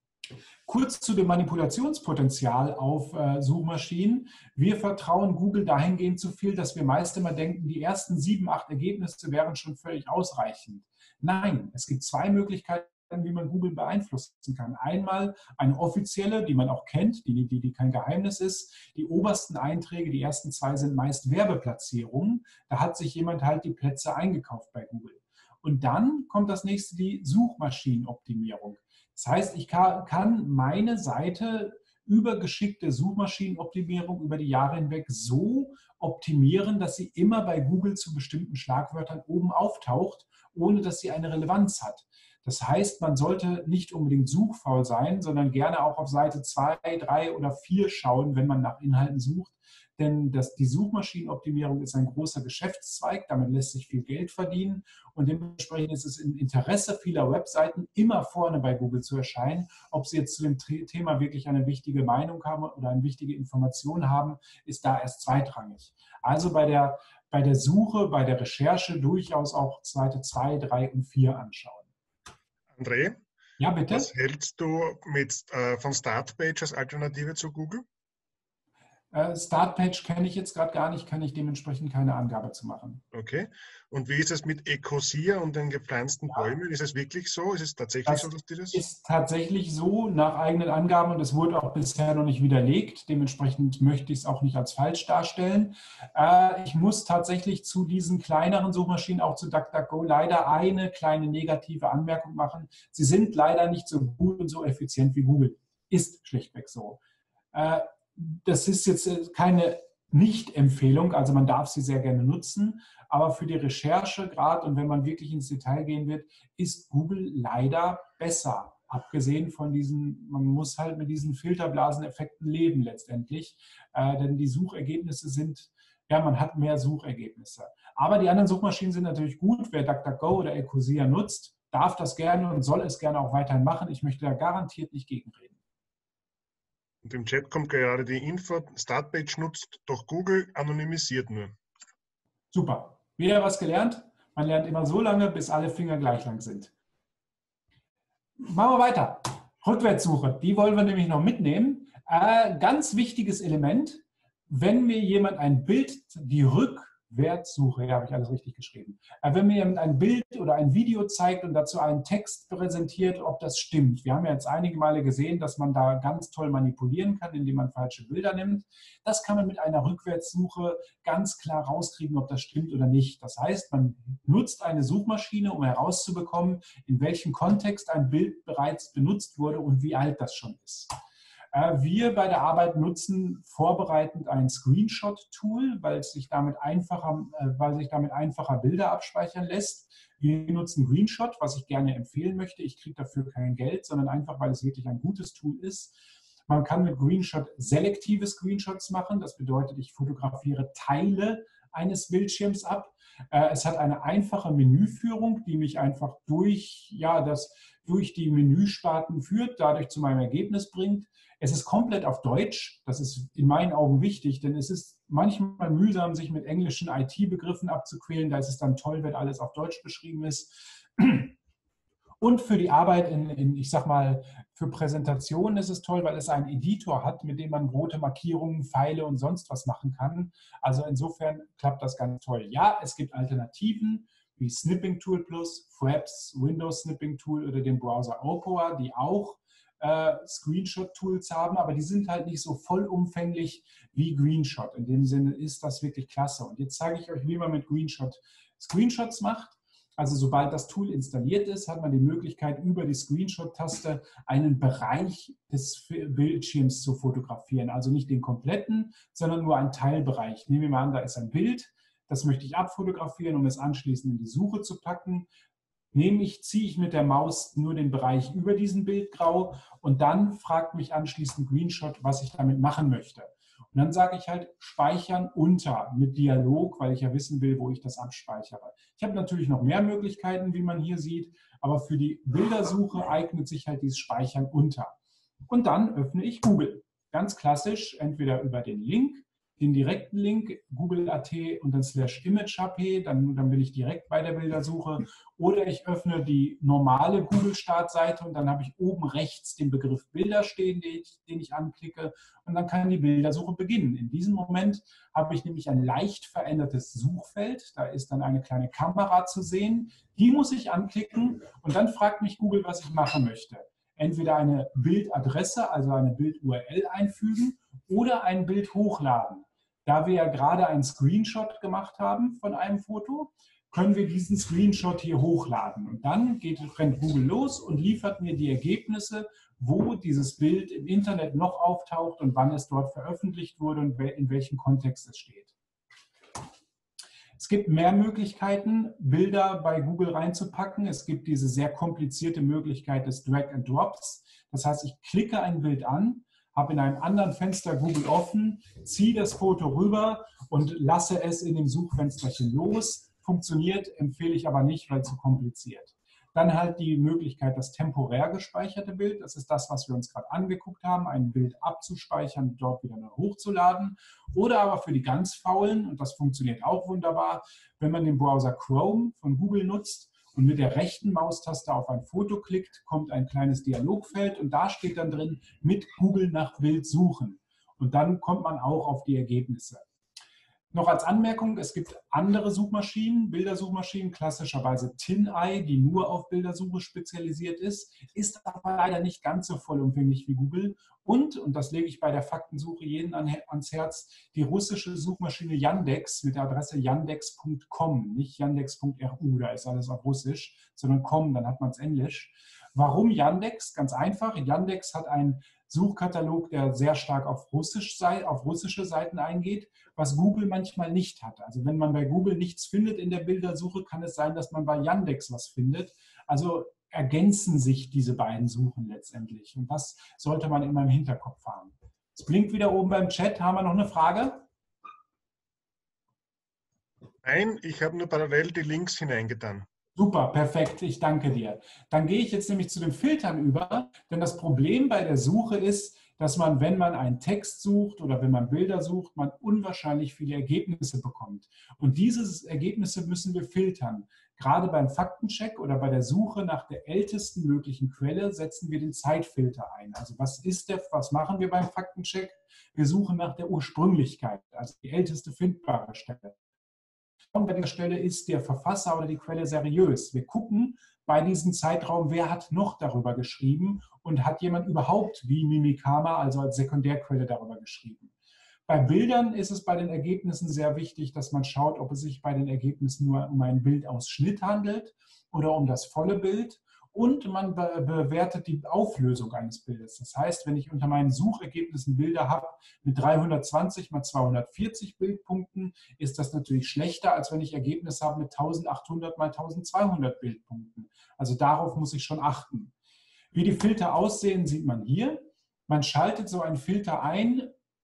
Kurz zu dem Manipulationspotenzial auf äh, Suchmaschinen. Wir vertrauen Google dahingehend zu viel, dass wir meist immer denken, die ersten sieben, acht Ergebnisse wären schon völlig ausreichend. Nein, es gibt zwei Möglichkeiten, wie man Google beeinflussen kann. Einmal eine offizielle, die man auch kennt, die, die, die kein Geheimnis ist. Die obersten Einträge, die ersten zwei sind meist Werbeplatzierungen. Da hat sich jemand halt die Plätze eingekauft bei Google. Und dann kommt das nächste, die Suchmaschinenoptimierung. Das heißt, ich kann meine Seite über geschickte Suchmaschinenoptimierung über die Jahre hinweg so optimieren, dass sie immer bei Google zu bestimmten Schlagwörtern oben auftaucht, ohne dass sie eine Relevanz hat. Das heißt, man sollte nicht unbedingt suchfaul sein, sondern gerne auch auf Seite zwei, drei oder vier schauen, wenn man nach Inhalten sucht. Denn das, die Suchmaschinenoptimierung ist ein großer Geschäftszweig, damit lässt sich viel Geld verdienen und dementsprechend ist es im Interesse vieler Webseiten, immer vorne bei Google zu erscheinen. Ob sie jetzt zu dem Thema wirklich eine wichtige Meinung haben oder eine wichtige Information haben, ist da erst zweitrangig. Also bei der, bei der Suche, bei der Recherche durchaus auch Seite zwei, drei und vier anschauen. André, ja, bitte? Was hältst du mit, äh, von Startpage als Alternative zu Google? Startpage kenne ich jetzt gerade gar nicht, kann ich dementsprechend keine Angabe zu machen. Okay. Und wie ist es mit Ecosia und den gepflanzten ja. Bäumen? Ist es wirklich so? Ist es tatsächlich das so, dass die das? Ist tatsächlich so, nach eigenen Angaben, und es wurde auch bisher noch nicht widerlegt. Dementsprechend möchte ich es auch nicht als falsch darstellen. Äh, ich muss tatsächlich zu diesen kleineren Suchmaschinen, auch zu DuckDuckGo, leider eine kleine negative Anmerkung machen. Sie sind leider nicht so gut und so effizient wie Google. Ist schlichtweg so. Äh, Das ist jetzt keine Nicht-Empfehlung, also man darf sie sehr gerne nutzen, aber für die Recherche gerade und wenn man wirklich ins Detail gehen wird, ist Google leider besser. Abgesehen von diesen, man muss halt mit diesen Filterblaseneffekten leben letztendlich, äh, denn die Suchergebnisse sind, ja, man hat mehr Suchergebnisse. Aber die anderen Suchmaschinen sind natürlich gut. Wer DuckDuckGo oder Ecosia nutzt, darf das gerne und soll es gerne auch weiterhin machen. Ich möchte da garantiert nicht gegenreden. Und im Chat kommt gerade die Info, Startpage nutzt doch Google, anonymisiert nur. Super. Wieder was gelernt. Man lernt immer so lange, bis alle Finger gleich lang sind. Machen wir weiter. Rückwärtssuche, die wollen wir nämlich noch mitnehmen. Äh, ganz wichtiges Element, wenn mir jemand ein Bild, die Rückwärtssuche, ja, habe ich alles richtig geschrieben. Äh, wenn mir jemand ein Bild oder ein Video zeigt und dazu einen Text präsentiert, ob das stimmt. Wir haben ja jetzt einige Male gesehen, dass man da ganz toll manipulieren kann, indem man falsche Bilder nimmt. Das kann man mit einer Rückwärtssuche ganz klar rauskriegen, ob das stimmt oder nicht. Das heißt, man nutzt eine Suchmaschine, um herauszubekommen, in welchem Kontext ein Bild bereits benutzt wurde und wie alt das schon ist. Wir bei der Arbeit nutzen vorbereitend ein Screenshot-Tool, weil es sich damit einfacher, weil sich damit einfacher Bilder abspeichern lässt. Wir nutzen Greenshot, was ich gerne empfehlen möchte. Ich kriege dafür kein Geld, sondern einfach, weil es wirklich ein gutes Tool ist. Man kann mit Greenshot selektive Screenshots machen. Das bedeutet, ich fotografiere Teile eines Bildschirms ab. Es hat eine einfache Menüführung, die mich einfach durch, ja, das, durch die Menüsparten führt, dadurch zu meinem Ergebnis bringt. Es ist komplett auf Deutsch. Das ist in meinen Augen wichtig, denn es ist manchmal mühsam, sich mit englischen I T-Begriffen abzuquälen. Da ist es dann toll, wenn alles auf Deutsch beschrieben ist. Und für die Arbeit in, in, ich sag mal, für Präsentationen ist es toll, weil es einen Editor hat, mit dem man rote Markierungen, Pfeile und sonst was machen kann. Also insofern klappt das ganz toll. Ja, es gibt Alternativen wie Snipping Tool Plus, Fraps, Windows Snipping Tool oder den Browser Opera, die auch äh, Screenshot-Tools haben, aber die sind halt nicht so vollumfänglich wie Greenshot. In dem Sinne ist das wirklich klasse. Und jetzt zeige ich euch, wie man mit Greenshot Screenshots macht. Also sobald das Tool installiert ist, hat man die Möglichkeit, über die Screenshot-Taste einen Bereich des Bildschirms zu fotografieren. Also nicht den kompletten, sondern nur einen Teilbereich. Nehmen wir mal an, da ist ein Bild, das möchte ich abfotografieren, um es anschließend in die Suche zu packen. Nehme ich, ziehe ich mit der Maus nur den Bereich über diesen Bildgrau und dann fragt mich anschließend Greenshot, was ich damit machen möchte. Und dann sage ich halt speichern unter mit Dialog, weil ich ja wissen will, wo ich das abspeichere. Ich habe natürlich noch mehr Möglichkeiten, wie man hier sieht, aber für die Bildersuche eignet sich halt dieses Speichern unter. Und dann öffne ich Google. Ganz klassisch, entweder über den Link, den direkten Link, google punkt at und dann slash image.hp, dann, dann bin ich direkt bei der Bildersuche. Oder ich öffne die normale Google-Startseite und dann habe ich oben rechts den Begriff Bilder stehen, den ich, den ich anklicke und dann kann die Bildersuche beginnen. In diesem Moment habe ich nämlich ein leicht verändertes Suchfeld. Da ist dann eine kleine Kamera zu sehen. Die muss ich anklicken und dann fragt mich Google, was ich machen möchte. Entweder eine Bildadresse, also eine Bild-U R L einfügen oder ein Bild hochladen. Da wir ja gerade einen Screenshot gemacht haben von einem Foto, können wir diesen Screenshot hier hochladen. Und dann geht, rennt Google los und liefert mir die Ergebnisse, wo dieses Bild im Internet noch auftaucht und wann es dort veröffentlicht wurde und in welchem Kontext es steht. Es gibt mehr Möglichkeiten, Bilder bei Google reinzupacken. Es gibt diese sehr komplizierte Möglichkeit des Drag and Drops. Das heißt, ich klicke ein Bild an, habe in einem anderen Fenster Google offen, ziehe das Foto rüber und lasse es in dem Suchfensterchen los. Funktioniert, empfehle ich aber nicht, weil zu kompliziert. Dann halt die Möglichkeit, das temporär gespeicherte Bild, das ist das, was wir uns gerade angeguckt haben, ein Bild abzuspeichern und dort wieder hochzuladen. Oder aber für die ganz Faulen, und das funktioniert auch wunderbar, wenn man den Browser Chrome von Google nutzt und mit der rechten Maustaste auf ein Foto klickt, kommt ein kleines Dialogfeld und da steht dann drin, mit Google nach Bild suchen. Und dann kommt man auch auf die Ergebnisse. Noch als Anmerkung, es gibt andere Suchmaschinen, Bildersuchmaschinen, klassischerweise TinEye, die nur auf Bildersuche spezialisiert ist, ist aber leider nicht ganz so vollumfänglich wie Google. Und, und das lege ich bei der Faktensuche jeden ans Herz, die russische Suchmaschine Yandex mit der Adresse yandex punkt com, nicht yandex punkt r u, da ist alles auf Russisch, sondern com, dann hat man es Englisch. Warum Yandex? Ganz einfach, Yandex hat einen Suchkatalog, der sehr stark auf, Russisch, auf russische Seiten eingeht, was Google manchmal nicht hat. Also wenn man bei Google nichts findet in der Bildersuche, kann es sein, dass man bei Yandex was findet. Also ergänzen sich diese beiden Suchen letztendlich. Und das sollte man immer im Hinterkopf haben. Es blinkt wieder oben beim Chat. Haben wir noch eine Frage? Nein, ich habe nur parallel die Links hineingetan. Super, perfekt, ich danke dir. Dann gehe ich jetzt nämlich zu den Filtern über, denn das Problem bei der Suche ist, dass man, wenn man einen Text sucht oder wenn man Bilder sucht, man unwahrscheinlich viele Ergebnisse bekommt. Und diese Ergebnisse müssen wir filtern. Gerade beim Faktencheck oder bei der Suche nach der ältesten möglichen Quelle setzen wir den Zeitfilter ein. Also was ist der, was machen wir beim Faktencheck? Wir suchen nach der Ursprünglichkeit, also die älteste findbare Stelle. Und bei der Stelle ist der Verfasser oder die Quelle seriös. Wir gucken bei diesem Zeitraum, wer hat noch darüber geschrieben und hat jemand überhaupt wie Mimikama, also als Sekundärquelle, darüber geschrieben. Bei Bildern ist es bei den Ergebnissen sehr wichtig, dass man schaut, ob es sich bei den Ergebnissen nur um einen Bildausschnitt handelt oder um das volle Bild und man be bewertet die Auflösung eines Bildes. Das heißt, wenn ich unter meinen Suchergebnissen Bilder habe mit dreihundertzwanzig mal zweihundertvierzig Bildpunkten, ist das natürlich schlechter, als wenn ich Ergebnisse habe mit eintausendachthundert mal eintausendzweihundert Bildpunkten. Also darauf muss ich schon achten. Wie die Filter aussehen, sieht man hier. Man schaltet so einen Filter ein,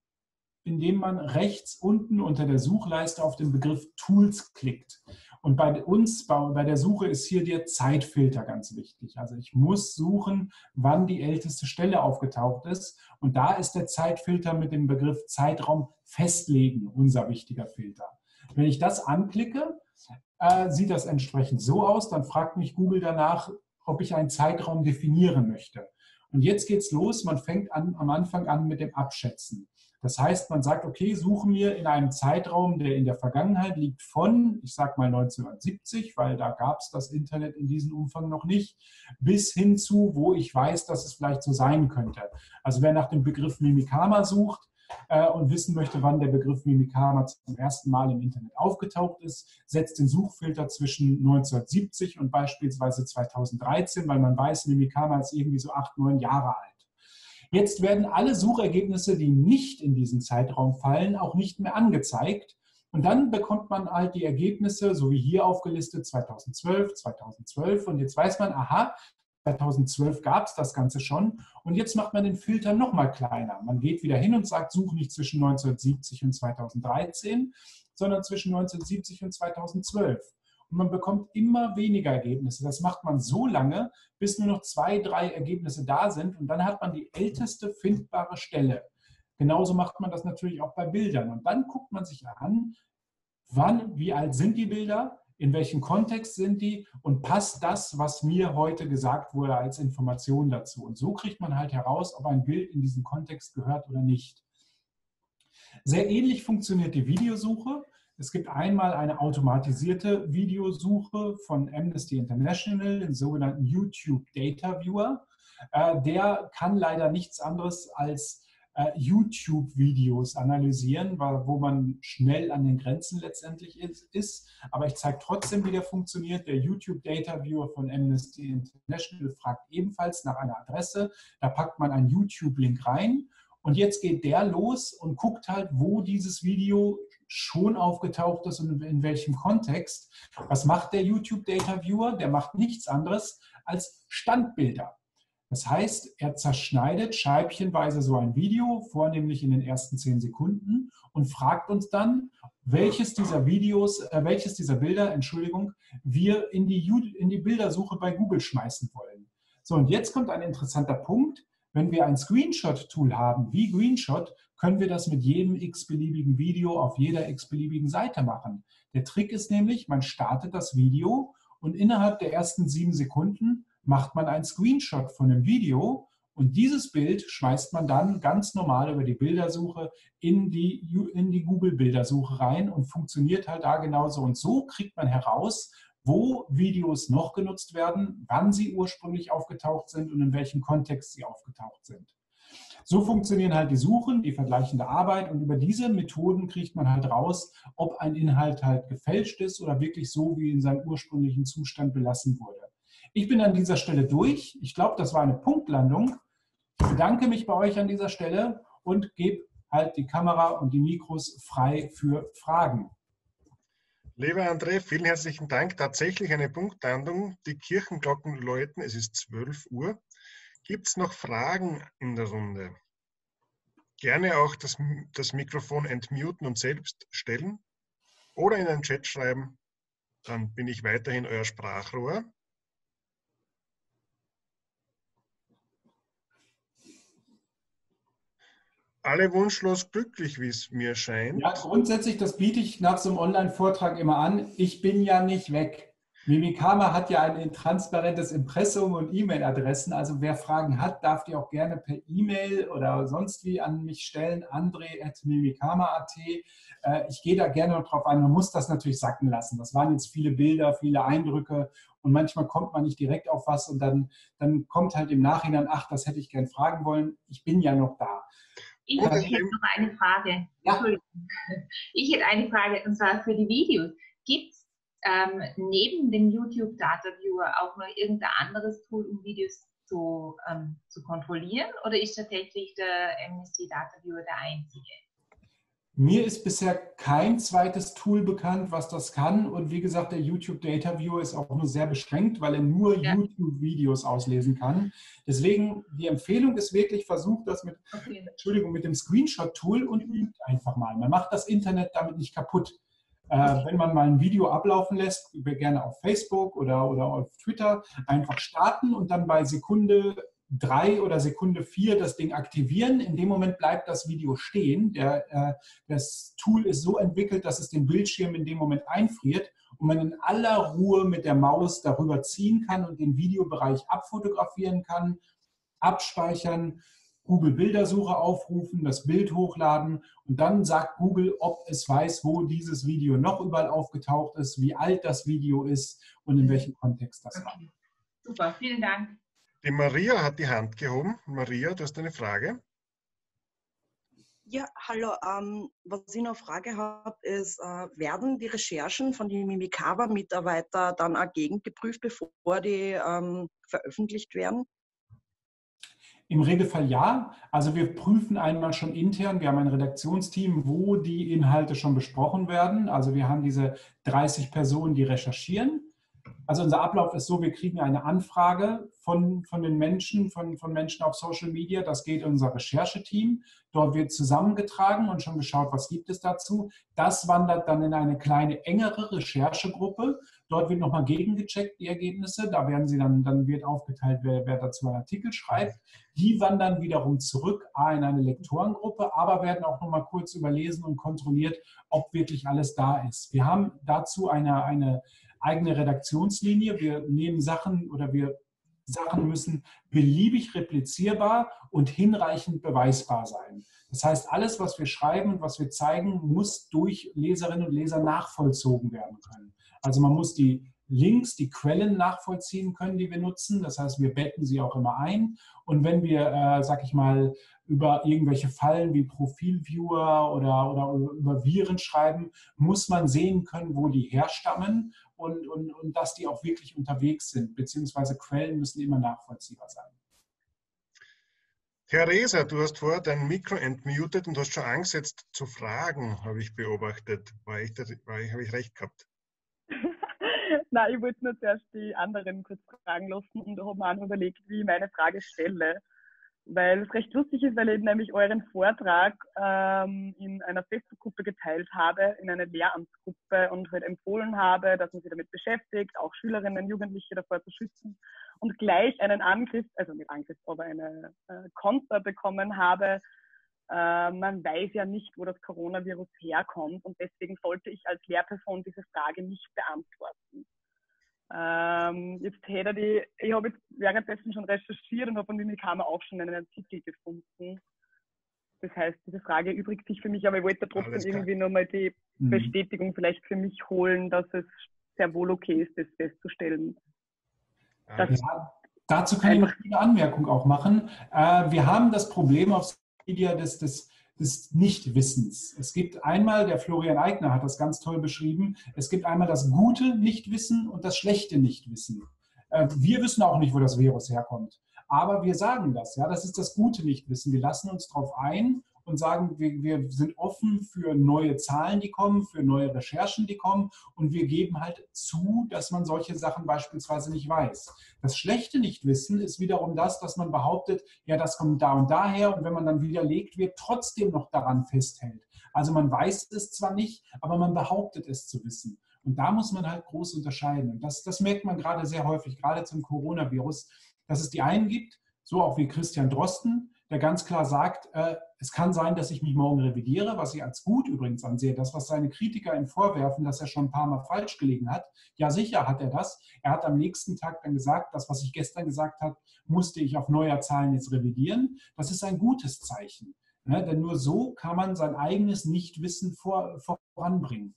indem man rechts unten unter der Suchleiste auf den Begriff Tools klickt. Und bei uns, bei der Suche ist hier der Zeitfilter ganz wichtig. Also ich muss suchen, wann die älteste Stelle aufgetaucht ist. Und da ist der Zeitfilter mit dem Begriff Zeitraum festlegen unser wichtiger Filter. Wenn ich das anklicke, äh, sieht das entsprechend so aus. Dann fragt mich Google danach, ob ich einen Zeitraum definieren möchte. Und jetzt geht's los. Man fängt an, am Anfang an mit dem Abschätzen. Das heißt, man sagt, okay, suche mir in einem Zeitraum, der in der Vergangenheit liegt von, ich sage mal neunzehnhundertsiebzig, weil da gab es das Internet in diesem Umfang noch nicht, bis hin zu, wo ich weiß, dass es vielleicht so sein könnte. Also wer nach dem Begriff Mimikama sucht äh, und wissen möchte, wann der Begriff Mimikama zum ersten Mal im Internet aufgetaucht ist, setzt den Suchfilter zwischen neunzehnhundertsiebzig und beispielsweise zweitausenddreizehn, weil man weiß, Mimikama ist irgendwie so acht, neun Jahre alt. Jetzt werden alle Suchergebnisse, die nicht in diesen Zeitraum fallen, auch nicht mehr angezeigt. Und dann bekommt man halt die Ergebnisse, so wie hier aufgelistet, zweitausendzwölf, zweitausendzwölf. Und jetzt weiß man, aha, zweitausendzwölf gab es das Ganze schon. Und jetzt macht man den Filter noch mal kleiner. Man geht wieder hin und sagt, suche nicht zwischen neunzehnhundertsiebzig und zweitausenddreizehn, sondern zwischen neunzehnhundertsiebzig und zweitausendzwölf. Und man bekommt immer weniger Ergebnisse. Das macht man so lange, bis nur noch zwei, drei Ergebnisse da sind. Und dann hat man die älteste findbare Stelle. Genauso macht man das natürlich auch bei Bildern. Und dann guckt man sich an, wann, wie alt sind die Bilder, in welchem Kontext sind die und passt das, was mir heute gesagt wurde, als Information dazu. Und so kriegt man halt heraus, ob ein Bild in diesen Kontext gehört oder nicht. Sehr ähnlich funktioniert die Videosuche. Es gibt einmal eine automatisierte Videosuche von Amnesty International, den sogenannten YouTube Data Viewer. Der kann leider nichts anderes als YouTube-Videos analysieren, wo man schnell an den Grenzen letztendlich ist. Aber ich zeige trotzdem, wie der funktioniert. Der YouTube Data Viewer von Amnesty International fragt ebenfalls nach einer Adresse. Da packt man einen YouTube-Link rein. Und jetzt geht der los und guckt halt, wo dieses Video schon aufgetaucht ist und in welchem Kontext. Was macht der YouTube Data Viewer? Der macht nichts anderes als Standbilder. Das heißt, er zerschneidet scheibchenweise so ein Video, vornehmlich in den ersten zehn Sekunden, und fragt uns dann, welches dieser Videos, äh, welches dieser Bilder, Entschuldigung, wir in die, in die Bildersuche bei Google schmeißen wollen. So, und jetzt kommt ein interessanter Punkt. Wenn wir ein Screenshot-Tool haben, wie Greenshot, können wir das mit jedem x-beliebigen Video auf jeder x-beliebigen Seite machen. Der Trick ist nämlich, man startet das Video und innerhalb der ersten sieben Sekunden macht man einen Screenshot von dem Video und dieses Bild schmeißt man dann ganz normal über die Bildersuche in die, in die Google-Bildersuche rein und funktioniert halt da genauso. Und so kriegt man heraus, wo Videos noch genutzt werden, wann sie ursprünglich aufgetaucht sind und in welchem Kontext sie aufgetaucht sind. So funktionieren halt die Suchen, die vergleichende Arbeit und über diese Methoden kriegt man halt raus, ob ein Inhalt halt gefälscht ist oder wirklich so wie in seinem ursprünglichen Zustand belassen wurde. Ich bin an dieser Stelle durch. Ich glaube, das war eine Punktlandung. Ich bedanke mich bei euch an dieser Stelle und gebe halt die Kamera und die Mikros frei für Fragen. Lieber André, vielen herzlichen Dank. Tatsächlich eine Punktlandung. Die Kirchenglocken läuten, es ist zwölf Uhr. Gibt es noch Fragen in der Runde? Gerne auch das, das Mikrofon entmuten und selbst stellen oder in den Chat schreiben. Dann bin ich weiterhin euer Sprachrohr. Alle wunschlos glücklich, wie es mir scheint. Ja, grundsätzlich, das biete ich nach so einem Online-Vortrag immer an. Ich bin ja nicht weg. Mimikama hat ja ein transparentes Impressum und E-Mail-Adressen. Also wer Fragen hat, darf die auch gerne per E-Mail oder sonst wie an mich stellen. andre at mimikama punkt at. Ich gehe da gerne noch drauf ein. Man muss das natürlich sacken lassen. Das waren jetzt viele Bilder, viele Eindrücke und manchmal kommt man nicht direkt auf was und dann, dann kommt halt im Nachhinein, ach, das hätte ich gern fragen wollen. Ich bin ja noch da. Ich hätte noch eine Frage. Ja. Entschuldigung. Ich hätte eine Frage, und zwar für die Videos. Gibt es ähm, neben dem YouTube Data Viewer auch noch irgendein anderes Tool, um Videos zu, ähm, zu kontrollieren? Oder ist tatsächlich der Amnesty Data Viewer der einzige? Mir ist bisher kein zweites Tool bekannt, was das kann. Und wie gesagt, der YouTube Data Viewer ist auch nur sehr beschränkt, weil er nur Ja. YouTube-Videos auslesen kann. Deswegen, die Empfehlung ist wirklich, versucht das mit, Okay. Entschuldigung, mit dem Screenshot-Tool und übt einfach mal. Man macht das Internet damit nicht kaputt. Äh, wenn man mal ein Video ablaufen lässt, gerne auf Facebook oder, oder auf Twitter, einfach starten und dann bei Sekunde drei oder Sekunde vier das Ding aktivieren. In dem Moment bleibt das Video stehen. Der, äh, das Tool ist so entwickelt, dass es den Bildschirm in dem Moment einfriert und man in aller Ruhe mit der Maus darüber ziehen kann und den Videobereich abfotografieren kann, abspeichern, Google Bildersuche aufrufen, das Bild hochladen und dann sagt Google, ob es weiß, wo dieses Video noch überall aufgetaucht ist, wie alt das Video ist und in welchem Kontext das war. Okay. Super, vielen Dank. Die Maria hat die Hand gehoben. Maria, du hast eine Frage. Ja, hallo. Ähm, was ich noch eine Frage habe, ist, äh, werden die Recherchen von den Mimikama-Mitarbeitern dann auch gegengeprüft, bevor die ähm, veröffentlicht werden? Im Regelfall ja. Also wir prüfen einmal schon intern, wir haben ein Redaktionsteam, wo die Inhalte schon besprochen werden. Also wir haben diese dreißig Personen, die recherchieren. Also unser Ablauf ist so, wir kriegen eine Anfrage von, von den Menschen, von, von Menschen auf Social Media. Das geht in unser Rechercheteam. Dort wird zusammengetragen und schon geschaut, was gibt es dazu. Das wandert dann in eine kleine, engere Recherchegruppe. Dort wird nochmal gegengecheckt, die Ergebnisse. Da werden sie dann, dann wird aufgeteilt, wer, wer dazu einen Artikel schreibt. Die wandern wiederum zurück in eine Lektorengruppe, aber werden auch nochmal kurz überlesen und kontrolliert, ob wirklich alles da ist. Wir haben dazu eine, eine eigene Redaktionslinie. Wir nehmen Sachen oder wir Sachen müssen beliebig replizierbar und hinreichend beweisbar sein. Das heißt, alles, was wir schreiben und was wir zeigen, muss durch Leserinnen und Leser nachvollzogen werden können. Also man muss die Links, die Quellen nachvollziehen können, die wir nutzen. Das heißt, wir betten sie auch immer ein. Und wenn wir, äh, sag ich mal, über irgendwelche Fallen wie Profilviewer oder, oder über Viren schreiben, muss man sehen können, wo die herstammen und, und, und dass die auch wirklich unterwegs sind, beziehungsweise Quellen müssen immer nachvollziehbar sein. Theresa, du hast vorher dein Mikro entmutet und hast schon Angst, jetzt zu fragen, habe ich beobachtet. War ich, war ich, habe ich recht gehabt? Nein, ich wollte nur zuerst die anderen kurz fragen lassen und habe mir auch noch überlegt, wie ich meine Frage stelle. Weil es recht lustig ist, weil ich nämlich euren Vortrag ähm, in einer Facebook-Gruppe geteilt habe, in einer Lehramtsgruppe und halt empfohlen habe, dass man sich damit beschäftigt, auch Schülerinnen und Jugendliche davor zu schützen und gleich einen Angriff, also nicht Angriff, aber eine äh, Konter bekommen habe. Äh, man weiß ja nicht, wo das Coronavirus herkommt und deswegen sollte ich als Lehrperson diese Frage nicht beantworten. Ähm, jetzt hätte die, ich habe jetzt währenddessen schon recherchiert und habe von Mimikama auch schon einen Artikel gefunden. Das heißt, diese Frage übrigt sich für mich, aber ich wollte trotzdem irgendwie nochmal die mhm. Bestätigung vielleicht für mich holen, dass es sehr wohl okay ist, das festzustellen. Ja, dazu kann ich noch eine Anmerkung auch machen. Äh, wir haben das Problem auf Social Media des, des des Nichtwissens. Es gibt einmal, der Florian Eigner hat das ganz toll beschrieben, es gibt einmal das gute Nichtwissen und das schlechte Nichtwissen. Wir wissen auch nicht, wo das Virus herkommt, aber wir sagen das, ja, das ist das gute Nichtwissen. Wir lassen uns darauf ein und sagen, wir, wir sind offen für neue Zahlen, die kommen, für neue Recherchen, die kommen und wir geben halt zu, dass man solche Sachen beispielsweise nicht weiß. Das schlechte Nichtwissen ist wiederum das, dass man behauptet, ja, das kommt da und daher und wenn man dann widerlegt wird, trotzdem noch daran festhält. Also man weiß es zwar nicht, aber man behauptet es zu wissen. Und da muss man halt groß unterscheiden. Und das, das merkt man gerade sehr häufig, gerade zum Coronavirus, dass es die einen gibt, so auch wie Christian Drosten, der ganz klar sagt, äh, es kann sein, dass ich mich morgen revidiere, was ich als gut übrigens ansehe. Das, was seine Kritiker ihm vorwerfen, dass er schon ein paar Mal falsch gelegen hat. Ja, sicher hat er das. Er hat am nächsten Tag dann gesagt, das, was ich gestern gesagt habe, musste ich auf neuer Zahlen jetzt revidieren. Das ist ein gutes Zeichen. Ne? Denn nur so kann man sein eigenes Nichtwissen vor, voranbringen.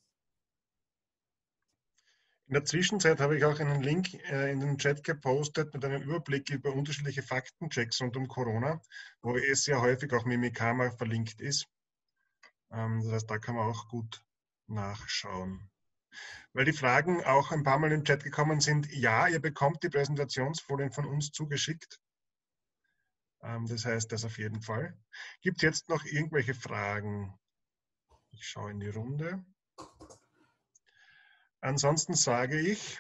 In der Zwischenzeit habe ich auch einen Link äh, in den Chat gepostet mit einem Überblick über unterschiedliche Faktenchecks rund um Corona, wo es sehr häufig auch Mimikama verlinkt ist. Ähm, das heißt, da kann man auch gut nachschauen. weil die Fragen auch ein paar Mal im Chat gekommen sind. Ja, ihr bekommt die Präsentationsfolien von uns zugeschickt. Das heißt, das auf jeden Fall. Gibt es jetzt noch irgendwelche Fragen? Ich schaue in die Runde. Ansonsten sage ich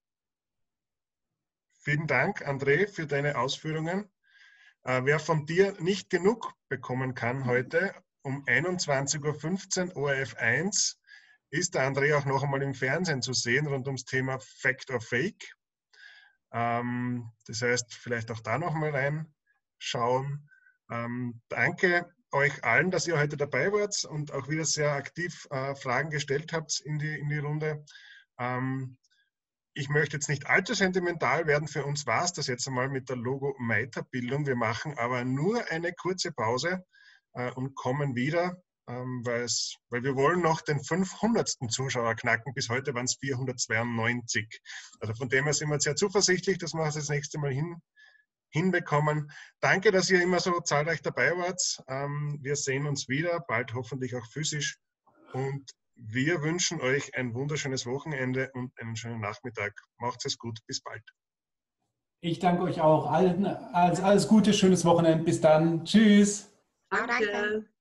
vielen Dank, André, für deine Ausführungen. Äh, wer von dir nicht genug bekommen kann heute, um einundzwanzig Uhr fünfzehn O R F eins ist der André auch noch einmal im Fernsehen zu sehen rund ums Thema Fact or Fake. Ähm, das heißt, vielleicht auch da noch mal reinschauen. Ähm, danke euch allen, dass ihr heute dabei wart und auch wieder sehr aktiv äh, Fragen gestellt habt in die, in die Runde. Ähm, ich möchte jetzt nicht allzu sentimental werden. Für uns war es das jetzt einmal mit der Logo-Meiterbildung. Wir machen aber nur eine kurze Pause äh, und kommen wieder, ähm, weil wir wollen noch den fünfhundertsten Zuschauer knacken. Bis heute waren es vierhundertzweiundneunzig. Also von dem her sind wir sehr zuversichtlich, dass wir das, das nächste Mal hin, hinbekommen. Danke, dass ihr immer so zahlreich dabei wart. Ähm, wir sehen uns wieder, bald hoffentlich auch physisch. Und wir wünschen euch ein wunderschönes Wochenende und einen schönen Nachmittag. Macht es gut, bis bald. Ich danke euch auch. Allen, alles, alles Gute, schönes Wochenende. Bis dann. Tschüss. Danke.